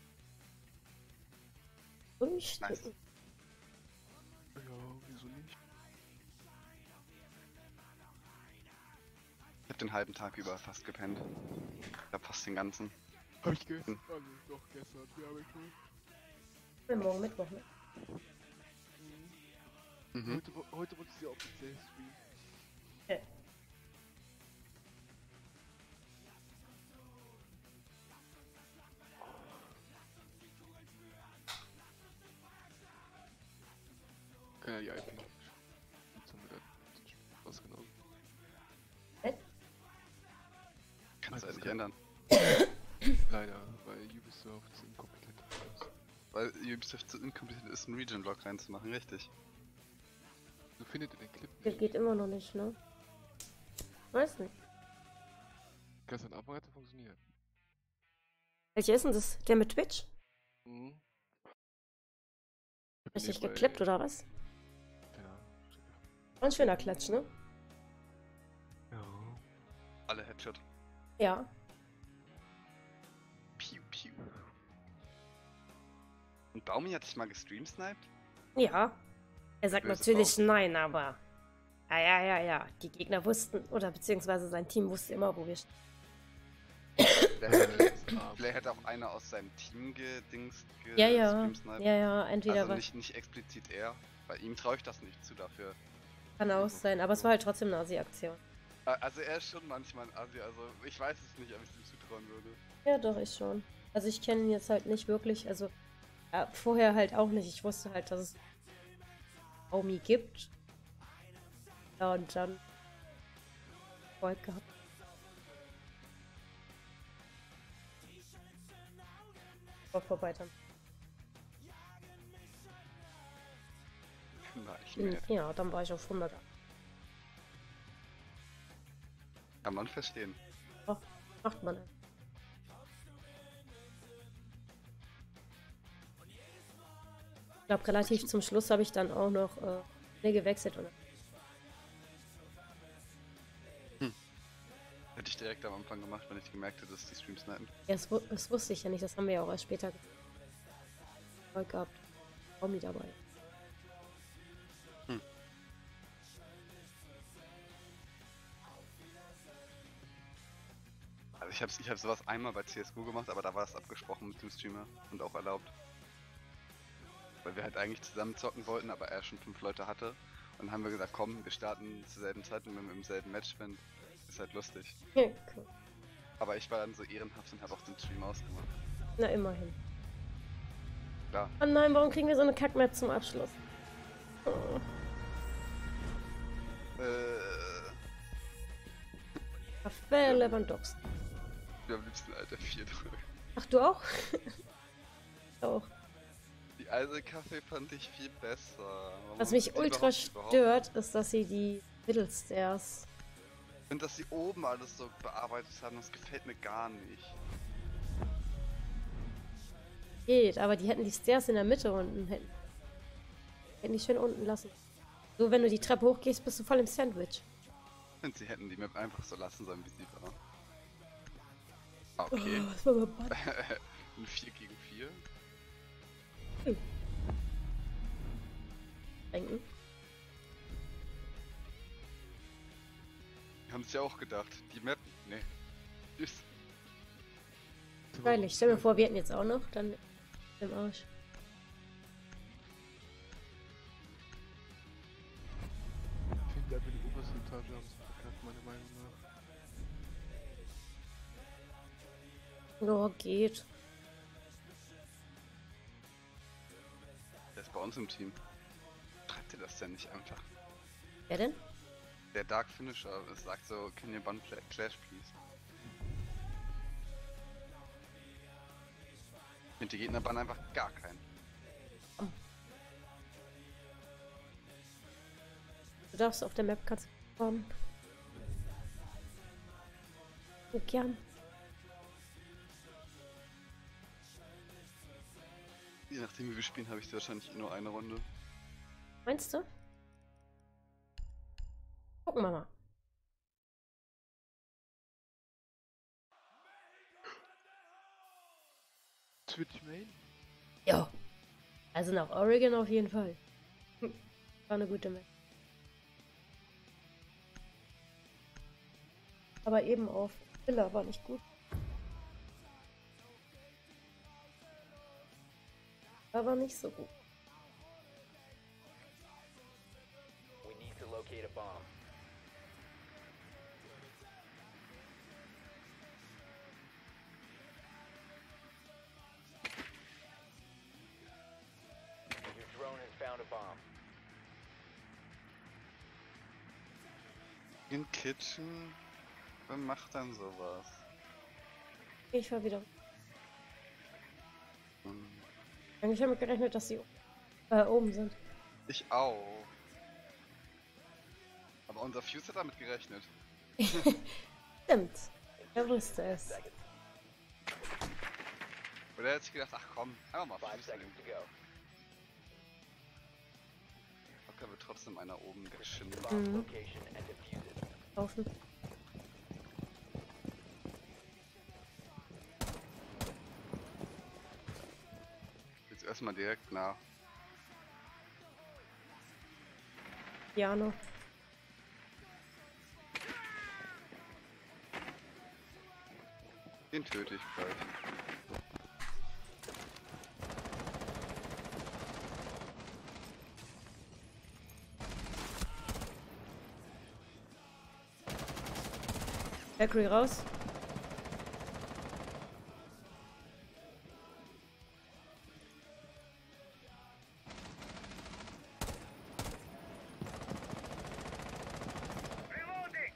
Frühstücken. Ja, wieso nicht? Ich hab den halben Tag über fast gepennt. Ja, fast den ganzen. Hab ich gestern? Also doch, gestern. Ja, hab ich schon. Bin morgen Mittwoch, ne? Mhm. Heute wollte sie offiziell streamen. Okay. Kann ja die IP noch nicht. Jetzt haben wir da was genommen. Kannst du halt nicht ändern. Leider, weil Ubisoft inkompetent ist. Weil Ubisoft zu inkompetent ist, einen Region-Block reinzumachen, richtig. So findet ihr den Clip Das nicht. geht immer noch nicht, ne? Weiß nicht. Gestern Abend hat er funktioniert. Welcher ist denn das? Der mit Twitch? Mhm. Richtig geklippt oder was? Ja. War ein schöner Klatsch, ne? Ja. Alle Headshot. Ja. Piu, piu. Und Baumi hat dich mal gestreamsniped? Ja. Er sagt Böse natürlich Frau. nein, aber. Ja. Die Gegner wussten, oder beziehungsweise sein Team wusste immer, wo wir stehen. Vielleicht hätte auch einer aus seinem Team gedingst Ja. gestreamsniped. Ja, entweder Also was. nicht explizit er. Bei ihm traue ich das nicht zu dafür. Kann auch sein, aber es war halt trotzdem eine Asi-Aktion. Also er ist schon manchmal ein Asi, also ich weiß es nicht, ob ich es ihm zutrauen würde. Ja, doch, ich schon. Also ich kenne ihn jetzt halt nicht wirklich, also vorher halt auch nicht. Ich wusste halt, dass es Baumi gibt. Ja, und dann Erfolg gehabt. War vorbei dann. War ich mehr. Ja, dann war ich auf 100. Kann man verstehen. Macht man. Ich glaube, relativ zum Schluss habe ich dann auch noch gewechselt. Oder? Hätte ich direkt am Anfang gemacht, wenn ich gemerkt hätte, dass die Streams snipen. Ja, das wusste ich ja nicht. Das haben wir ja auch erst später Erfolg gehabt. Baumi dabei. Also ich hab sowas einmal bei CSGO gemacht, aber da war es abgesprochen mit dem Streamer und auch erlaubt. Weil wir halt eigentlich zusammen zocken wollten, aber er schon 5 Leute hatte. Und dann haben wir gesagt, komm, wir starten zur selben Zeit und wenn wir im selben Match sind, ist halt lustig. Ja, cool. Aber ich war dann so ehrenhaft und habe auch den Stream ausgemacht. Na, immerhin. Klar. Oh nein, warum kriegen wir so eine Kackmap zum Abschluss? Oh. Raphael Lewandowski. Wir am liebsten Alter 4 drücken. Ach, du auch? auch. Die Eiselkaffee fand ich viel besser. Warum Was haben mich die ultra überhaupt? stört, ist, dass sie die Middlestairs. Ich finde, dass sie oben alles so bearbeitet haben, das gefällt mir gar nicht. Geht, aber die hätten die Stairs in der Mitte unten hätten die schön unten lassen. So, wenn du die Treppe hochgehst, bist du voll im Sandwich. Ich finde, sie hätten die Map einfach so lassen sollen, wie sie war. Ah, okay. Oh, das war mal bad. Ein 4 gegen 4. Denken. Die haben sich ja auch gedacht, die Map. Nee. Tschüss. Freilich, stell mir vor, wir hätten jetzt auch noch, dann im Arsch. Ich finde einfach die oberste Etage haben sie verkackt, meiner Meinung nach. Oh, geht. Der ist bei uns im Team. Schreibt ihr das denn nicht einfach? Wer denn? Der Dark Finisher, es sagt so, can you ban Clash please? Ich finde, die Gegner bannen einfach gar keinen. Du darfst auf der Map kannst kommen. So gern. Je nachdem wie wir spielen, habe ich wahrscheinlich nur eine Runde. Meinst du? Gucken wir mal. Switch Main? Ja. Also nach Oregon auf jeden Fall. War eine gute Map. Aber eben auf Villa war nicht gut. Aber nicht so gut. We need to locate a bomb. Your drone has found a bomb. In Kitchen? Wer macht dann sowas? Ich war wieder. Hm, Eigentlich habe ich gerechnet, dass sie oben sind. Ich auch. Aber unser Fuse hat damit gerechnet. Stimmt. Er wusste es. Seconds. Oder er hat sich gedacht, ach komm, einfach mal 5 Fuse seconds nehmen. to go. Locker wird trotzdem einer oben geschimmt. Bomb Mhm. location and defuse it. Laufen. Jetzt erstmal direkt nach. Piano. Den töte ich gleich. Valkyrie raus. Reloading!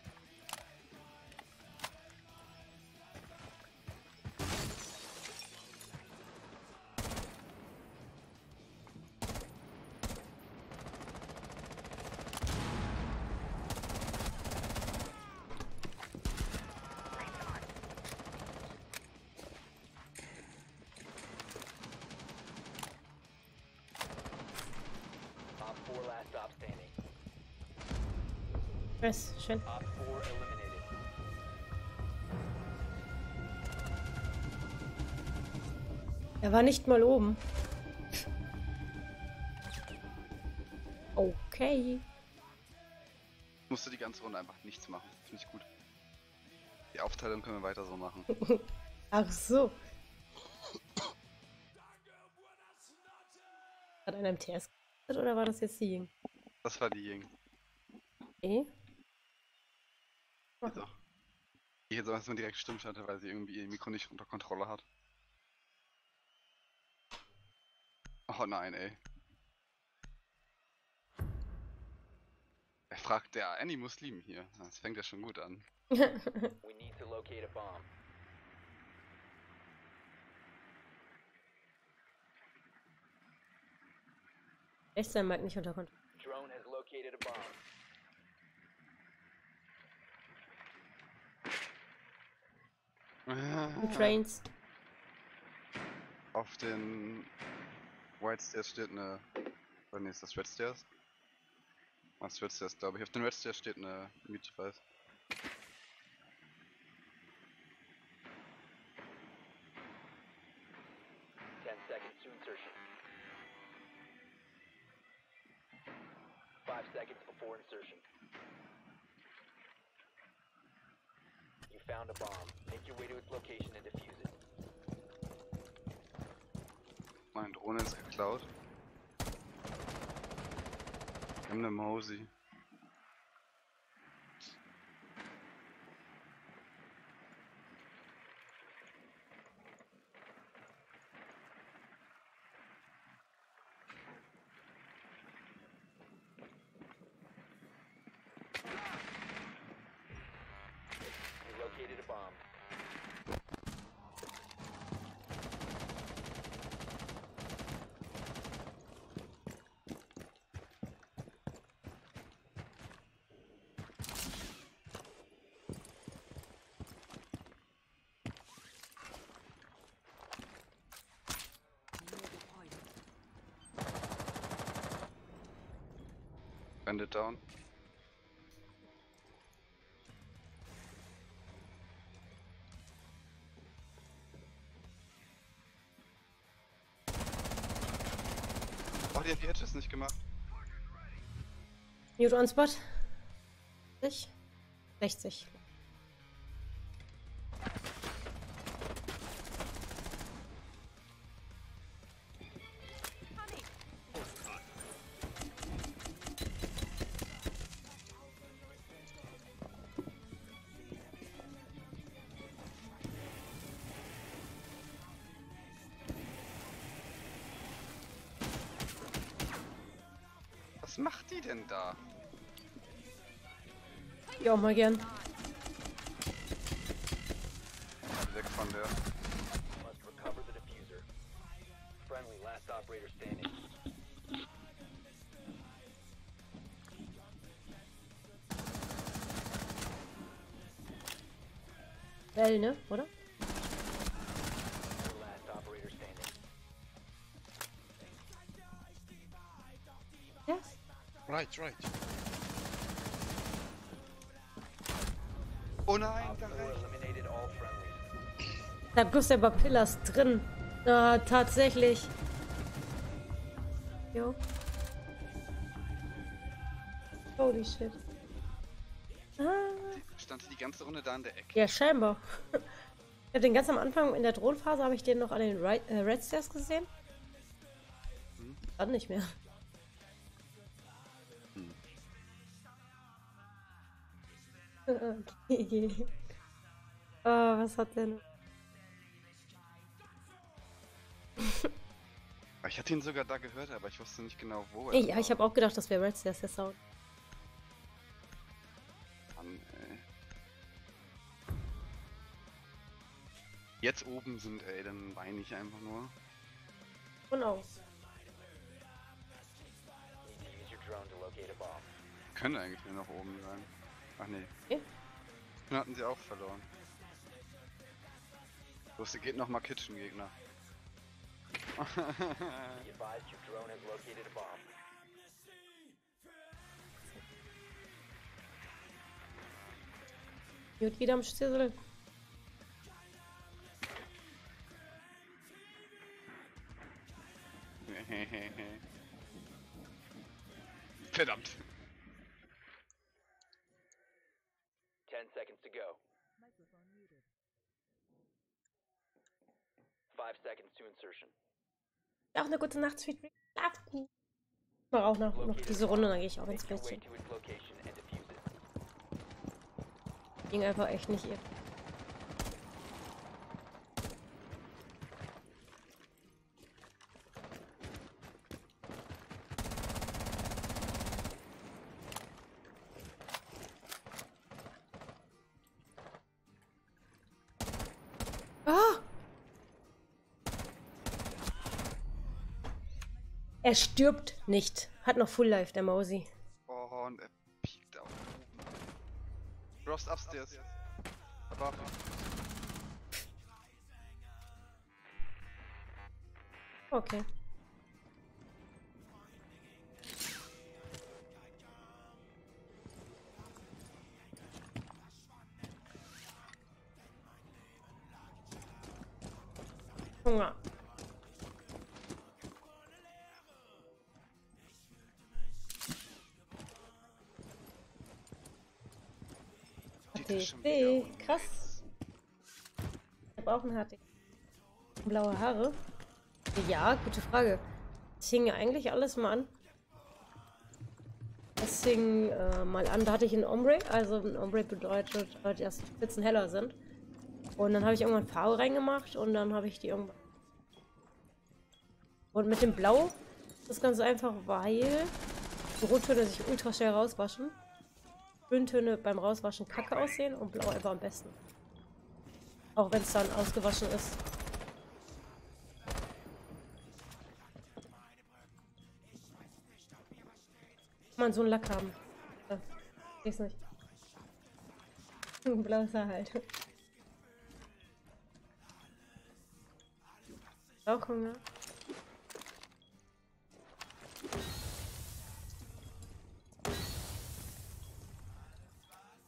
Op 4 last stop standing. Nice, schön. Op 4 eliminated. Er war nicht mal oben. Okay. Musste die ganze Runde einfach nichts machen. Finde ich gut. Die Aufteilung können wir weiter so machen. Ach so. Hat einer MTS gemacht oder war das jetzt die Ying? Das war die Ying. Okay. Also, die jetzt erstmal direkt Stimmschalter, weil sie irgendwie ihr Mikro nicht unter Kontrolle hat. Oh nein, ey. Er fragt, der Annie muss lieben hier. Das fängt ja schon gut an. We need to locate a bomb. Echt sein Mic nicht unter Kontrolle. Drone has located a bomb. Und Trains. Auf den White Stairs steht eine. Oder nee, ist das Red Stairs? Das ist Red Stairs, glaube ich. Auf den Red Stairs steht eine Mute Device. Seconds to insertion. 5 seconds before insertion. You found a bomb. Make your way to its location and defuse it. Meine Drohne ist geklaut. Wir haben eine Mausi. You located a bomb. Bandit down. Oh, die hat die Hedges nicht gemacht. Mute on Spot. 60. 60. Was macht die denn da? Ja, auch mal gern. Weg von der. Must recover the diffuser. Friendly, last operator standing. Well, ne? Oder? Last operator standing. Yes. Right. Oh nein, Op da 4 rechts. eliminated all friendlies. Da bloß der Bapillas drin. Ah, tatsächlich. Jo. Holy shit. Ah. Stand die ganze Runde da in der Ecke. Ja, scheinbar. Ich hab den ganz am Anfang in der Drohnenphase habe ich den noch an den Red Stairs gesehen. Dann nicht mehr. Okay. Oh, was hat der noch? Ich hatte ihn sogar da gehört, aber ich wusste nicht genau wo Ja, war. ich habe auch gedacht, das wäre Red Stairs, der Sound. Mann, ey. Jetzt oben sind, ey, dann weine ich einfach nur. Und aus. Need to use your drone to locate a bomb. Können eigentlich nur noch oben sein. Ach nee. Okay. Dann hatten sie auch verloren. Los, geht noch mal Kitchen-Gegner. Be advised your drone has located a bomb. Gut, wieder am Stissel. Verdammt. 10 seconds to go. 5 seconds to insertion. Auch eine gute Nacht, Sweet Dream. Schlaf gut. Ich mach auch noch diese Runde, dann gehe ich auch ins Make your way Bettchen. to its location and defuse it. Ging einfach echt nicht ihr. Ah! Er stirbt nicht. Hat noch Full Life, der Mausi. Oh, und er piekt auch oben. Rost upstairs. Above. Okay. Hunger. HTC, krass. Ich hab auch ein HTC. Blaue Haare. Ja, gute Frage. Es hing ja eigentlich alles mal an. Es hing mal an, da hatte ich ein Ombre. Also ein Ombre bedeutet, dass die Spitzen heller sind. Und dann habe ich irgendwann Farbe reingemacht und dann habe ich die irgendwann. Und mit dem Blau ist das ganz einfach, weil die Rottöne sich ultra schnell rauswaschen. Grüntöne beim Rauswaschen kacke aussehen und Blau einfach am besten. Auch wenn es dann ausgewaschen ist. Kann man so einen Lack haben. Ja, ich nicht. Blau ist er halt. Auch Hunger.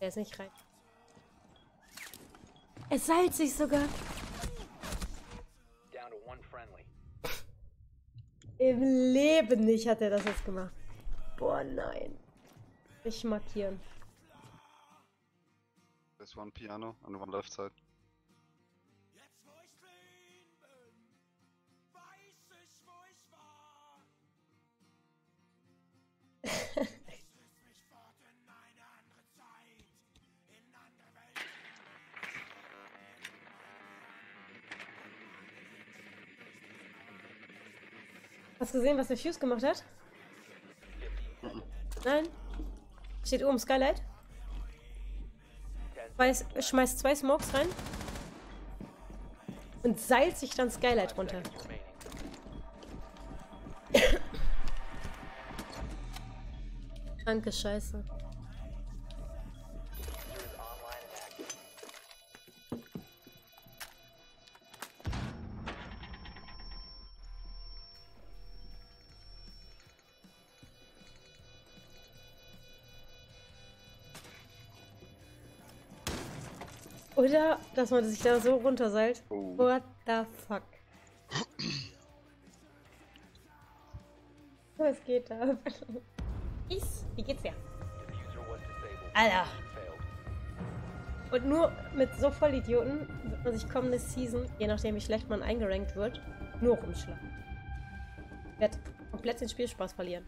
Der ist nicht rein. Es seilt sich sogar. Down to one friendly. Im Leben nicht hat er das jetzt gemacht. Boah, nein. Nicht markieren. There's one piano on one left side. Hast du gesehen, was der Fuse gemacht hat? Nein? Steht oben Skylight. Schmeißt 2 Smokes rein. Und seilt sich dann Skylight runter. Kranke Scheiße. Oder, dass man sich da so runterseilt. Oh. What the fuck? Was geht da? Wie geht's dir? Alter. Und nur mit so Vollidioten wird man sich kommende Season, je nachdem wie schlecht man eingerankt wird, nur rumschlagen. Ich werde komplett den Spielspaß verlieren.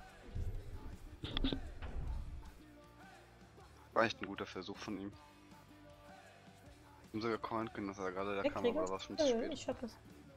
War echt ein guter Versuch von ihm. Wir haben sogar callen können, dass er gerade da kam, Kriege? aber war schon zu spät. Ich schaff das.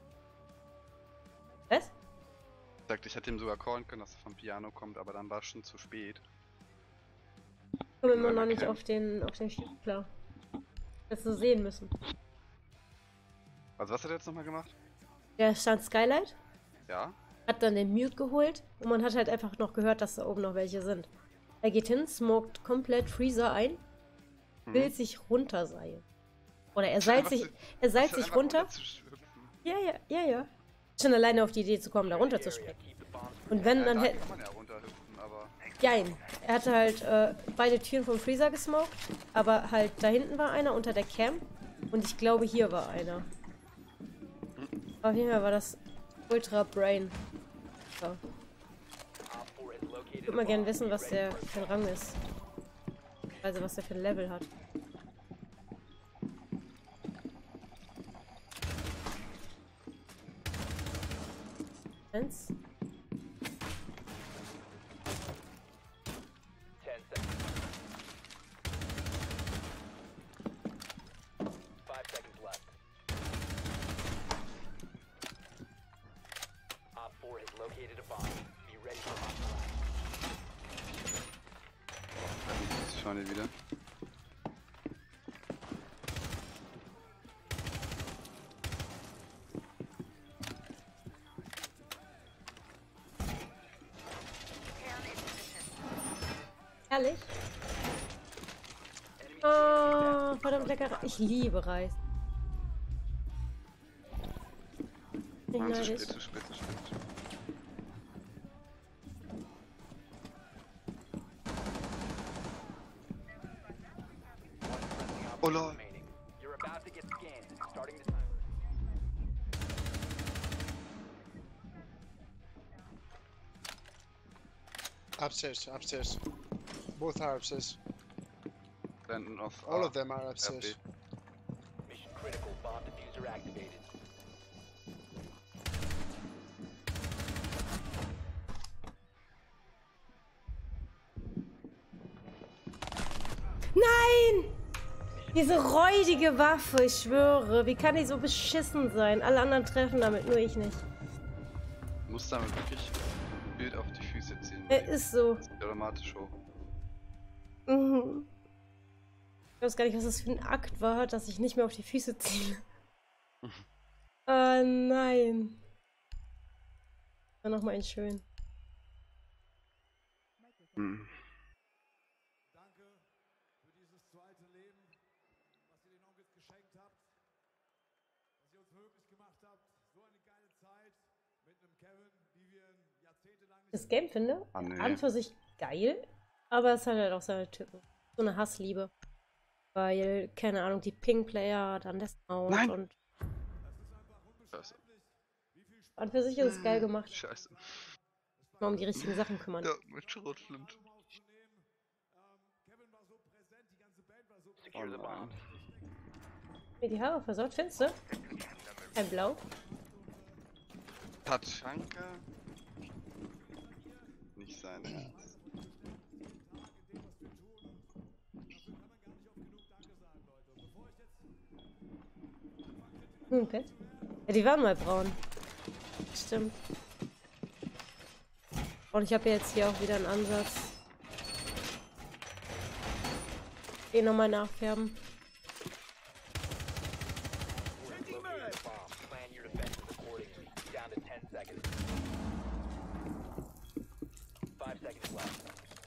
Was? Ich sagte, ich hätte ihm sogar callen können, dass er vom Piano kommt, aber dann war es schon zu spät. Ich komme immer noch nicht auf den Spielplan. Das so sehen müssen. Also was hat er jetzt nochmal gemacht? Der stand Skylight, Ja? hat dann den Mute geholt und man hat halt einfach noch gehört, dass da oben noch welche sind. Er geht hin, smoked komplett Freezer ein, will sich runterseilen. Oder er seilt sich runter. Ja. Schon alleine auf die Idee zu kommen, da runter zu springen. Und wenn dann hätte... Kann man ja runterhüpfen, aber... Jein. Er hatte halt beide Türen vom Freezer gesmoked, aber halt da hinten war einer unter der Cam und ich glaube hier war einer. Auf jeden Fall war das Ultra Brain. So. Ich würde mal gerne wissen, was der für ein Rang ist. Also was der für ein Level hat. Eins. 10 seconds. 5 seconds left. Op 4 has located a bomb. Be ready for hostile. Ich schaue ihn wieder. Ehrlich? Oh, verdammt lecker. Ich liebe Reis. Nicht Mann, zu neidisch. spät, zu spät, zu spät. Oh lol. Remaining. You're about to get scanned. Starting the timer. Upstairs. Both are upstairs. Blenden auf All A, of them are RB. upstairs. Mission critical. Bomb diffuser activated. Nein! Diese räudige Waffe, ich schwöre. Wie kann die so beschissen sein? Alle anderen treffen damit, nur ich nicht. Du musst damit wirklich Bild auf die Füße ziehen. Er ist so. Das geht automatisch hoch. Mhm. Ich weiß gar nicht, was das für ein Akt war, dass ich nicht mehr auf die Füße ziehe. Nein. War noch mal ein schön. Hm. Danke für dieses zweite Leben, was ihr den Onkels geschenkt habt, was ihr uns möglich gemacht habt. So eine geile Zeit mit einem Kevin, die wir jahrzehntelang nicht... Das Game finde Ah, nee. an für sich geil, aber es hat halt auch seine Tücken. so eine Hassliebe. Weil, keine Ahnung, die Ping-Player, dann der Sound Nein! und Scheiße. an für sich ist es geil gemacht. Scheiße. Mal um die richtigen Sachen kümmern. Ja, mit Schrotflint. Secure the bombs. Mir die Haare versaut, findest du? Ein Blau. Tatschanka. Nicht sein Ernst. Okay. Ja, die waren mal braun. Stimmt. Und ich habe jetzt hier auch wieder einen Ansatz. Den nochmal nachfärben. Located the bomb. Plan your defenses accordingly. Down to 10 seconds. 5 seconds left.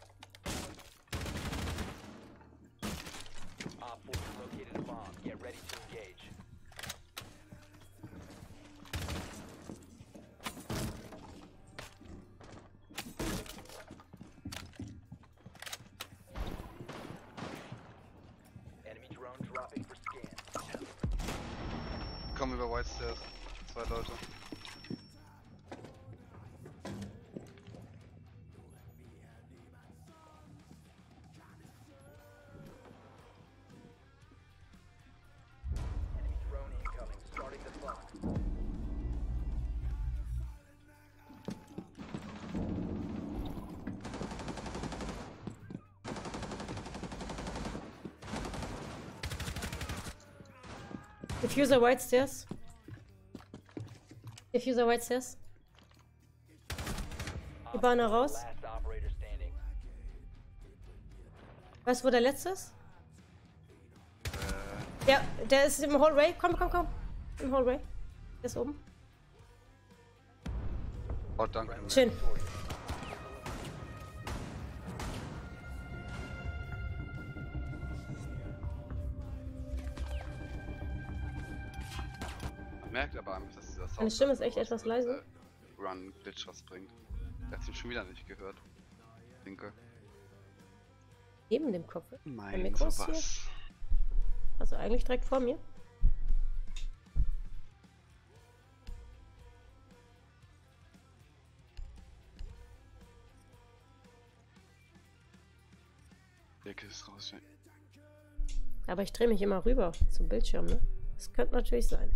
Op 4 located a bomb. Get ready to engage. Enemy drone dropping for scan. Komm über White Stairs. 2 Leute. Enemy drone incoming. Starting the clock. Diffuser White Stairs. Diffuser White Stairs. Die Bahn raus. Last operator standing. Weißt du, wo der letzte ist? Ja, der ist im Hallway. Komm. Im Hallway. Der ist oben. Oh, danke. Schön. Man merkt aber einfach, dass dieser Sound. Meine Stimme ist echt etwas leise. Run Glitch was bringt. Er hat ihn schon wieder nicht gehört. Denke. Neben dem Kopf. Mein Mikro ist sowas. Also eigentlich direkt vor mir. Decke ist raus. Ja. Aber ich drehe mich immer rüber zum Bildschirm, ne? Das könnte natürlich sein.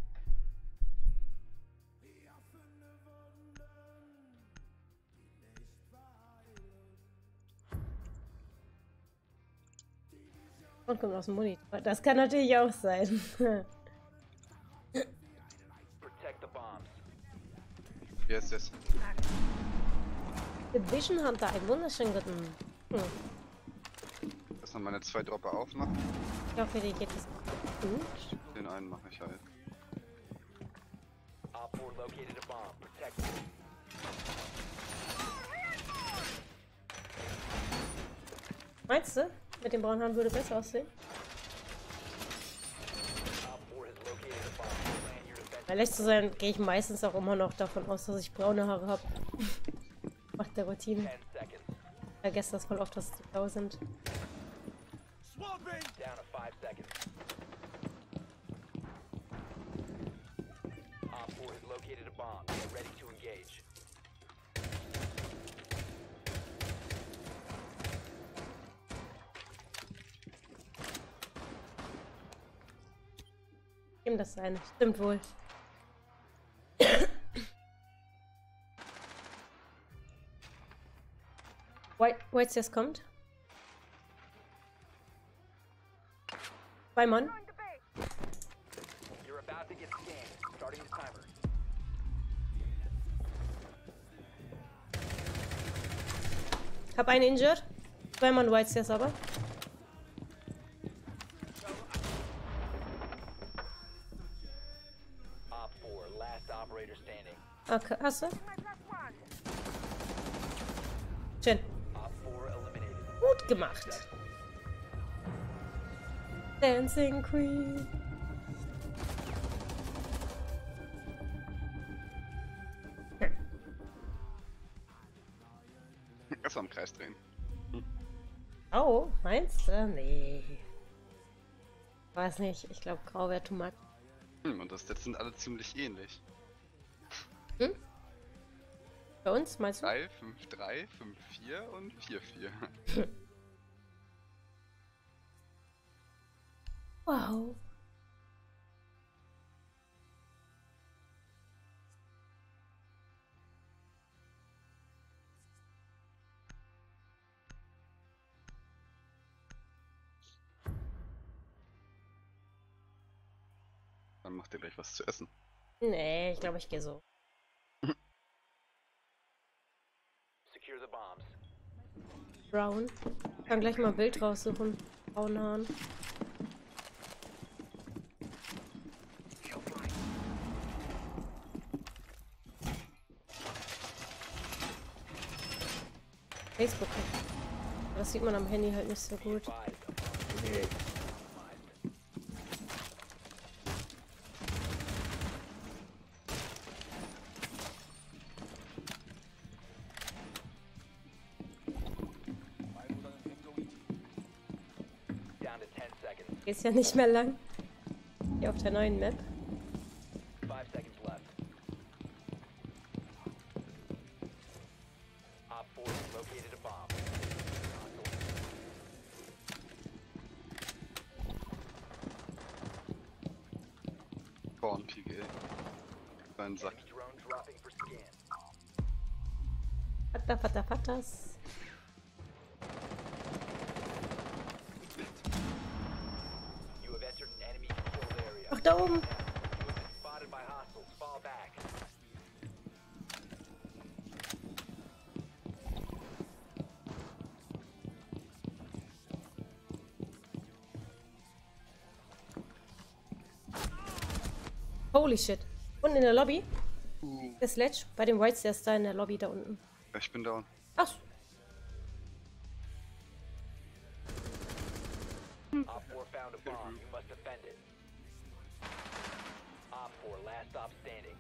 Und kommt aus dem Monitor. Das kann natürlich auch sein. Protect the bombs. Yes. The Vision Hunter, einen wunderschönen guten. Lass noch meine 2 Dropper aufmachen. Ich hoffe, dir geht es gut. Den einen mache ich halt. Op 4 located a bomb. Protect it. Meinst du, mit dem braunen Haaren würde besser aussehen? Op 4 has located a bomb. Plan your defense. Weil ehrlich zu sein, gehe ich meistens auch immer noch davon aus, dass ich braune Haare habe. Macht der Routine. 10 seconds. Ich vergesse das voll oft, dass es die blau sind. Down to 5 seconds. Op 4 has located a bomb. Get ready to engage. Ihm das sein. Stimmt wohl. White Stairs kommt. 2 Mann. You're about to get scanned. Starting the timer. Hab einen injured. 2 Mann White Stairs aber. Op 4, last operator standing. Okay, hast du? Schön. Op 4 eliminated. Gut gemacht. Dancing Queen. Erstmal im Kreis drehen. Oh, meinst du? Nee. Weiß nicht, ich glaube grau wäre too much. Und das jetzt sind alle ziemlich ähnlich. Hm? Bei uns, meinst du? 3, 5, 3, 5, 4 und 4, 4. Wow. Dann macht ihr gleich was zu essen. Nee, ich glaube, ich gehe so. Secure the bombs. Brown. Ich kann gleich mal ein Bild raussuchen. Braunen Haaren. Facebook. Das sieht man am Handy halt nicht so gut. Down to 10 seconds. Ist ja nicht mehr lang. Hier auf der neuen Map. 5 seconds left. Op 4 has located a bomb. Korn, PGA. Dein Sack. Enemy drone dropping for scan. Fatas. You have entered an enemy controlled area. Ach, da oben. You have been spotted by hostiles. Fall back. Holy shit. Unten in der Lobby. Der Sledge. Bei dem Whites, der ist da in der Lobby da unten. Ich bin down. Ach, Op 4 found a bomb. You must defend it. Op 4, last stop standing.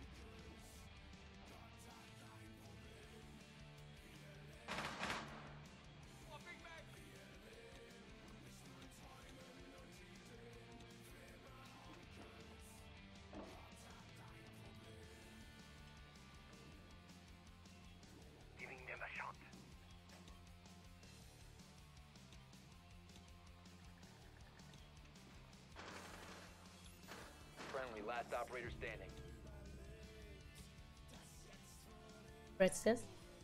Giving them a shot. Friendly, last operator standing. Red Stairs.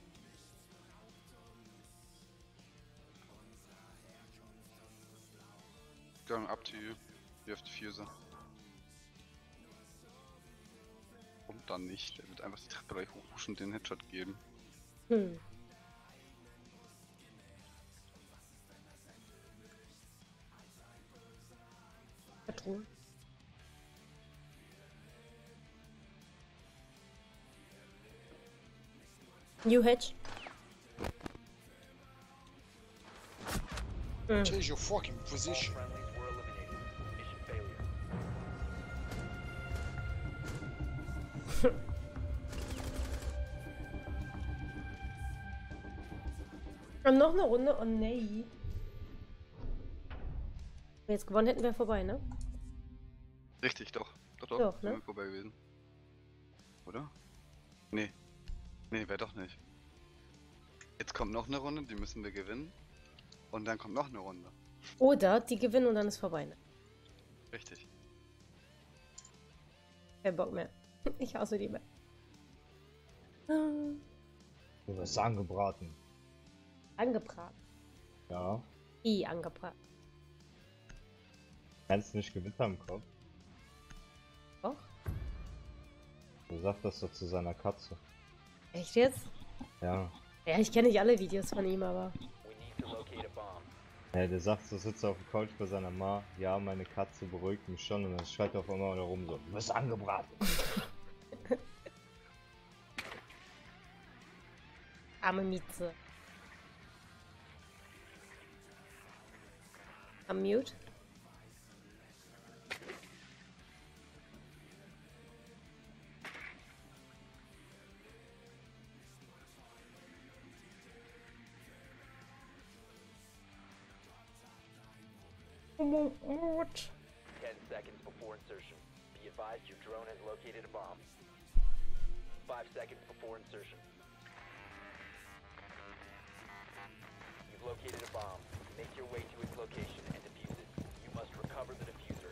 Going up to you. You have diffuser. Und dann nicht. Er wird einfach die Treppe gleich hochhuschen und den Headshot geben. Hm. Patron. New Hedge. Change your fucking All position. friendlies were eliminated. Mission failure. Und noch eine Runde. Oh nee. Wenn wir jetzt gewonnen hätten, wäre vorbei, ne? Richtig, doch. Doch, Doch, doch. ne? Sind wir vorbei gewesen. Oder? Nee. Nee, wäre doch nicht. Jetzt kommt noch eine Runde, die müssen wir gewinnen. Und dann kommt noch eine Runde. Oder die gewinnen und dann ist vorbei, ne? Richtig. Kein Bock mehr. Ich hasse die Map. Du wirst angebraten. Angebraten. Ja. Wie angebraten? Kannst nicht Gewitter im Kopf. Doch? Du sagst das doch zu seiner Katze. Echt jetzt? Ja. Ja, ich kenne nicht alle Videos von ihm, aber... We need to locate a bomb. Ja, der sagt so, sitzt auf der Couch bei seiner Ma. Ja, meine Katze beruhigt mich schon. Und dann schreit er auf einmal rum so. Du wirst angebraten. Arme Mieze. Am Mute. Mut. 10 seconds before insertion. Be advised your drone has located a bomb. 5 seconds before insertion. You've located a bomb. Make your way to its location and defuse it. You must recover the diffuser.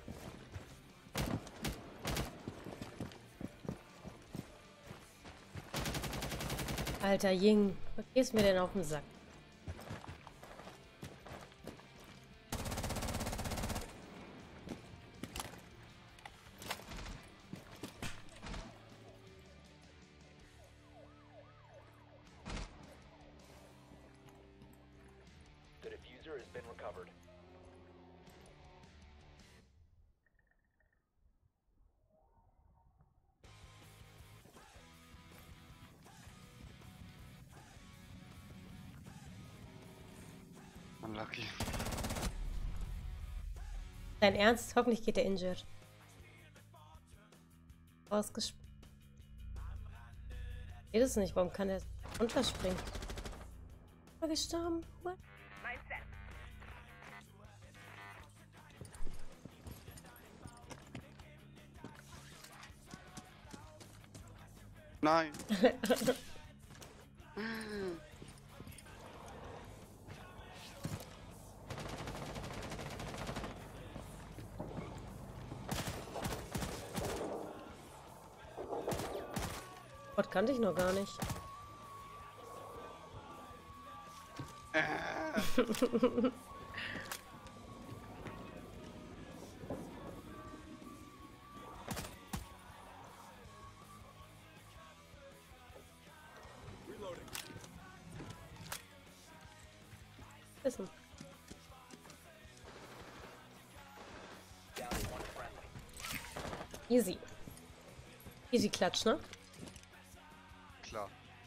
Alter Ying, was gehst mir denn auf den Sack? The diffuser has been recovered. Unlucky. Dein Ernst? Hoffentlich geht der injured. Ausgesprungen. Geht es nicht? Warum kann der runterspringen? War gestorben? What? Nein. Gott, kannte ich noch gar nicht. Wissen. Down to 1 friendly. Easy. Easy Klatsch, ne? Klar.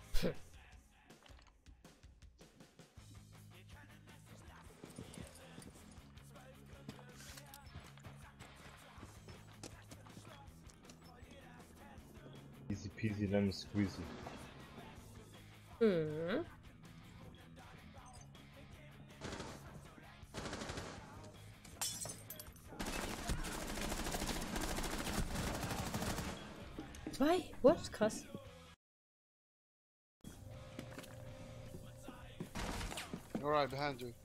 Easy peasy lemon squeezy. Mhm. Zwei? What? Krass. Alright, behind you.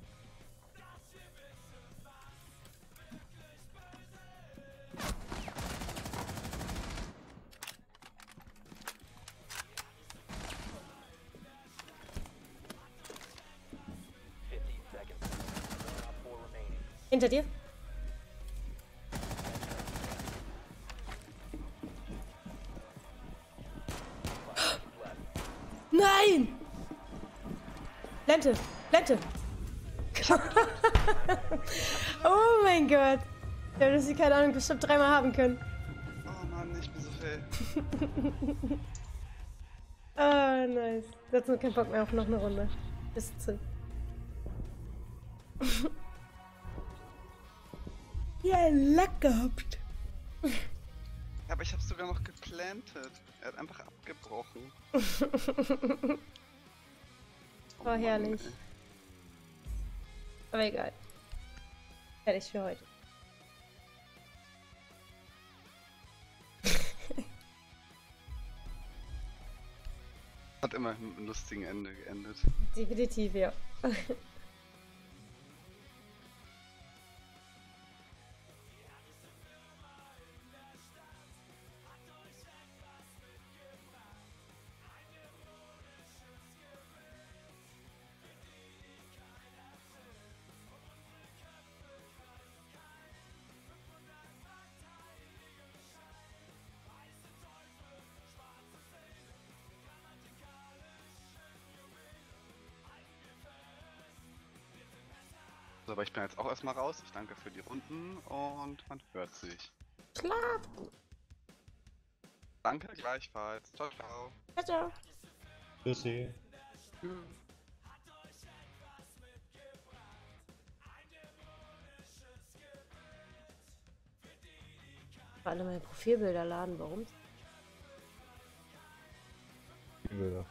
Hinter dir? Nein! Lente! Lente! Oh mein Gott! Ich habe das, keine Ahnung, bestimmt 3-mal haben können. Oh Mann, ich bin so fail. Ah, nice. Jetzt nur keinen Bock mehr auf noch eine Runde. Bis zu. Ja, Lack gehabt. Ja, aber ich habe sogar noch geplantet. Er hat einfach abgebrochen. War herrlich. Aber egal. Fertig für heute. Hat immer mit einem lustigen Ende geendet. Definitiv, ja. So, aber ich bin jetzt auch erstmal raus. Ich danke für die Runden und man hört sich. Schlaf. Danke gleichfalls. Ciao, ciao. Ciao, ciao. Tschüssi. Alle meine Profilbilder laden, warum? Die Bilder.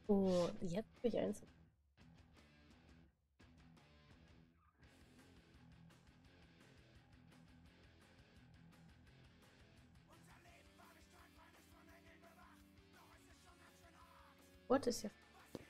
Oh, jetzt habe ich eins. What ist ja.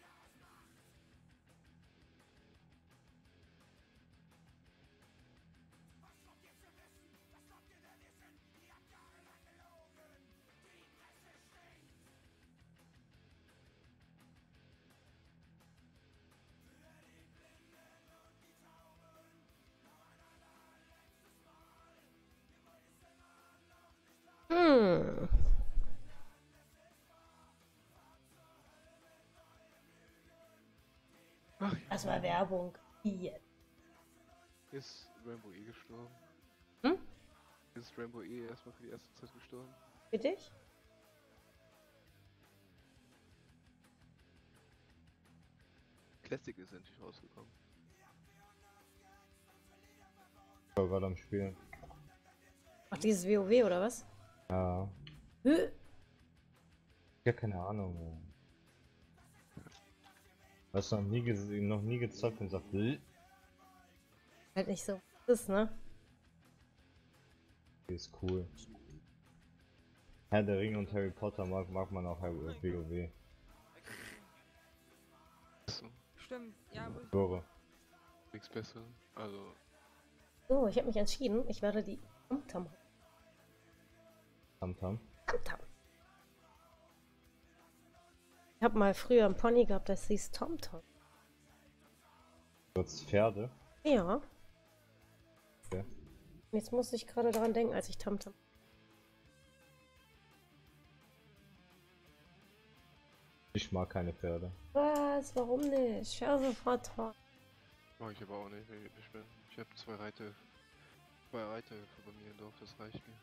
Hm. Ach, Das war Werbung. Jetzt. ist Rainbow E gestorben? Hm? Ist Rainbow E erstmal für die erste Zeit gestorben? Für dich? Classic ist endlich rausgekommen. Ich war gerade am Spielen. Ach, dieses WoW oder was? Ja. Hä? Ja, keine Ahnung. Ey. Hast du noch nie gezockt und sagt, Halt nicht so. Das ist, ne? die ist cool. Herr der Ringe und Harry Potter mag man auch WoW. So, Stimmt, ja, aber ich Höre. nichts Besseres. Also, So, ich habe mich entschieden. Ich werde die Tamtam. Tamtam. Tamtam. Ich habe mal früher einen Pony gehabt, das hieß Tomtom. Kurz Pferde. Ja. Okay. Jetzt muss ich gerade daran denken, als ich Tamtam. Ich mag keine Pferde. Was? Warum nicht? Scherze, Vater. mag ich aber auch nicht. Ich habe zwei Reiterhöfe bei mir im Dorf, das reicht mir.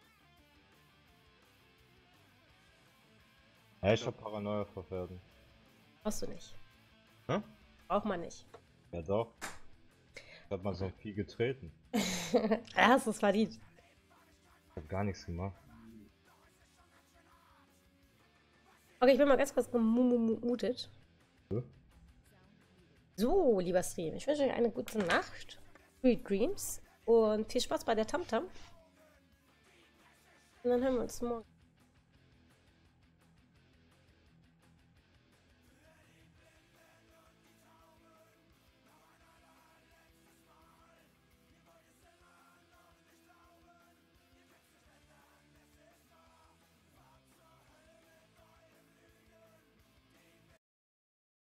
Ja, ich hab Paranoia vor Pferden. Brauchst du nicht. Hä? Braucht man nicht. Ja doch. Ich hab mal so ein Vieh getreten. Hast du es verdient. Ich hab gar nichts gemacht. Okay, ich bin mal ganz kurz gemutet. Ja. So, lieber Stream, ich wünsche euch eine gute Nacht. Sweet Dreams. Und viel Spaß bei der Tamtam. Und dann hören wir uns morgen.